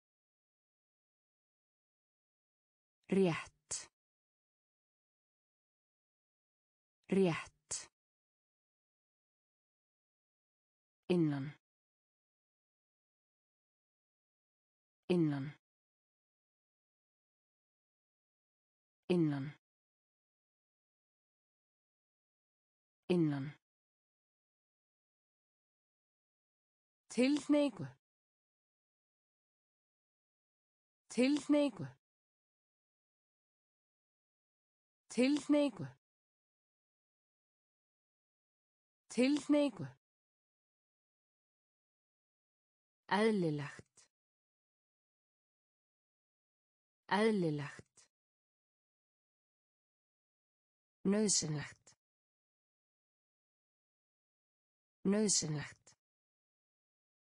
Rétt. Rétt. Innan. Innan. Innan. Innan. Tilhneigu. Tilhneigu. Tilhneigu. Tilhneigu. Eðlilegt. Eðlilegt. Nauðsynlegt. Nauðsynlegt.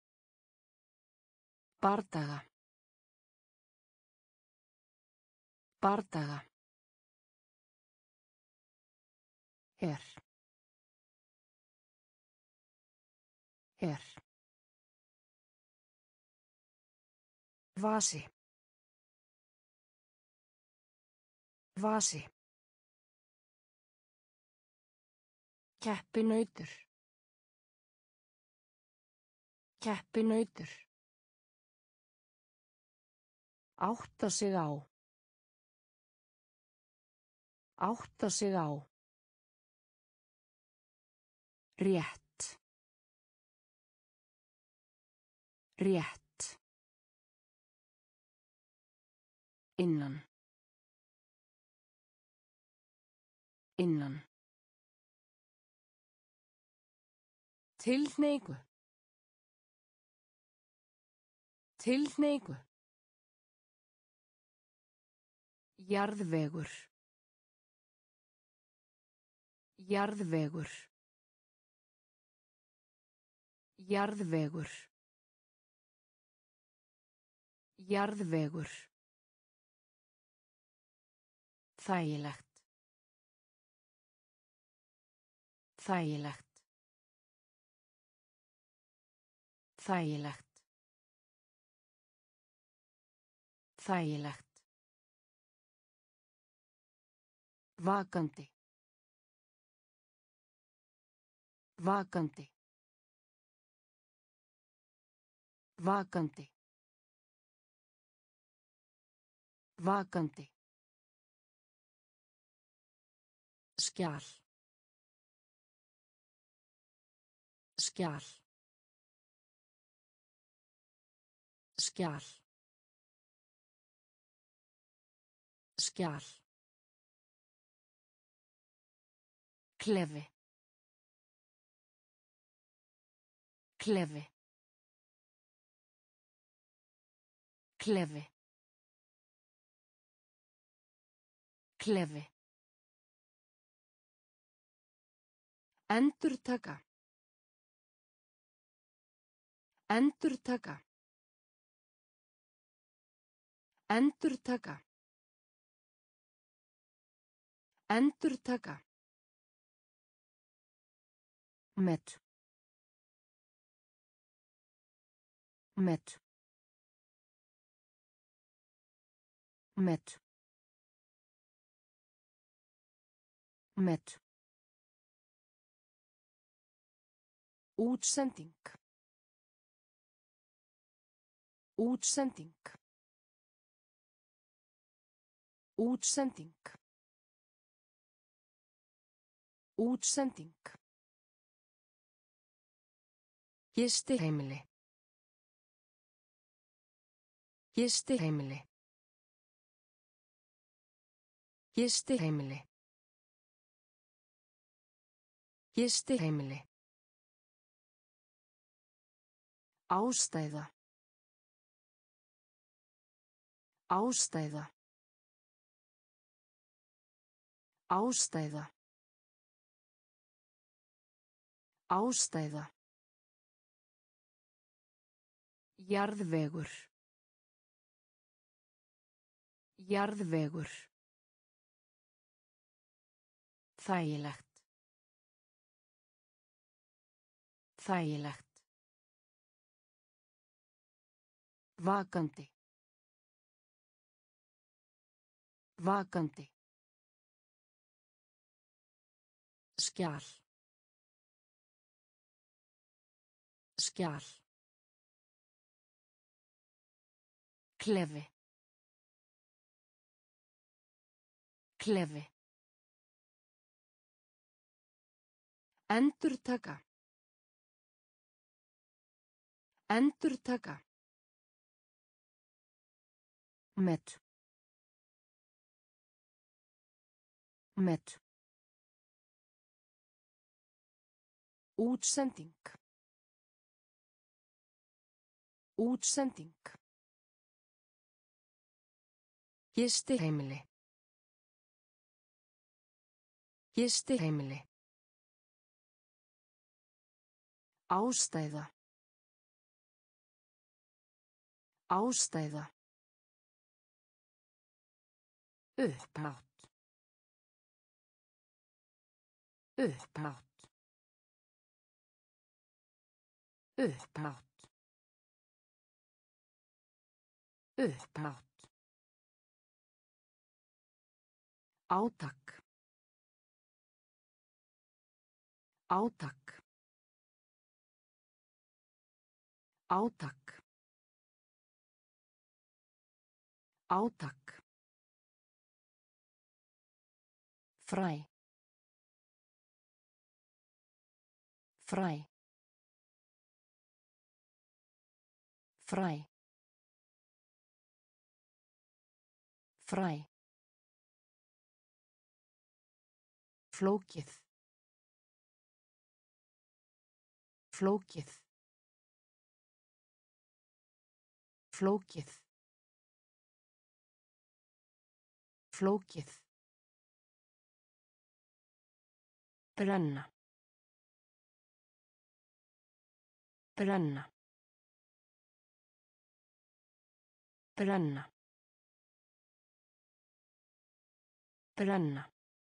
Bardaga. Bardaga. Her. Her. Vasi. Vasi. Keppinautur. Keppinautur. Átta sig á. Átta sig á. Rétt. Rétt. Innan. Innan. Tilhneigu. Tilhneigu. Jarðvegur. Jarðvegur. Jarðvegur. Jarðvegur. Þægilegt. Þægilegt. Þægilegt. Þægilegt. Vakandi. Vakandi. Vakandi. Vakandi. Skjal. Skjal. Skjal. Skjal. Klefi. Klefi. Klefi. Klefi. Endurtaka. Endurtaka. Endurtaka. Endurtaka. Met. Met. Met. Met. Útsending. Útsending. Útsending. Útsending. Gistiheimili. Gistiheimili. Gistiheimili. Gistiheimili. Ástæða. Ástæða. Ástæða. Ástæða. Jarðvegur. Jarðvegur. Þægilegt. Þægilegt. Vakandi. Vakandi. Skjal. Skjal. Klefi. Klefi. Endurtaka. Endurtaka. Met. Met. Útsending. Útsending. Gistiheimili. Gistiheimili. Ástæða. Ástæða. Upphátt. Upphátt. Upphátt. Upphátt. Átak. Átak. Átak. Átak. Fræ. Fræ. Fræ. Fræ. Flókið. Flókið. Flókið. Flókið. Brenna. Brenna. Brenna. Brenna.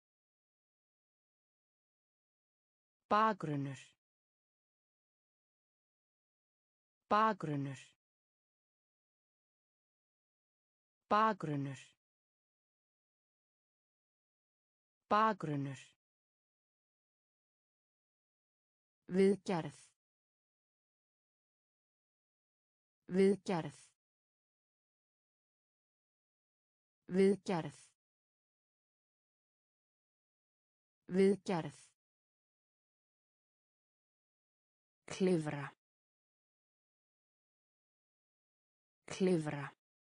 Bakgrunnur. Bakgrunnur. Bakgrunnur. Bakgrunnur. Viðgerð. Viðgerð. Viðgerð. Viðgerð. Klifra. Klifra.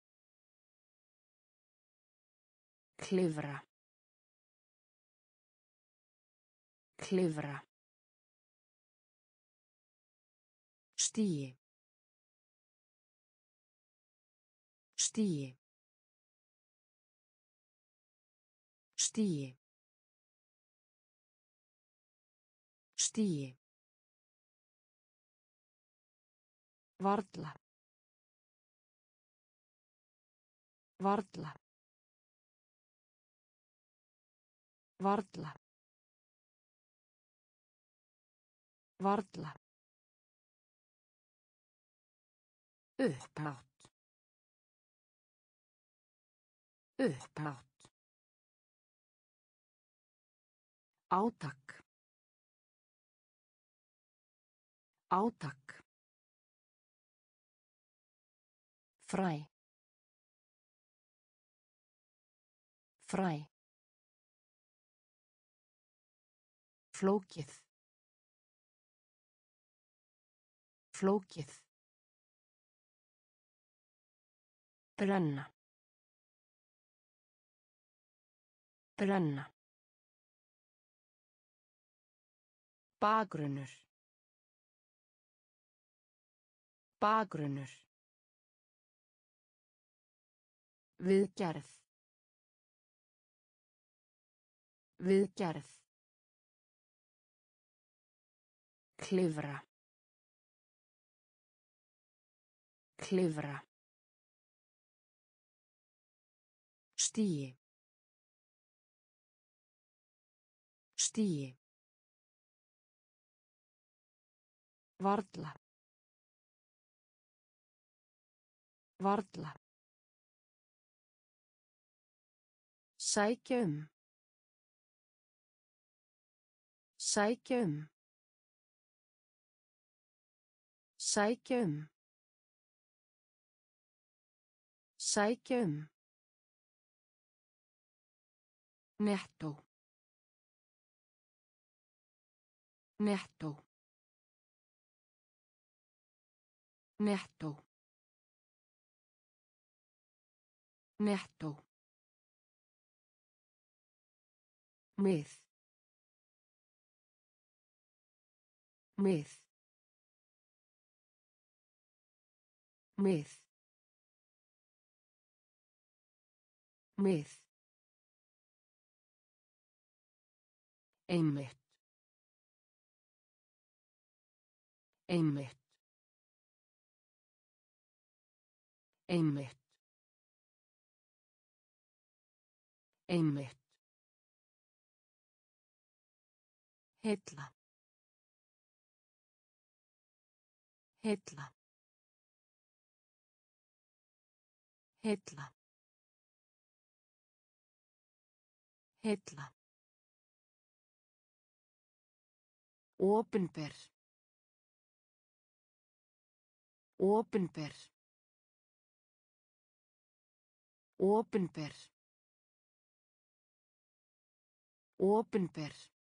Klifra. Klifra. Stigi. Stigi. Stigi. Stigi. Varla. Varla. Varla. Varla. Upphátt. Upphátt. Átak. Átak. Fræ. Fræ. Flókið. Flókið. Brenna. Brenna. Bakgrunnur. Bakgrunnur. Viðgerð. Viðgerð. Klifra. Klifra. Stigi. Stigi. Varla. Varla. Sækja um. Sækja um. Sækja um. Sækja um. Nettó. Nettó. Nettó. Nettó. Mið. Mið. Mið. Mið. Einmitt. Einmitt. Einmitt. Einmitt. Heilla. Heilla. Heilla. Heilla. Opinber. Opinber. Opinber. Opinber.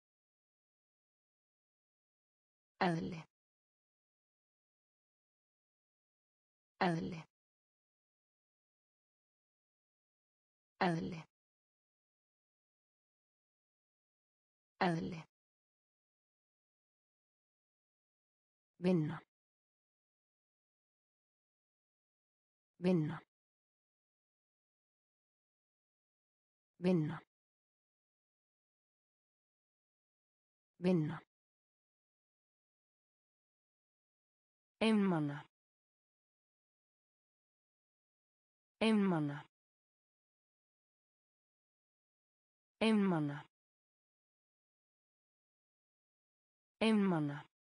Eðli. Eðli. Eðli. Eðli. Vinna. Vinna. Vinna. Vinna. Einmana. Einmana. Einmana. Einmana.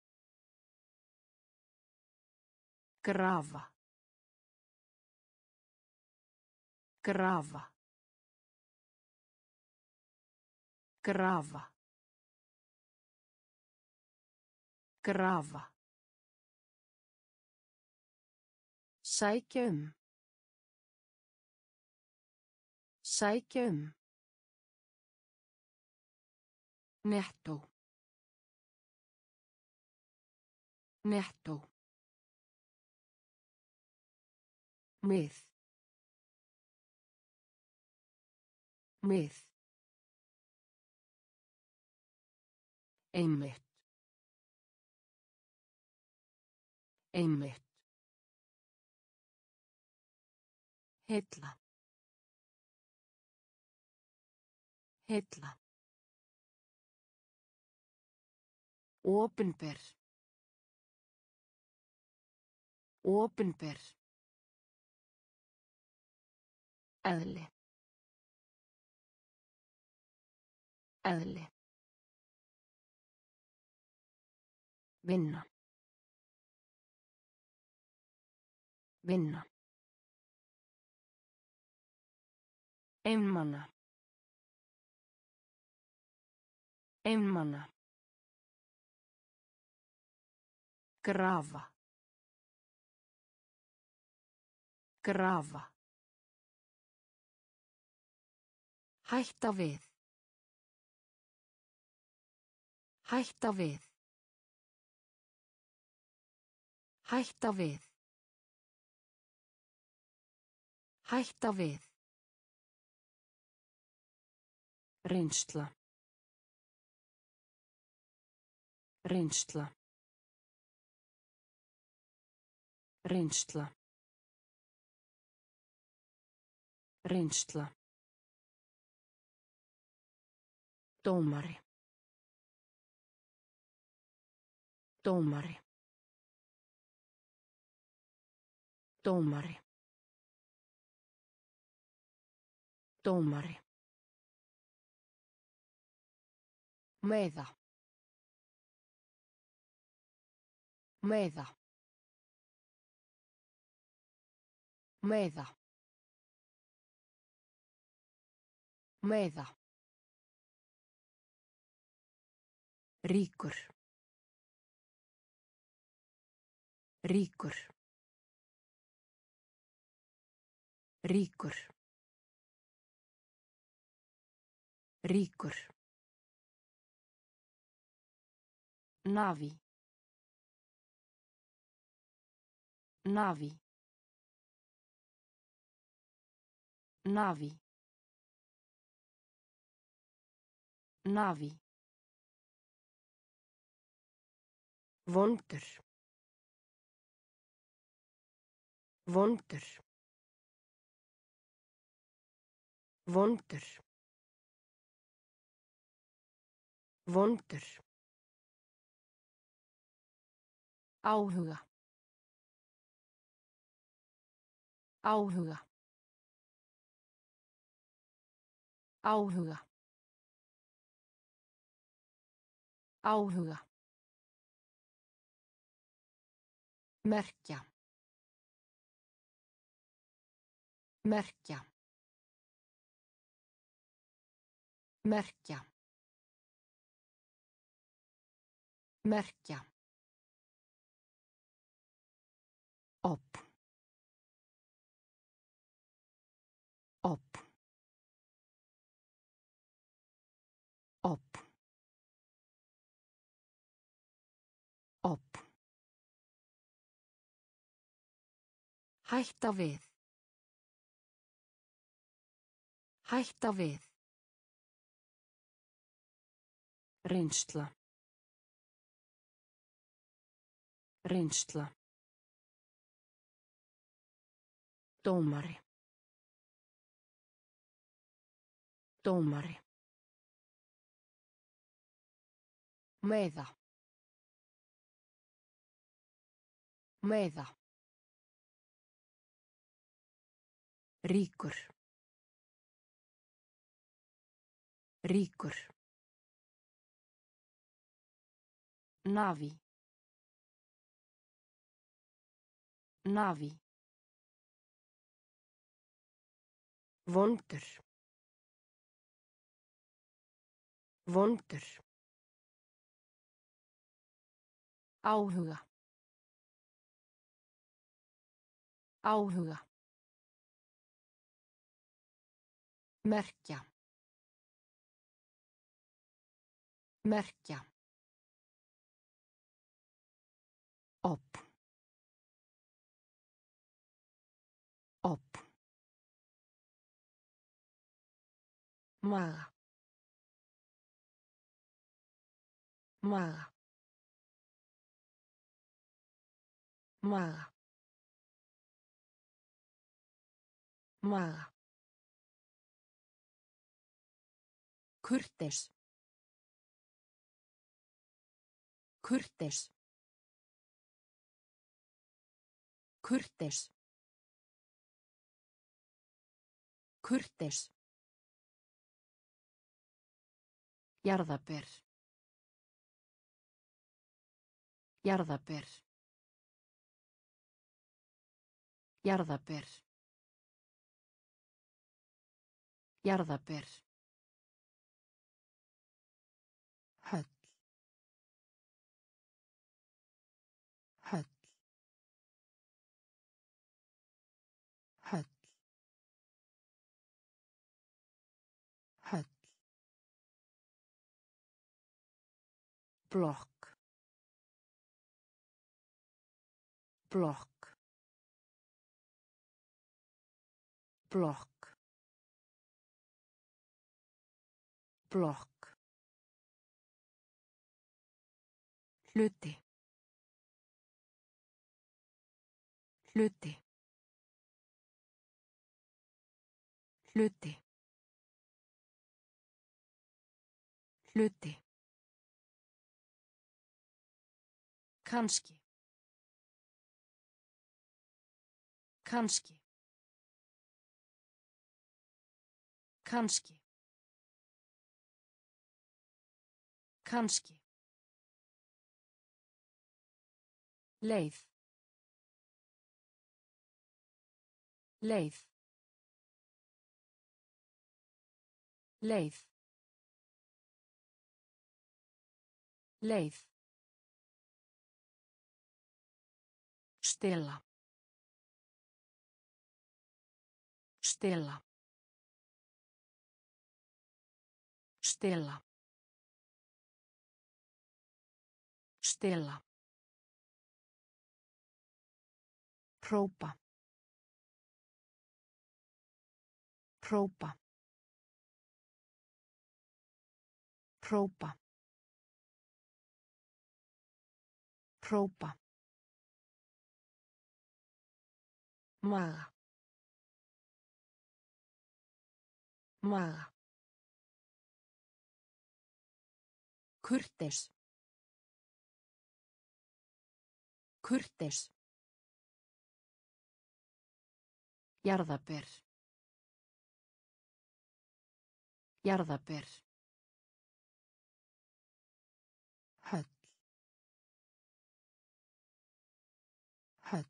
Grafa. Grafa. Grafa. Grafa. Sækja um. Sækja um. Nettó. Nettó. Mið. Mið. Einmitt. Einmitt. Heilla. Heilla. Opinber. Opinber. Eðli. Eðli. Vinna. Vinna. Einmana. Einmana. Grafa. Grafa. Hætta við. Hætta við. Hætta við. Hætta við. Reynsla. Reynsla. Reynsla. Reynsla. Dómari. Dómari. Dómari. Dómari. Meiða. Meiða. Meiða. Meiða. Ríkur. Ríkur. Ríkur. Ríkur. Navi. Navi. Navi. Navi. Vondur. Vondur. Vondur. Vondur. Áhuga. Áhuga. Áhuga. Áhuga. Merkja. Merkja. Merkja. Merkja. Opp. Opp. Opp. Opp. Hætta við. Hætta við. Reynsla. Reynsla. Dómari. Dómari. Meiða. Meiða. Ríkur. Ríkur. Navi. Navi. Vondur. Vondur. Áhuga. Áhuga. Merkja. Merkja. Opp. Opp. Maga. Maga. Maga. Maga. Kurteis. Kurteis. Kurteis. Kurteis. Jarðaber. Jarðaber. Jarðaber. Jarðaber. Höll. Höll. Höll. Höll. Blokk. Blokk. Blokk. Blokk. Hluti. Hluti. Hluti. Hluti. Kannski. Kannski. Kannski. Kannski. Leið. Leið. Leið. Leið. Stela. Stela. Stela. Stela. Hrópa. Hrópa. Hrópa. Hrópa. Maga. Maga. Kurteis. Kurteis. Jarðaber. Jarðaber. Höll. Höll.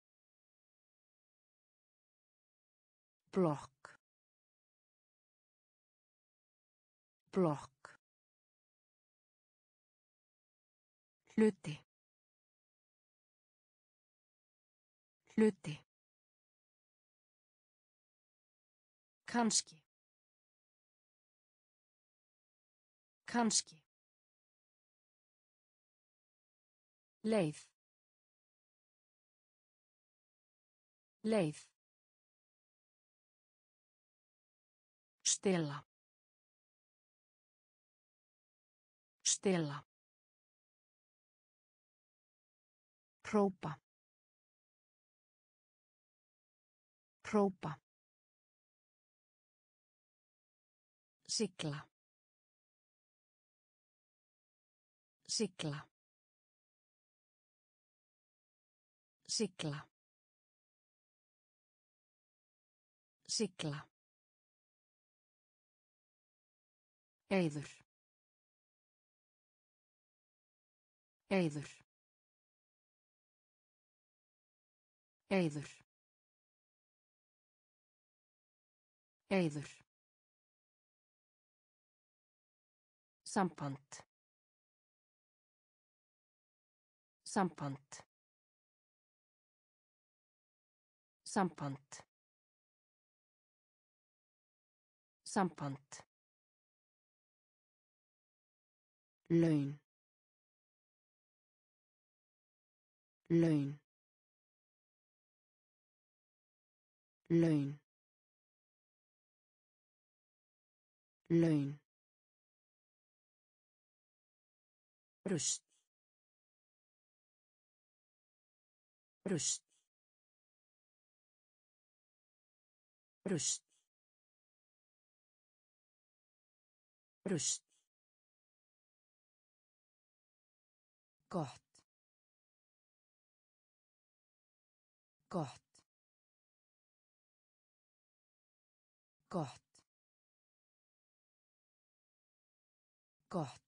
Blokk. Blokk. Hluti. Hluti. Kannski. Kannski. Leið. Leið. Stela. Stela. Hrópa. Hrópa. Sigla. Sigla. Sigla. Sigla. Eiður. Eiður. Eiður. Eiður. Samband. Samband. Samband. Samband. Laun. Laun. Laun. Laun. Rusl. Rusl. Rusl. Rusl. Gott. Gott. Gott. Gott.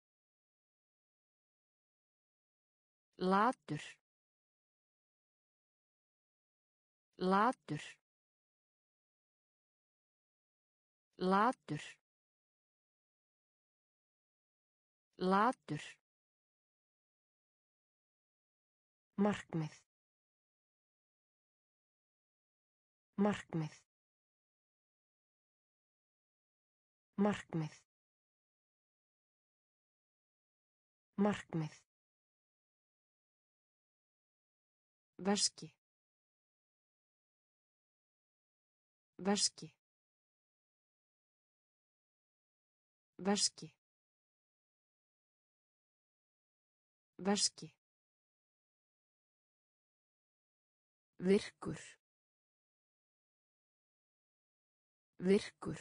Latur. Latur. Latur. Latur. Markmið. Markmið. Markmið. Markmið. Veski. Veski. Veski. Veski. Virkur. Virkur.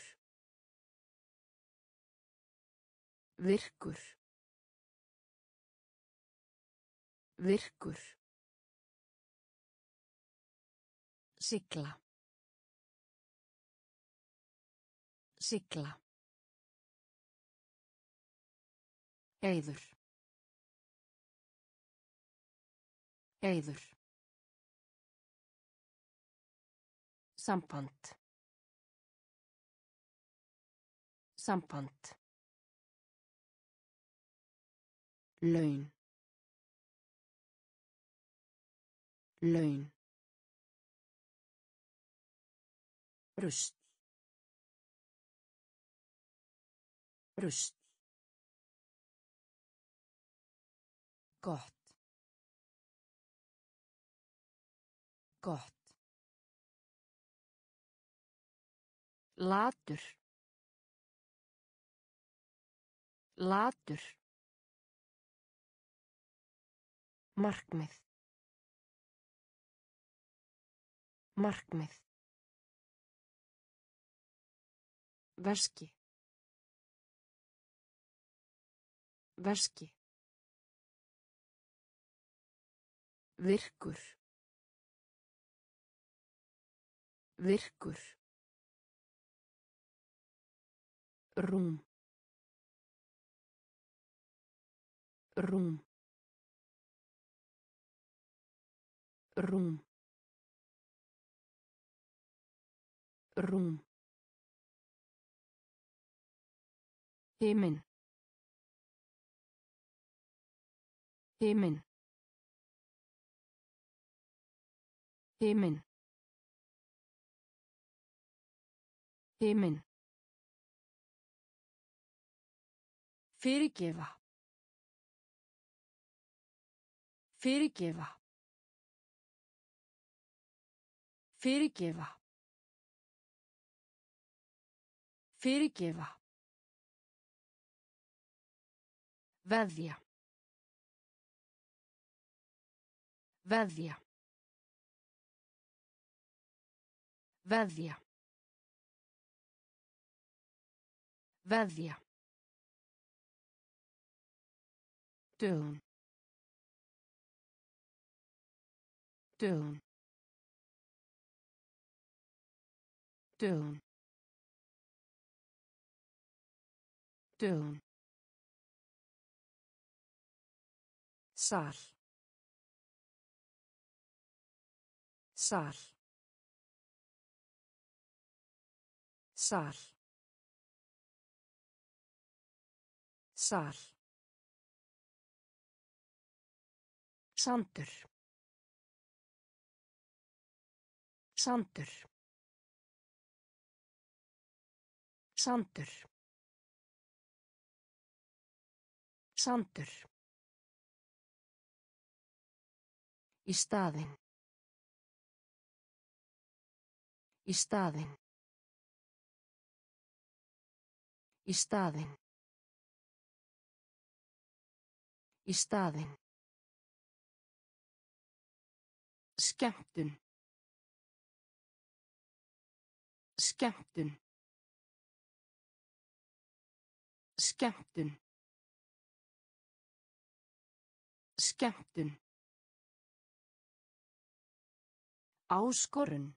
Virkur. Virkur. Sigla. Sigla. Eiður. Eiður. Samband. Samband. Laun. Laun. Rusl. Rusl. Gott. Gott. Latur. Latur. Markmið. Markmið. Veski. Veski. Virkur. Virkur. rúm rúm rúm rúm himinn himinn himinn himinn fyrirgefa fyrirgefa fyrirgefa fyrirgefa veðja veðja veðja veðja dögun dögun dögun dögun sal sal sal sal sandur sandur sandur sandur í staðinn í staðinn í staðinn í staðinn skemmtun skemmtun skemmtun skemmtun áskorun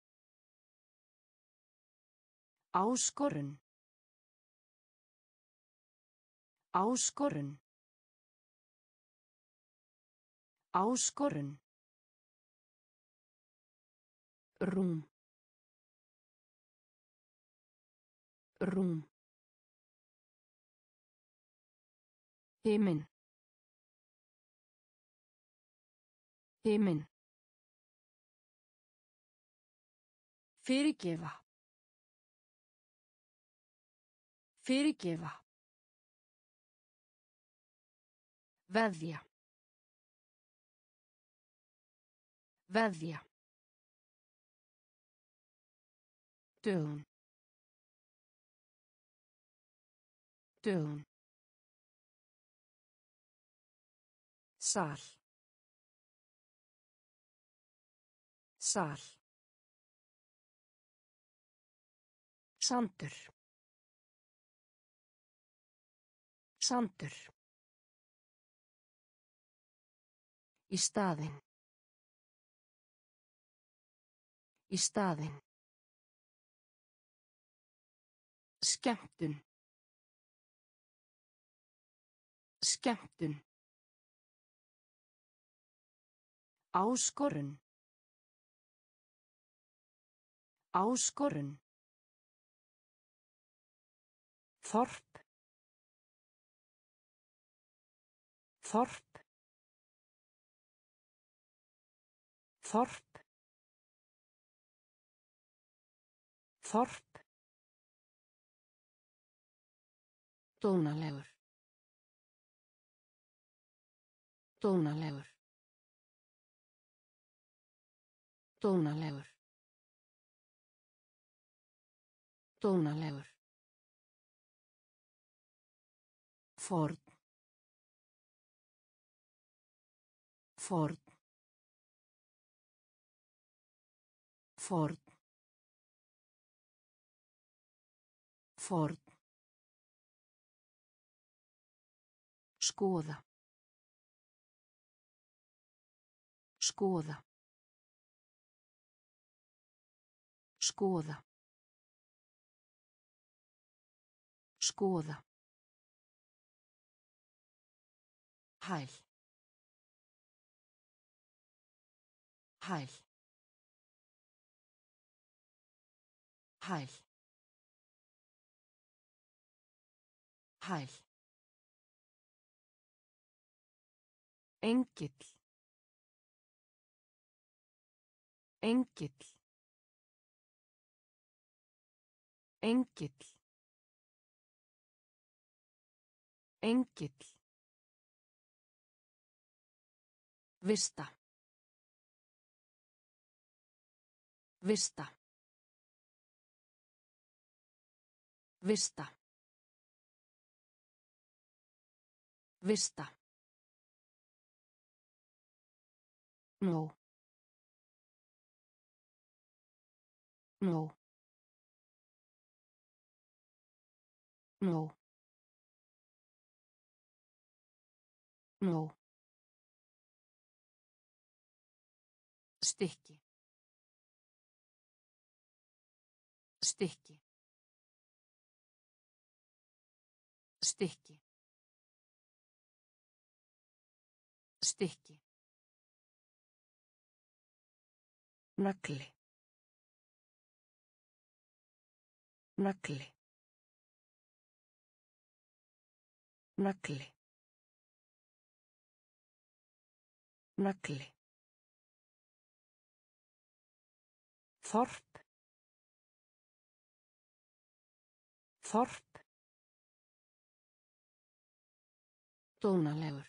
áskorun áskorun áskorun rúm rúm himinn himinn fyrirgefa fyrirgefa veðja veðja dögun dögun sal sal sandur sandur í staðinn í staðinn skemmtun skemmtun áskorun áskorun þorp þorp þorp þorp dónalegur dónalegur dónalegur dónalegur Ford Ford Ford Ford skoða skoða skoða Skoða. Hæl. Hæl. Hæl. Hæl. Engill. Engill. Engill. Engill. Vista. Vista. Vista. Vista. No. No. No. No. Stykki. Stykki. Stykki. Stykki. Nagli. Nagli. Nagli. Nagli. Þorp. Þorp. Dónalegur.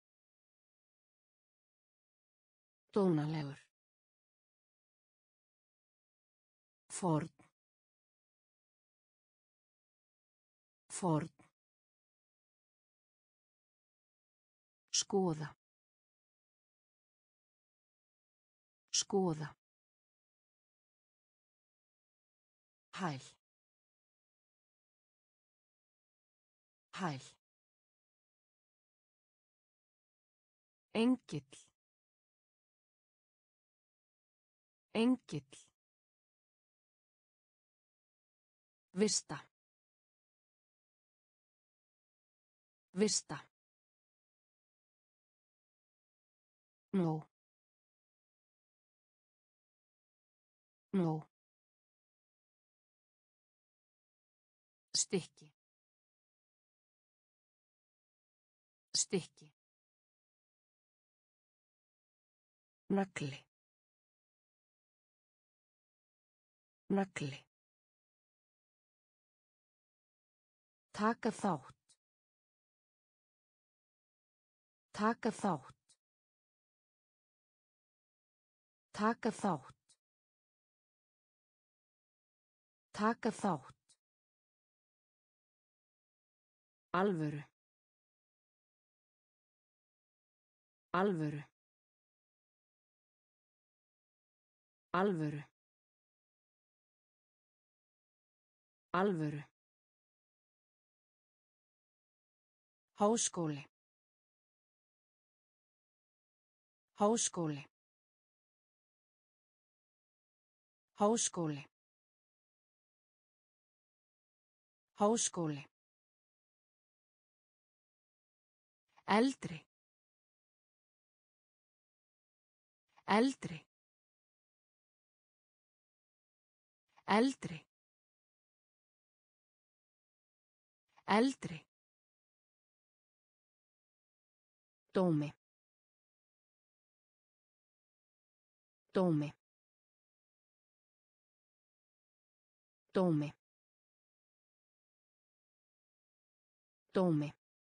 Dónalegur. Ford. Ford. Skoða. Skoða. Hæl. Hæl. Engill. Engill. Vista. Vista. No. No. Stykki. Stykki. Nagli. Nagli. Taka þátt. Taka þátt. Taka þátt. Taka þátt. Alvöru. Alvöru. Alvöru. Alvöru. Háskóli. Háskóli. Háskóli. Háskóli. Eldri. Eldri. Eldri. Eldri. Dómi. Dómi. Dómi. Dómi.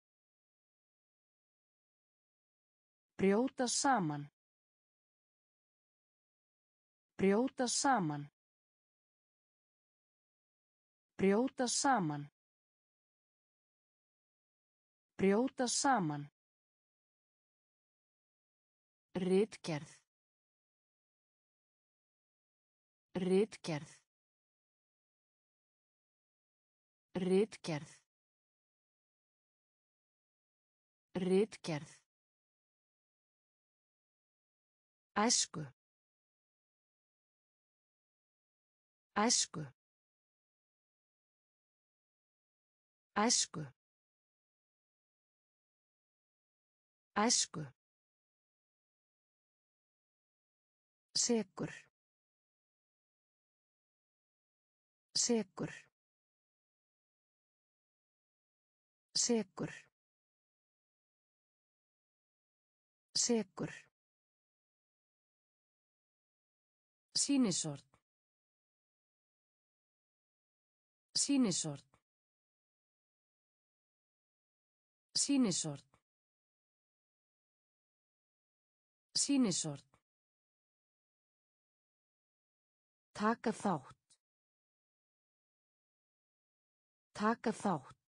Brjóta saman. Brjóta saman. Brjóta saman. Brjóta saman. Ritgerð. Ritgerð. Ritgerð. Ritgerð. Æsku. Æsku. Æsku. Æsku. Sekur. Sekur. Sekur. Sekur. Sýnisort. Sýnisort. Sýnisort. Sýnisort. Taka þátt. Taka þátt.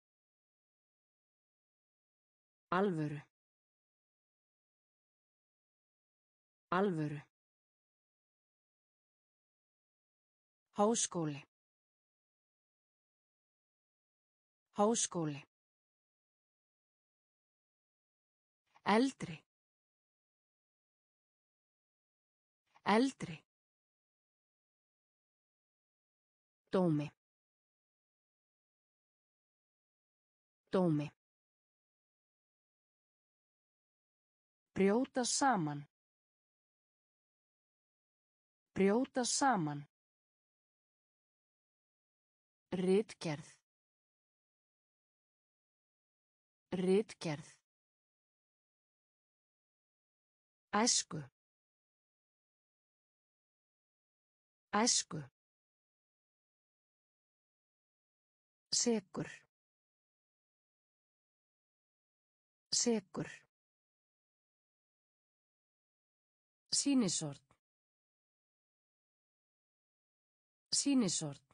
Alvöru. Alvöru. Háskóli. Háskóli. Eldri. Eldri. Dómi. Dómi. Brjóta saman. Brjóta saman. Ritgerð. Ritgerð. Æsku. Æsku. Sekur. Sekur. Sýnisort. Sýnisort.